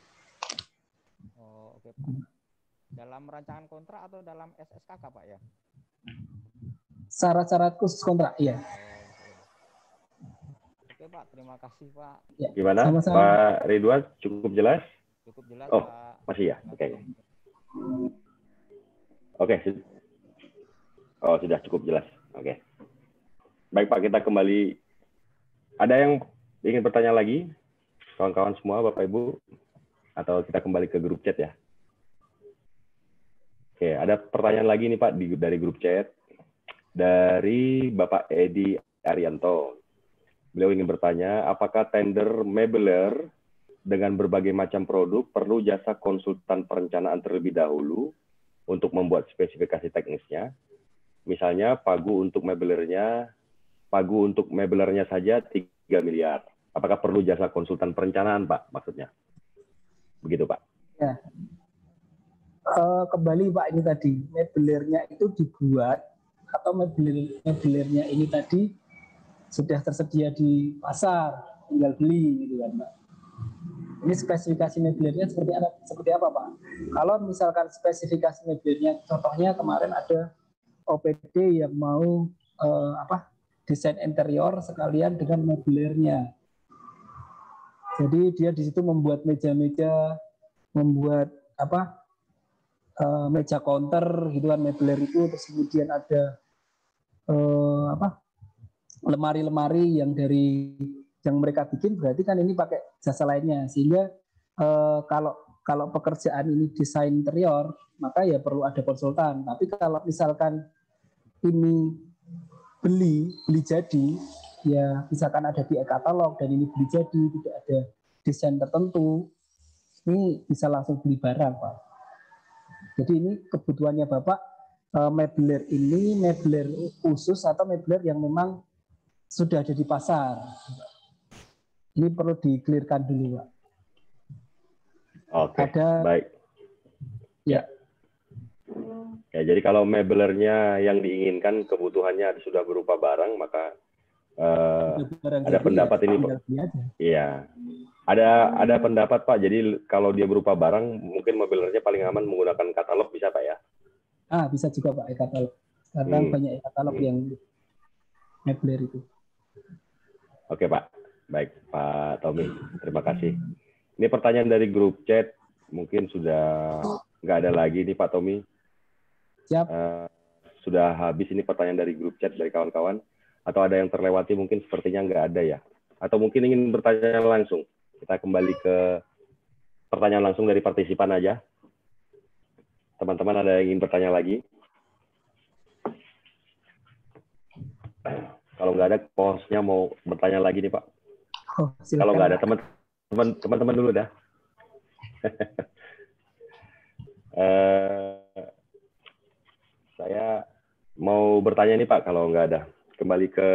Oh, oke, Pak. Dalam rancangan kontrak atau dalam S S K K, Pak ya? Syarat-syarat khusus kontrak, iya. Oke, Pak, terima kasih, Pak. Ya. Gimana, Sama-sama. Pak Ridwan? Cukup jelas? Cukup jelas, oh, Pak. Masih ya? Oke. Okay. Oke. Okay. Oh, sudah cukup jelas. Oke. Okay. Baik, Pak, kita kembali. Ada yang ingin bertanya lagi? Kawan-kawan semua, Bapak Ibu? Atau kita kembali ke grup chat ya? Oke, okay, ada pertanyaan lagi nih, Pak, di, dari grup chat. Dari Bapak Edi Arianto. Beliau ingin bertanya, apakah tender mebeler dengan berbagai macam produk perlu jasa konsultan perencanaan terlebih dahulu untuk membuat spesifikasi teknisnya? Misalnya pagu untuk mebelernya, pagu untuk mebelernya saja tiga miliar. Apakah perlu jasa konsultan perencanaan, Pak, maksudnya? Begitu, Pak. Ya. Uh, kembali, Pak, ini tadi, mebelernya itu dibuat, atau mebeler, mebelernya ini tadi sudah tersedia di pasar, tinggal beli, gitu kan, Pak. Ini spesifikasi mebelernya seperti apa, seperti apa, Pak? Kalau misalkan spesifikasi mebelernya, contohnya kemarin ada O P D yang mau eh, apa desain interior sekalian dengan mebelernya. Jadi dia di situ membuat meja-meja, membuat apa eh, meja counter, gitu kan, mebeler itu, terus kemudian ada eh, apa lemari-lemari yang dari yang mereka bikin, berarti kan ini pakai jasa lainnya, sehingga eh, kalau kalau pekerjaan ini desain interior maka ya perlu ada konsultan. Tapi kalau misalkan ini beli beli jadi, ya misalkan ada di e-katalog dan ini beli jadi, tidak ada desain tertentu, ini bisa langsung beli barang, Pak. Jadi ini kebutuhannya Bapak, eh, mebeler ini mebeler khusus atau mebeler yang memang sudah ada di pasar. Ini perlu di-clearkan dulu, Pak. Oke, ada, baik. Ya. Ya, jadi kalau mebelernya yang diinginkan kebutuhannya sudah berupa barang, maka uh, ada pendapat ya, ini, Pak. Iya, ada ada pendapat, Pak. Jadi kalau dia berupa barang, mungkin mebelernya paling aman menggunakan katalog, bisa, Pak ya? Ah, bisa juga, Pak, e-katalog. Karena hmm. banyak e-katalog hmm. yang mebeler itu. Oke, Pak. Baik, Pak Tommy. Terima kasih. Ini pertanyaan dari grup chat. Mungkin sudah nggak ada lagi nih, Pak Tommy. Siap. Uh, sudah habis ini pertanyaan dari grup chat dari kawan-kawan. Atau ada yang terlewati, mungkin sepertinya nggak ada ya. Atau mungkin ingin bertanya langsung. Kita kembali ke pertanyaan langsung dari partisipan aja. Teman-teman ada yang ingin bertanya lagi? Kalau nggak ada, hostnya mau bertanya lagi nih, Pak. Oh, kalau nggak ada, teman-teman teman-teman dulu dah. uh, saya mau bertanya nih, Pak, kalau nggak ada. Kembali ke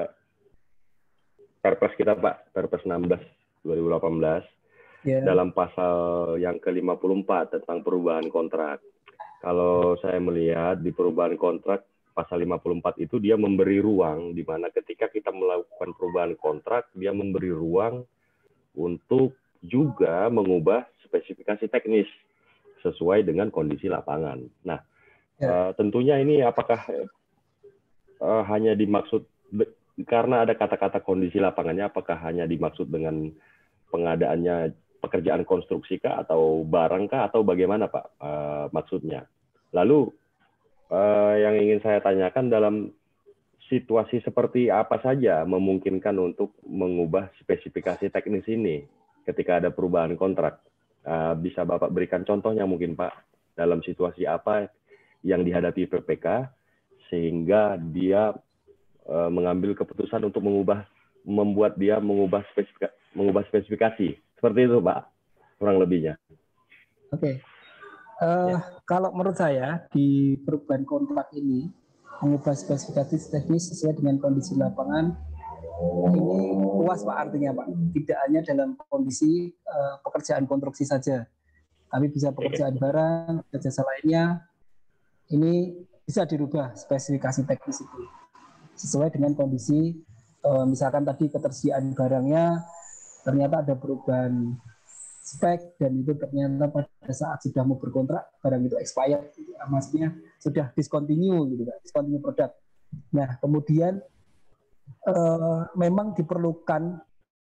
Perpres kita, Pak, Perpres enam belas dua ribu delapan belas. Yeah. Dalam pasal yang ke lima puluh empat tentang perubahan kontrak. Kalau saya melihat di perubahan kontrak, pasal lima puluh empat itu dia memberi ruang, di mana ketika kita melakukan perubahan kontrak, dia memberi ruang untuk juga mengubah spesifikasi teknis sesuai dengan kondisi lapangan. Nah, ya. uh, tentunya ini apakah uh, hanya dimaksud, karena ada kata-kata kondisi lapangannya, apakah hanya dimaksud dengan pengadaannya pekerjaan konstruksi kah atau barang kah atau bagaimana Pak uh, maksudnya? Lalu uh, yang ingin saya tanyakan, dalam situasi seperti apa saja memungkinkan untuk mengubah spesifikasi teknis ini ketika ada perubahan kontrak? Uh, bisa Bapak berikan contohnya mungkin Pak, dalam situasi apa yang dihadapi P P K sehingga dia uh, mengambil keputusan untuk mengubah, membuat dia mengubah spesifikasi, mengubah spesifikasi seperti itu Pak, kurang lebihnya. Oke, okay. uh, ya. Kalau menurut saya di perubahan kontrak ini mengubah spesifikasi teknis sesuai dengan kondisi lapangan ini luas Pak, artinya Pak, tidak hanya dalam kondisi uh, pekerjaan konstruksi saja, tapi bisa pekerjaan barang, jasa lainnya, ini bisa dirubah spesifikasi teknis itu sesuai dengan kondisi, uh, misalkan tadi ketersediaan barangnya ternyata ada perubahan spek dan itu ternyata pada saat sudah mau berkontrak barang itu expired, maksudnya sudah discontinue gitu kan, discontinue produk. Nah kemudian eh, memang diperlukan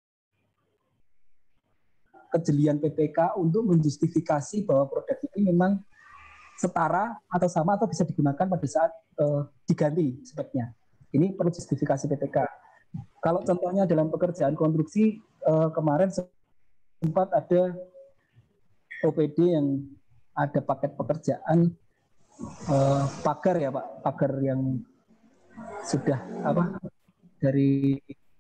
kejelian P P K untuk menjustifikasi bahwa produk ini memang setara atau sama atau bisa digunakan pada saat eh, diganti speknya. Ini perlu justifikasi P P K. Kalau contohnya dalam pekerjaan konstruksi eh, kemarin sempat ada O P D yang ada paket pekerjaan eh, pagar ya Pak, pagar yang sudah apa dari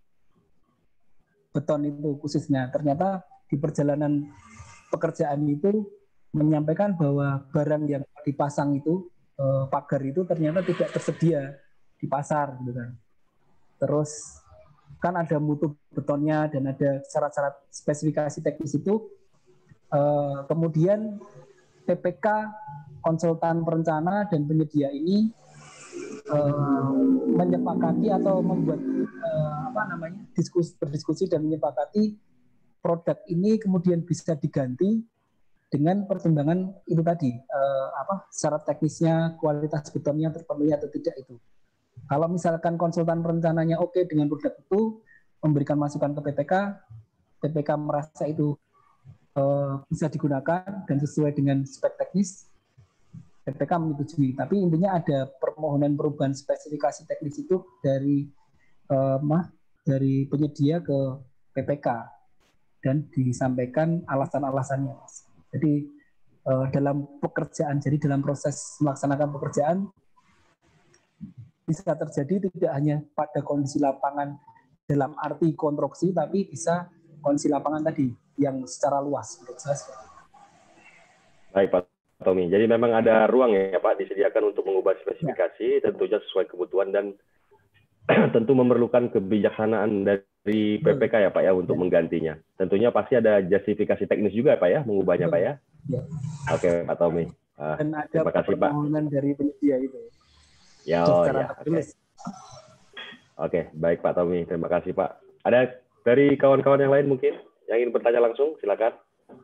beton itu khususnya. Ternyata di perjalanan pekerjaan itu menyampaikan bahwa barang yang dipasang itu eh, pagar itu ternyata tidak tersedia di pasar gitu kan. Terus kan ada mutu betonnya dan ada syarat-syarat spesifikasi teknis itu, eh, kemudian P P K, konsultan perencana dan penyedia ini eh, menyepakati atau membuat eh, apa namanya diskusi, berdiskusi dan menyepakati produk ini kemudian bisa diganti dengan pertimbangan itu tadi, eh, apa syarat teknisnya, kualitas betonnya terpenuhi atau tidak itu. Kalau misalkan konsultan perencananya oke okay dengan produk itu, memberikan masukan ke P P K, P P K merasa itu uh, bisa digunakan dan sesuai dengan spek teknis, P P K menyetujui. Tapi intinya ada permohonan perubahan spesifikasi teknis itu dari uh, mah dari penyedia ke P P K dan disampaikan alasan-alasannya. Jadi uh, dalam pekerjaan, jadi dalam proses melaksanakan pekerjaan bisa terjadi tidak hanya pada kondisi lapangan dalam arti konstruksi, tapi bisa kondisi lapangan tadi yang secara luas. Baik Pak Tommy, jadi memang ada ruang ya Pak disediakan untuk mengubah spesifikasi, ya. Tentunya sesuai kebutuhan dan tentu memerlukan kebijaksanaan dari P P K ya Pak ya untuk ya. Menggantinya. Tentunya pasti ada justifikasi teknis juga Pak ya, mengubahnya Pak ya. ya. Oke Pak Tommy. Uh, dan ada terima kasih Pak. Permohonan dari penyedia itu. Ya, oh, ya. Oke, okay. okay, baik Pak Tommy, terima kasih Pak. Ada dari kawan-kawan yang lain mungkin yang ingin bertanya langsung, silakan.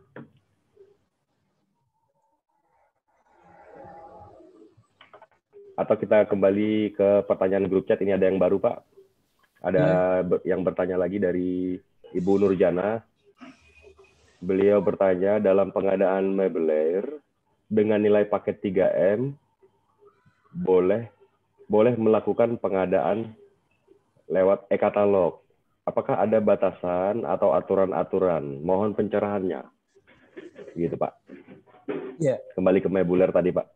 Atau kita kembali ke pertanyaan grup chat, ini ada yang baru Pak. Ada ya. Yang bertanya lagi dari Ibu Nurjana. Beliau bertanya, dalam pengadaan meubilir dengan nilai paket tiga M, boleh boleh melakukan pengadaan lewat e-katalog. Apakah ada batasan atau aturan-aturan? Mohon pencerahannya. Gitu Pak. Ya. Kembali ke meubilir tadi Pak.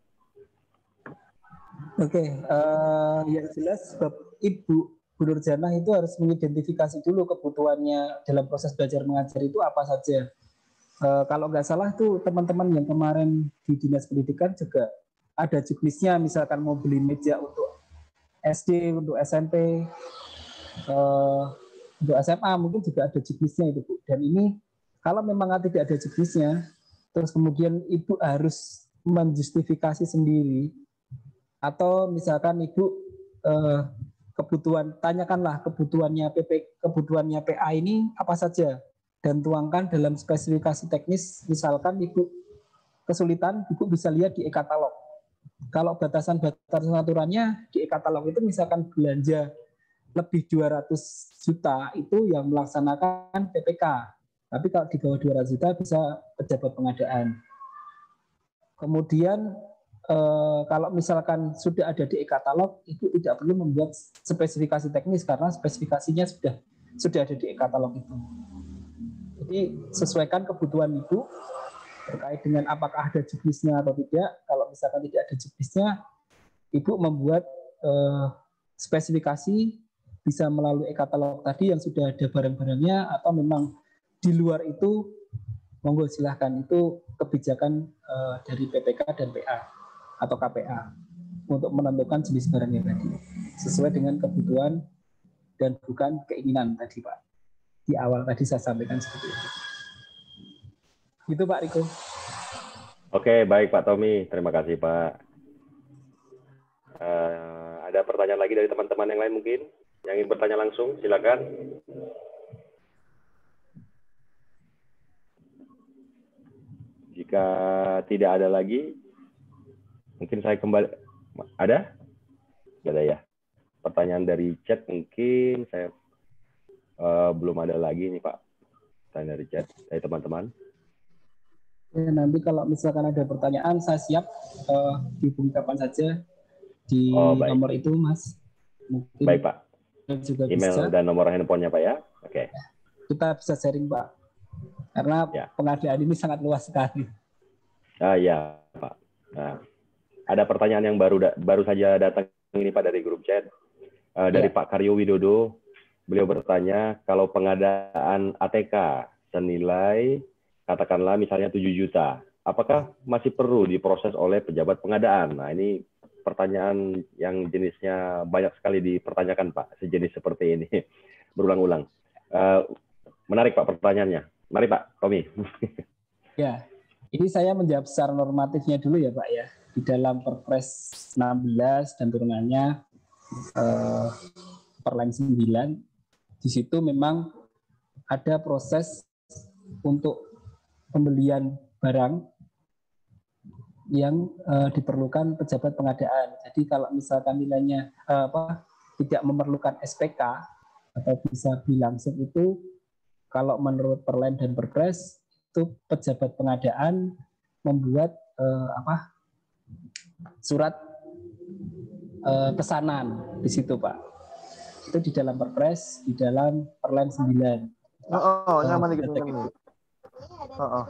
Oke, okay. uh, yang jelas Ibu Bu Nurjana itu harus mengidentifikasi dulu kebutuhannya dalam proses belajar mengajar itu apa saja. Uh, kalau nggak salah tuh teman-teman yang kemarin di Dinas Pendidikan juga ada juknisnya, misalkan mau beli meja untuk S D, untuk S M P, uh, untuk S M A mungkin juga ada juknisnya itu Bu. Dan ini kalau memang tidak ada juknisnya, terus kemudian Ibu harus menjustifikasi sendiri, atau misalkan Ibu uh, kebutuhan, tanyakanlah kebutuhannya P P, kebutuhannya P A ini apa saja, dan tuangkan dalam spesifikasi teknis. Misalkan Ibu kesulitan, Ibu bisa lihat di e-katalog. Kalau batasan-batasan aturannya di e-katalog itu misalkan belanja lebih dua ratus juta itu yang melaksanakan P P K. Tapi kalau di bawah dua ratus juta bisa pejabat pengadaan. Kemudian eh, kalau misalkan sudah ada di e-katalog, itu tidak perlu membuat spesifikasi teknis karena spesifikasinya sudah sudah ada di e-katalog itu. Jadi sesuaikan kebutuhan Ibu terkait dengan apakah ada juknisnya atau tidak. Kalau misalkan tidak ada juknisnya, Ibu membuat eh, spesifikasi bisa melalui e-katalog tadi yang sudah ada barang-barangnya, atau memang di luar itu, monggo silahkan. Itu kebijakan uh, dari P P K dan P A atau K P A untuk menentukan jenis barangnya tadi sesuai dengan kebutuhan dan bukan keinginan tadi Pak. Di awal tadi saya sampaikan seperti itu. Gitu Pak Riko. Oke, baik Pak Tommy. Terima kasih Pak. Uh, ada pertanyaan lagi dari teman-teman yang lain mungkin? Yang ingin bertanya langsung, silakan. Jika tidak ada lagi, mungkin saya kembali. Ada? Tidak ada ya. Pertanyaan dari chat mungkin saya uh, belum ada lagi nih Pak. Pertanyaan dari chat dari teman-teman. Ya, nanti kalau misalkan ada pertanyaan, saya siap uh, dihubungi kapan saja di oh, nomor itu, Mas. Mungkin baik Pak. Juga email bisa. Dan nomor handphonenya Pak ya. Oke. Kita bisa sharing Pak. Karena ya. pengadaan ini sangat luas sekali. Ah ya Pak. Nah, ada pertanyaan yang baru baru saja datang ini Pak dari grup chat uh, dari ya. Pak Karyo Widodo. Beliau bertanya, kalau pengadaan A T K senilai katakanlah misalnya tujuh juta, apakah masih perlu diproses oleh pejabat pengadaan? Nah ini pertanyaan yang jenisnya banyak sekali dipertanyakan Pak, sejenis seperti ini berulang-ulang. Uh, menarik Pak pertanyaannya. Mari Pak Tommy. Ya, ini saya menjawab secara normatifnya dulu ya Pak ya. Di dalam Perpres enam belas dan turunannya eh, Perlen sembilan, di situ memang ada proses untuk pembelian barang yang uh, diperlukan pejabat pengadaan. Jadi kalau misalkan nilainya uh, apa tidak memerlukan S P K atau bisa beli langsung, itu kalau menurut Perlen dan Perpres itu pejabat pengadaan membuat uh, apa surat uh, pesanan di situ Pak. Itu di dalam Perpres, di dalam Perlen sembilan. Oh, oh nyaman dikit nih. Oh, oh.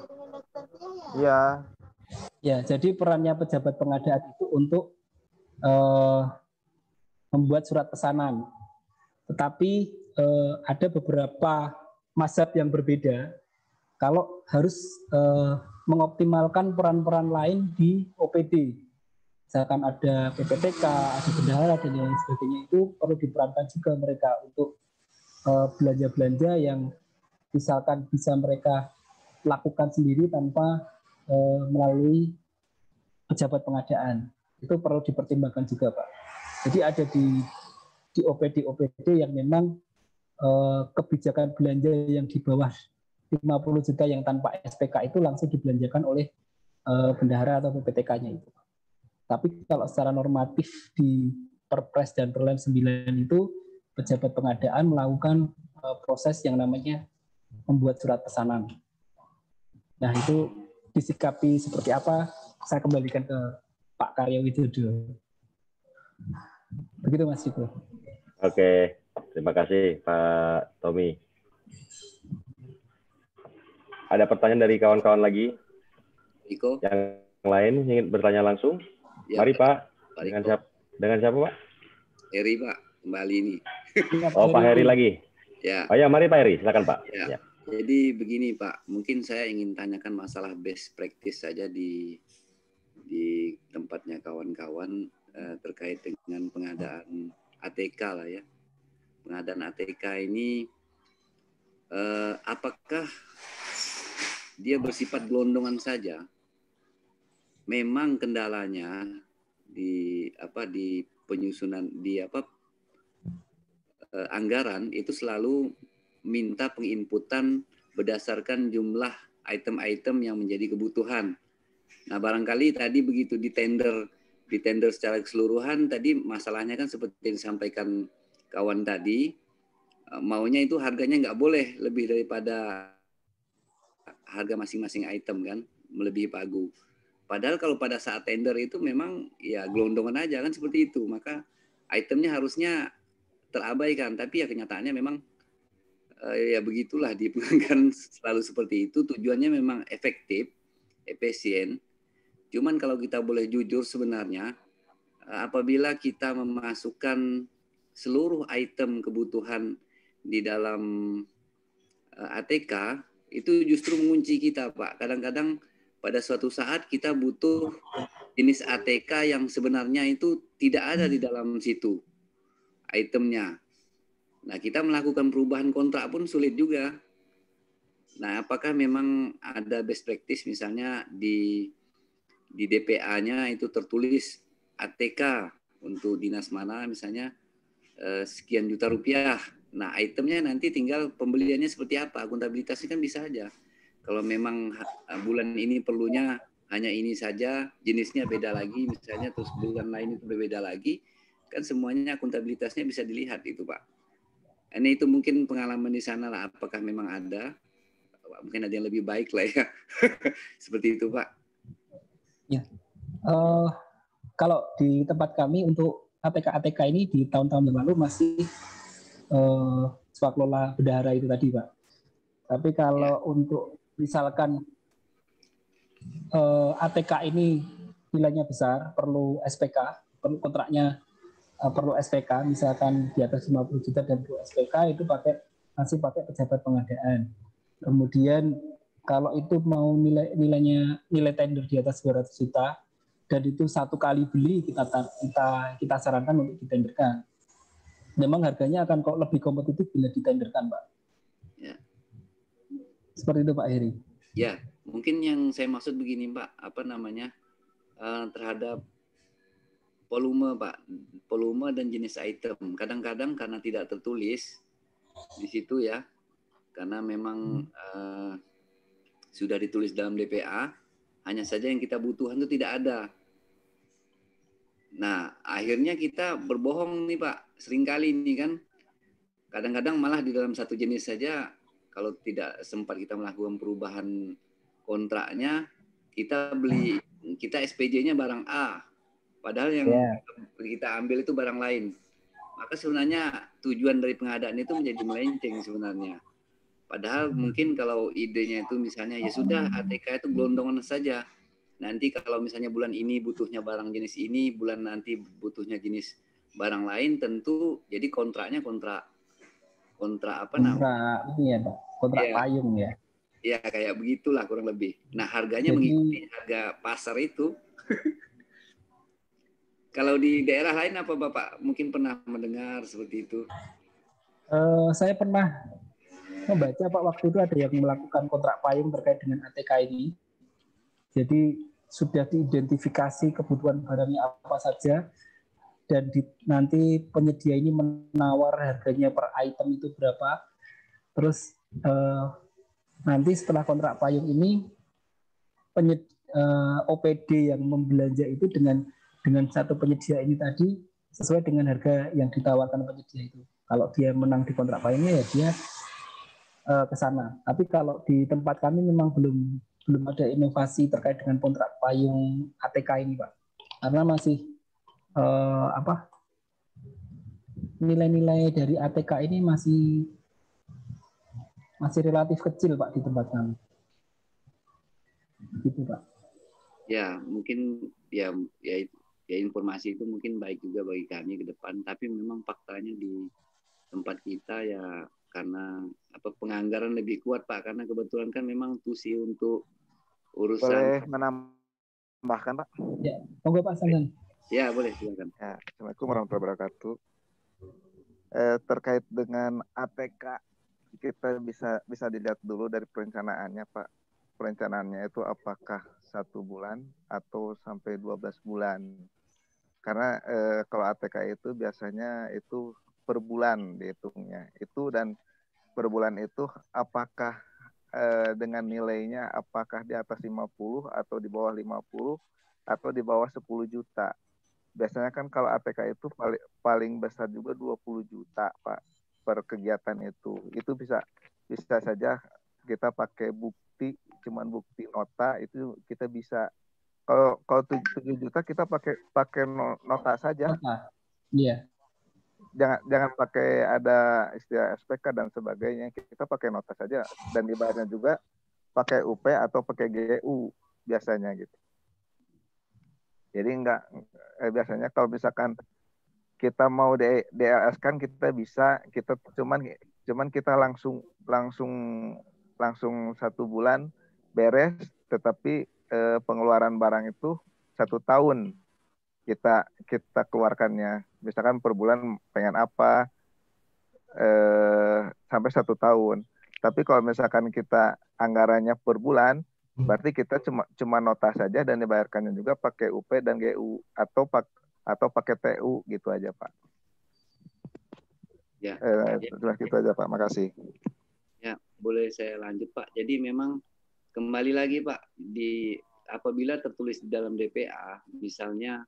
Iya. Ya, jadi perannya pejabat pengadaan itu untuk uh, membuat surat pesanan. Tetapi uh, ada beberapa mazhab yang berbeda kalau harus uh, mengoptimalkan peran-peran lain di O P D. Misalkan ada P P T K, ada bendahara dan lain sebagainya, itu perlu diperankan juga mereka untuk uh, belanja-belanja yang misalkan bisa mereka lakukan sendiri tanpa uh, melalui pejabat pengadaan. Itu perlu dipertimbangkan juga Pak. Jadi ada di di O P D O P D yang memang uh, kebijakan belanja yang di bawah lima puluh juta yang tanpa S P K itu langsung dibelanjakan oleh uh, bendahara atau P P T K-nya itu. Tapi kalau secara normatif di Perpres dan Perlen sembilan itu pejabat pengadaan melakukan uh, proses yang namanya membuat surat pesanan. Nah itu disikapi seperti apa? Saya kembalikan ke Pak Karyo Widodo. Begitu Mas Riko. Oke, terima kasih Pak Tommy. Ada pertanyaan dari kawan-kawan lagi? Riko. Yang lain ingin bertanya langsung? Ya, Mari Pak. Pak dengan siapa? Dengan siapa Pak? Heri Pak, kembali ini. Oh Pak Heri lagi. Ya. Oh ya, mari Pak Heri, silakan Pak. Ya. Ya. Jadi begini Pak, mungkin saya ingin tanyakan masalah best practice saja di di tempatnya kawan-kawan eh, terkait dengan pengadaan A T K lah ya. Pengadaan A T K ini eh, apakah dia bersifat gelondongan saja? Memang kendalanya di apa di penyusunan di apa eh, anggaran itu selalu minta penginputan berdasarkan jumlah item-item yang menjadi kebutuhan. Nah, barangkali tadi begitu di tender, di tender secara keseluruhan, tadi masalahnya kan seperti yang disampaikan kawan tadi, maunya itu harganya nggak boleh lebih daripada harga masing-masing item kan, melebihi pagu. Padahal kalau pada saat tender itu memang ya gelondongan aja kan seperti itu. Maka itemnya harusnya terabaikan. Tapi ya kenyataannya memang eh, ya begitulah di pelanggan selalu seperti itu. Tujuannya memang efektif, efisien. Cuman kalau kita boleh jujur sebenarnya, apabila kita memasukkan seluruh item kebutuhan di dalam A T K, itu justru mengunci kita, Pak. Kadang-kadang pada suatu saat kita butuh jenis A T K yang sebenarnya itu tidak ada di dalam situ itemnya. Nah, kita melakukan perubahan kontrak pun sulit juga. Nah, apakah memang ada best practice misalnya di di D P A-nya itu tertulis A T K untuk dinas mana misalnya eh, sekian juta rupiah. Nah, itemnya nanti tinggal pembeliannya seperti apa, akuntabilitasnya kan bisa aja. Kalau memang bulan ini perlunya hanya ini saja, jenisnya beda lagi, misalnya terus bulan lain itu berbeda lagi, kan semuanya akuntabilitasnya bisa dilihat itu, Pak. Ini itu mungkin pengalaman di sana lah, apakah memang ada, mungkin ada yang lebih baik lah ya, seperti itu, Pak. Ya, uh, kalau di tempat kami untuk A T K A T K ini di tahun-tahun yang lalu masih uh, swakelola bendahara itu tadi, Pak. Tapi kalau ya. untuk misalkan uh, A T K ini nilainya besar, perlu S P K, perlu kontraknya uh, perlu S P K, misalkan di atas lima puluh juta dan perlu S P K, itu pakai masih pakai pejabat pengadaan. Kemudian kalau itu mau nilai nilainya nilai tender di atas dua ratus juta dan itu satu kali beli, kita kita kita sarankan untuk ditenderkan. Memang harganya akan kok lebih kompetitif bila ditenderkan, Pak. Ya. Seperti itu, Pak Heri. Ya, mungkin yang saya maksud begini, Pak, apa namanya, uh, terhadap volume, Pak, volume dan jenis item. Kadang-kadang karena tidak tertulis di situ ya, karena memang uh, sudah ditulis dalam D P A, hanya saja yang kita butuhkan itu tidak ada. Nah, akhirnya kita berbohong nih, Pak, seringkali ini kan, kadang-kadang malah di dalam satu jenis saja, kalau tidak sempat kita melakukan perubahan kontraknya, kita beli, kita S P J-nya barang A, padahal yang yeah. kita ambil itu barang lain. Maka sebenarnya tujuan dari pengadaan itu menjadi melenceng sebenarnya. Padahal mungkin kalau idenya itu misalnya ya sudah A T K itu gelondongan saja. Nanti kalau misalnya bulan ini butuhnya barang jenis ini, bulan nanti butuhnya jenis barang lain, tentu jadi kontraknya kontrak kontrak apa namanya? Kontrak ini ya, Pak. Kontrak ya. Payung ya. Ya kayak begitulah kurang lebih. Nah harganya jadi, mengikuti harga pasar itu. Kalau di daerah lain apa Bapak mungkin pernah mendengar seperti itu? Uh, saya pernah membaca Pak, waktu itu ada yang melakukan kontrak payung terkait dengan A T K ini. Jadi sudah diidentifikasi kebutuhan barangnya apa saja dan di, nanti penyedia ini menawar harganya per item itu berapa. Terus eh, nanti setelah kontrak payung ini penyed, eh, O P D yang membelanja itu dengan dengan satu penyedia ini tadi sesuai dengan harga yang ditawarkan penyedia itu. Kalau dia menang di kontrak payungnya ya dia eh, ke sana. Tapi kalau di tempat kami memang belum belum ada inovasi terkait dengan kontrak payung A T K ini, Pak. Karena masih eh, apa nilai-nilai dari A T K ini masih masih relatif kecil, Pak, di tempat kami. Gitu, Pak. Ya, mungkin ya ya ya informasi itu mungkin baik juga bagi kami ke depan, tapi memang faktanya di tempat kita ya karena apa penganggaran lebih kuat, Pak, karena kebetulan kan memang tusi untuk urusan. Boleh menambahkan, Pak? Ya, monggo Pak Sandan. Ya, boleh silakan. Ya, Assalamualaikum warahmatullahi wabarakatuh. Eh, terkait dengan A T K, kita bisa bisa dilihat dulu dari perencanaannya, Pak. Perencanaannya itu apakah satu bulan atau sampai dua belas bulan? Karena eh, kalau A T K itu biasanya itu per bulan dihitungnya. Itu dan per bulan itu apakah eh, dengan nilainya apakah di atas lima puluh atau di bawah lima puluh atau di bawah sepuluh juta. Biasanya kan kalau A T K itu paling, paling besar juga dua puluh juta, Pak, per kegiatan itu. Itu bisa bisa saja kita pakai bukti bukti, cuman bukti nota itu kita bisa. Kalau kalau tujuh juta kita pakai pakai nota saja. Nota. Iya. Jangan jangan pakai ada istilah S P K dan sebagainya. Kita pakai nota saja dan dibayarnya juga pakai U P atau pakai G U biasanya gitu. Jadi enggak eh, biasanya kalau misalkan kita mau D L S kan kita bisa, kita cuman cuman kita langsung langsung langsung satu bulan beres, tetapi eh, pengeluaran barang itu satu tahun kita kita keluarkannya. Misalkan per bulan pengen apa eh, sampai satu tahun. Tapi kalau misalkan kita anggarannya per bulan, berarti kita cuma cuma nota saja dan dibayarkannya juga pakai U P dan G U atau pak atau pakai T U gitu aja Pak. Ya, eh, sudah gitu aja Pak, makasih. Ya, boleh saya lanjut Pak. Jadi memang kembali lagi Pak, di apabila tertulis di dalam D P A, misalnya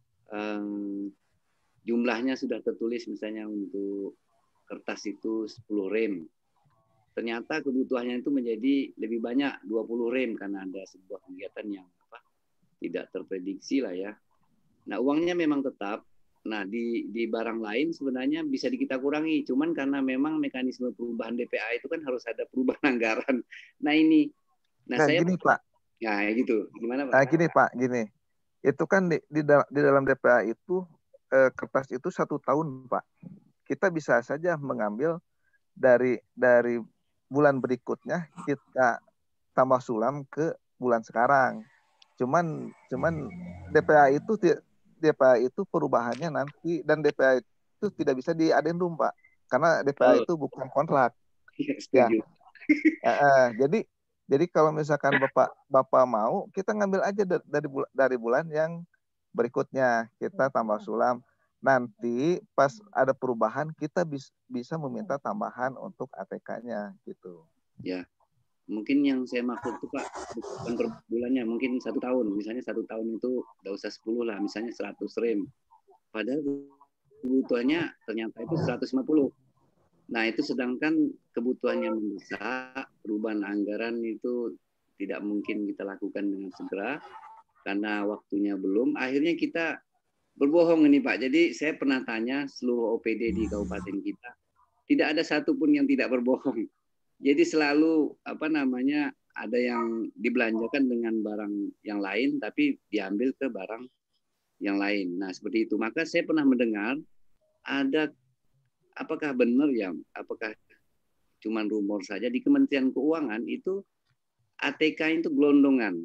um, jumlahnya sudah tertulis misalnya untuk kertas itu sepuluh rem. Ternyata kebutuhannya itu menjadi lebih banyak dua puluh rem karena ada sebuah kegiatan yang apa, tidak terprediksi lah ya. Nah, uangnya memang tetap. Nah, di di barang lain sebenarnya bisa kita kurangi. Cuman karena memang mekanisme perubahan D P A itu kan harus ada perubahan anggaran. Nah, ini. Nah, nah saya gini Pak. Nah, gitu. Gimana Pak? Nah, gini Pak, gini. Itu kan di di, di dalam D P A itu eh, kertas itu satu tahun Pak. Kita bisa saja mengambil dari dari bulan berikutnya kita tambah sulam ke bulan sekarang. Cuman cuman D P A itu D P A itu perubahannya nanti dan D P A itu tidak bisa diadendum Pak. Karena D P A oh. itu bukan kontrak. Ya. Setuju. Ya. Eh, jadi jadi kalau misalkan Bapak Bapak mau, kita ngambil aja dari dari bulan yang berikutnya, kita tambah sulam. Nanti pas ada perubahan kita bis, bisa meminta tambahan untuk A T K-nya gitu. Ya. Mungkin yang saya maksud itu Pak, bukan per bulannya, mungkin satu tahun. Misalnya satu tahun itu nggak usah sepuluh lah, misalnya seratus rem. Padahal kebutuhannya ternyata itu seratus lima puluh. Nah, itu sedangkan kebutuhannya mendesak, perubahan anggaran itu tidak mungkin kita lakukan dengan segera, karena waktunya belum. Akhirnya kita berbohong ini Pak. Jadi saya pernah tanya seluruh O P D di kabupaten kita, tidak ada satupun yang tidak berbohong. Jadi selalu apa namanya ada yang dibelanjakan dengan barang yang lain tapi diambil ke barang yang lain. Nah, seperti itu. Maka saya pernah mendengar ada, apakah benar ya, apakah cuma rumor saja, di Kementerian Keuangan itu A T K itu gelondongan.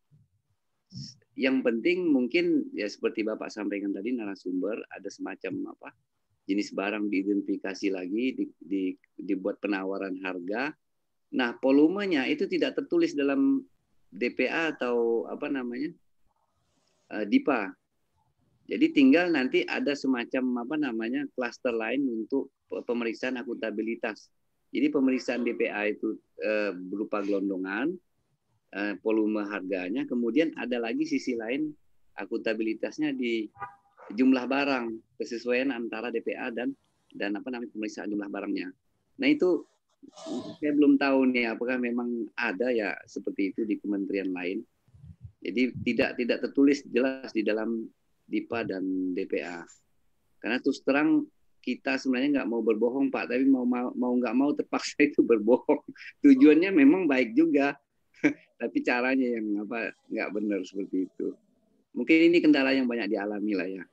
Yang penting mungkin ya seperti Bapak sampaikan tadi narasumber, ada semacam apa? jenis barang diidentifikasi lagi, di, di, dibuat penawaran harga. Nah, volumenya itu tidak tertulis dalam D P A atau apa namanya uh, D I P A. Jadi tinggal nanti ada semacam apa namanya klaster lain untuk pemeriksaan akuntabilitas. Jadi pemeriksaan D P A itu uh, berupa gelondongan, uh, volume harganya, kemudian ada lagi sisi lain akuntabilitasnya di jumlah barang, kesesuaian antara D P A dan dan apa namanya pemeriksaan jumlah barangnya. Nah, itu saya belum tahu nih apakah memang ada ya seperti itu di kementerian lain. Jadi tidak tidak tertulis jelas di dalam D I P A dan D P A. Karena terus terang kita sebenarnya nggak mau berbohong Pak, tapi mau mau mau nggak mau terpaksa itu berbohong. Tujuannya memang baik juga, tapi caranya yang apa nggak benar seperti itu. Mungkin ini kendala yang banyak dialami lah ya.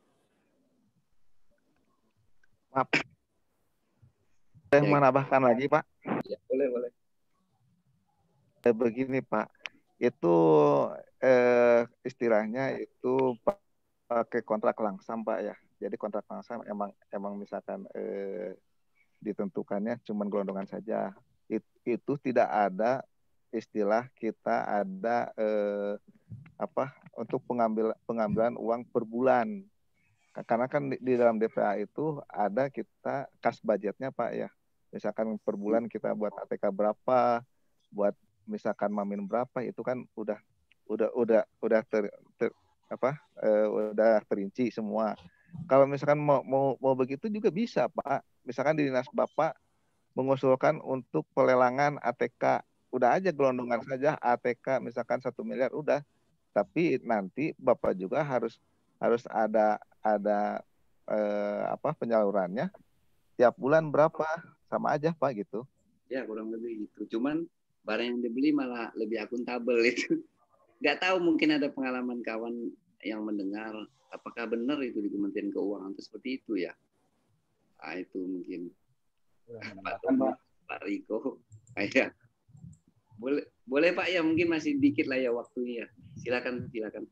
Maaf. Saya mau menambahkan lagi, Pak. Ya, boleh, boleh. Begini, Pak. Itu eh, istilahnya itu pakai kontrak langsam, Pak ya. Jadi kontrak langsam emang emang misalkan eh, ditentukannya cuma gelondongan saja. It, itu tidak ada istilah kita ada eh, apa untuk pengambil pengambilan uang per bulan. Karena kan di, di dalam D P A itu ada kita kas budgetnya Pak ya. Misalkan per bulan kita buat A T K berapa, buat misalkan mamin berapa, itu kan udah udah udah udah ter, ter apa eh, udah terinci semua. Kalau misalkan mau mau mau begitu juga bisa Pak. Misalkan di dinas Bapak mengusulkan untuk pelelangan A T K udah aja gelondongan saja A T K misalkan satu miliar udah. Tapi nanti Bapak juga harus harus ada ada eh, apa penyalurannya tiap bulan berapa, sama aja Pak gitu. Ya kurang lebih gitu. Cuman barang yang dibeli malah lebih akuntabel itu. Nggak tahu, mungkin ada pengalaman kawan yang mendengar, apakah benar itu di Kementerian Keuangan itu seperti itu ya? Ah itu mungkin Pak Tommy, Pak Riko, ya. Boleh, boleh Pak ya, mungkin masih dikit lah ya waktunya. Silakan, silakan.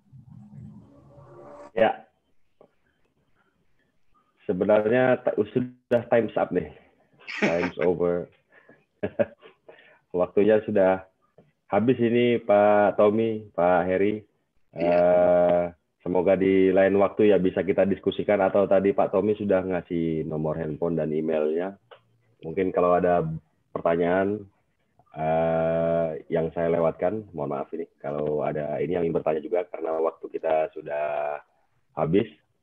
Ya, sebenarnya sudah time's up nih, time's over. Waktunya sudah habis ini Pak Tommy, Pak Heri. Iya. Uh, semoga di lain waktu ya bisa kita diskusikan, atau tadi Pak Tommy sudah ngasih nomor handphone dan emailnya. Mungkin kalau ada pertanyaan uh, yang saya lewatkan, mohon maaf ini. Kalau ada ini yang ingin bertanya juga, karena waktu kita sudah habis.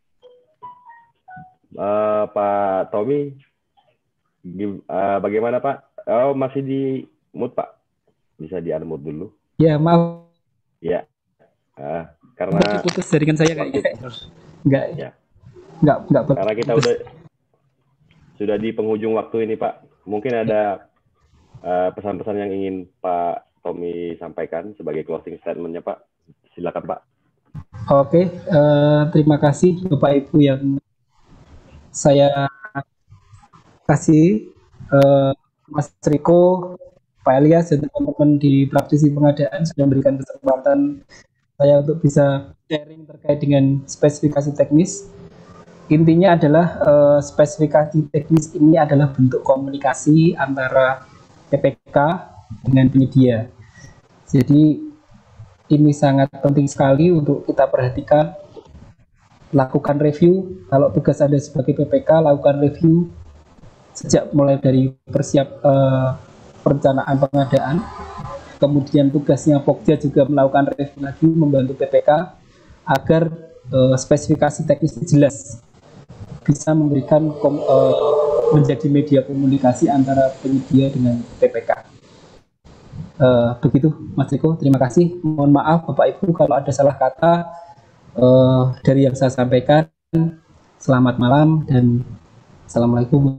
Uh, Pak Tommy, uh, bagaimana Pak? Oh, masih di mute Pak? Bisa di unmute dulu? Ya, maaf. Ya, uh, karena putus jaringan saya kayaknya. Enggak, ya. enggak, enggak. Karena kita udah sudah di penghujung waktu ini Pak. Mungkin ada pesan-pesan uh, yang ingin Pak Tommy sampaikan sebagai closing statement-nya Pak. Silakan Pak. Oke, uh, terima kasih Bapak Ibu yang saya kasih, uh, Mas Riko, Pak Elias, dan teman-teman di praktisi pengadaan sudah memberikan kesempatan saya untuk bisa sharing terkait dengan spesifikasi teknis. Intinya adalah uh, spesifikasi teknis ini adalah bentuk komunikasi antara P P K dengan penyedia. Jadi ini sangat penting sekali untuk kita perhatikan. Lakukan review. Kalau tugas Anda sebagai P P K, lakukan review sejak mulai dari persiap uh, perencanaan pengadaan. Kemudian tugasnya Pokja juga melakukan review lagi, membantu P P K agar uh, spesifikasi teknis jelas, bisa memberikan kom, uh, menjadi media komunikasi antara penyedia dengan P P K. Uh, begitu Mas Riko, terima kasih. Mohon maaf Bapak Ibu kalau ada salah kata uh, dari yang saya sampaikan. Selamat malam dan Assalamualaikum.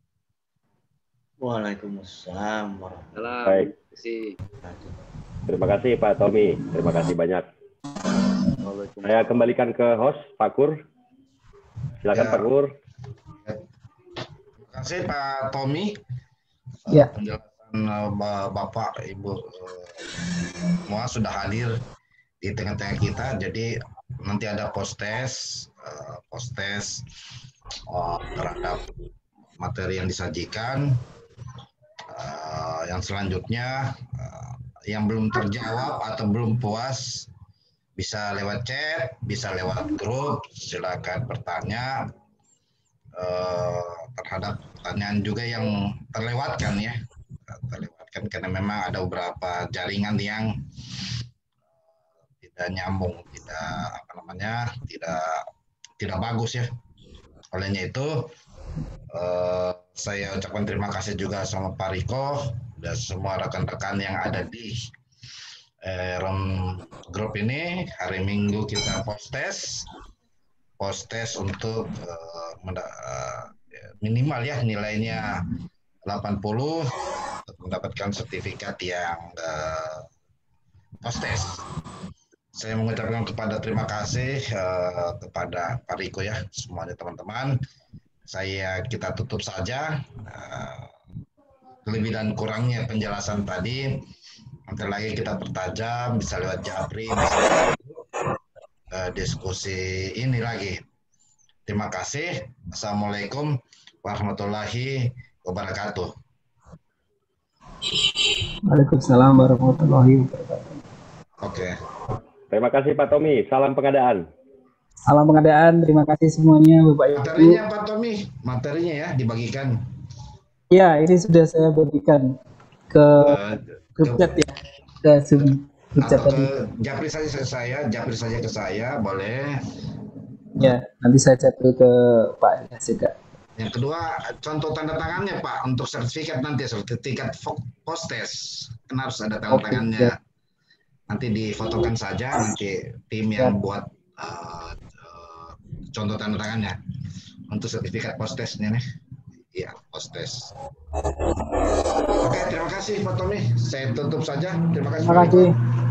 Waalaikumsalam. Baik. Terima kasih Pak Tommy, terima kasih banyak. Saya kembalikan ke host Pak Kur. Silakan ya. Pak Kur. Terima kasih Pak Tommy. Ya. Penjelasan Bapak Ibu semua sudah hadir di tengah-tengah kita. Jadi nanti ada post-test, post-test terhadap materi yang disajikan. Uh, yang selanjutnya uh, yang belum terjawab atau belum puas bisa lewat chat, bisa lewat grup, silakan bertanya uh, terhadap pertanyaan juga yang terlewatkan ya, terlewatkan karena memang ada beberapa jaringan yang tidak nyambung, tidak apa namanya, tidak tidak bagus ya. Olehnya itu Uh, saya ucapkan terima kasih juga sama Pak Riko dan semua rekan-rekan yang ada di eh, grup ini. Hari Minggu kita post test, post test untuk uh, uh, minimal ya nilainya delapan puluh untuk mendapatkan sertifikat yang uh, post test. Saya mengucapkan kepada terima kasih uh, kepada Pak Riko ya, semuanya teman-teman. Saya kita tutup saja, uh, lebih dan kurangnya penjelasan tadi. Nanti lagi kita pertajam, bisa lewat Japri, bisa lewat uh, diskusi ini lagi. Terima kasih. Assalamualaikum warahmatullahi wabarakatuh. Waalaikumsalam warahmatullahi wabarakatuh. Oke. Terima kasih Pak Tommy. Salam pengadaan. Salam pengadaan, terima kasih semuanya Bapak Ibu. Materinya Pak Tommy, materinya ya dibagikan. Ya, ini sudah saya bagikan ke uh, grup chat ya, ke Zoom grup chat tadi. Japri saja ke saya, japri saja ke saya, boleh. Ya, nanti saya japri ke Pak Elias juga. Yang kedua, contoh tanda tangannya Pak untuk sertifikat nanti, sertifikat post test. kan harus ada tanda tangannya. Nanti difotokan saja, nanti tim yang buat uh, uh, contoh tanda tangannya untuk sertifikat post-testnya nih. Iya, post-test. Oke, terima kasih Pak Tommy. Saya tutup saja. Terima kasih. Terima kasih.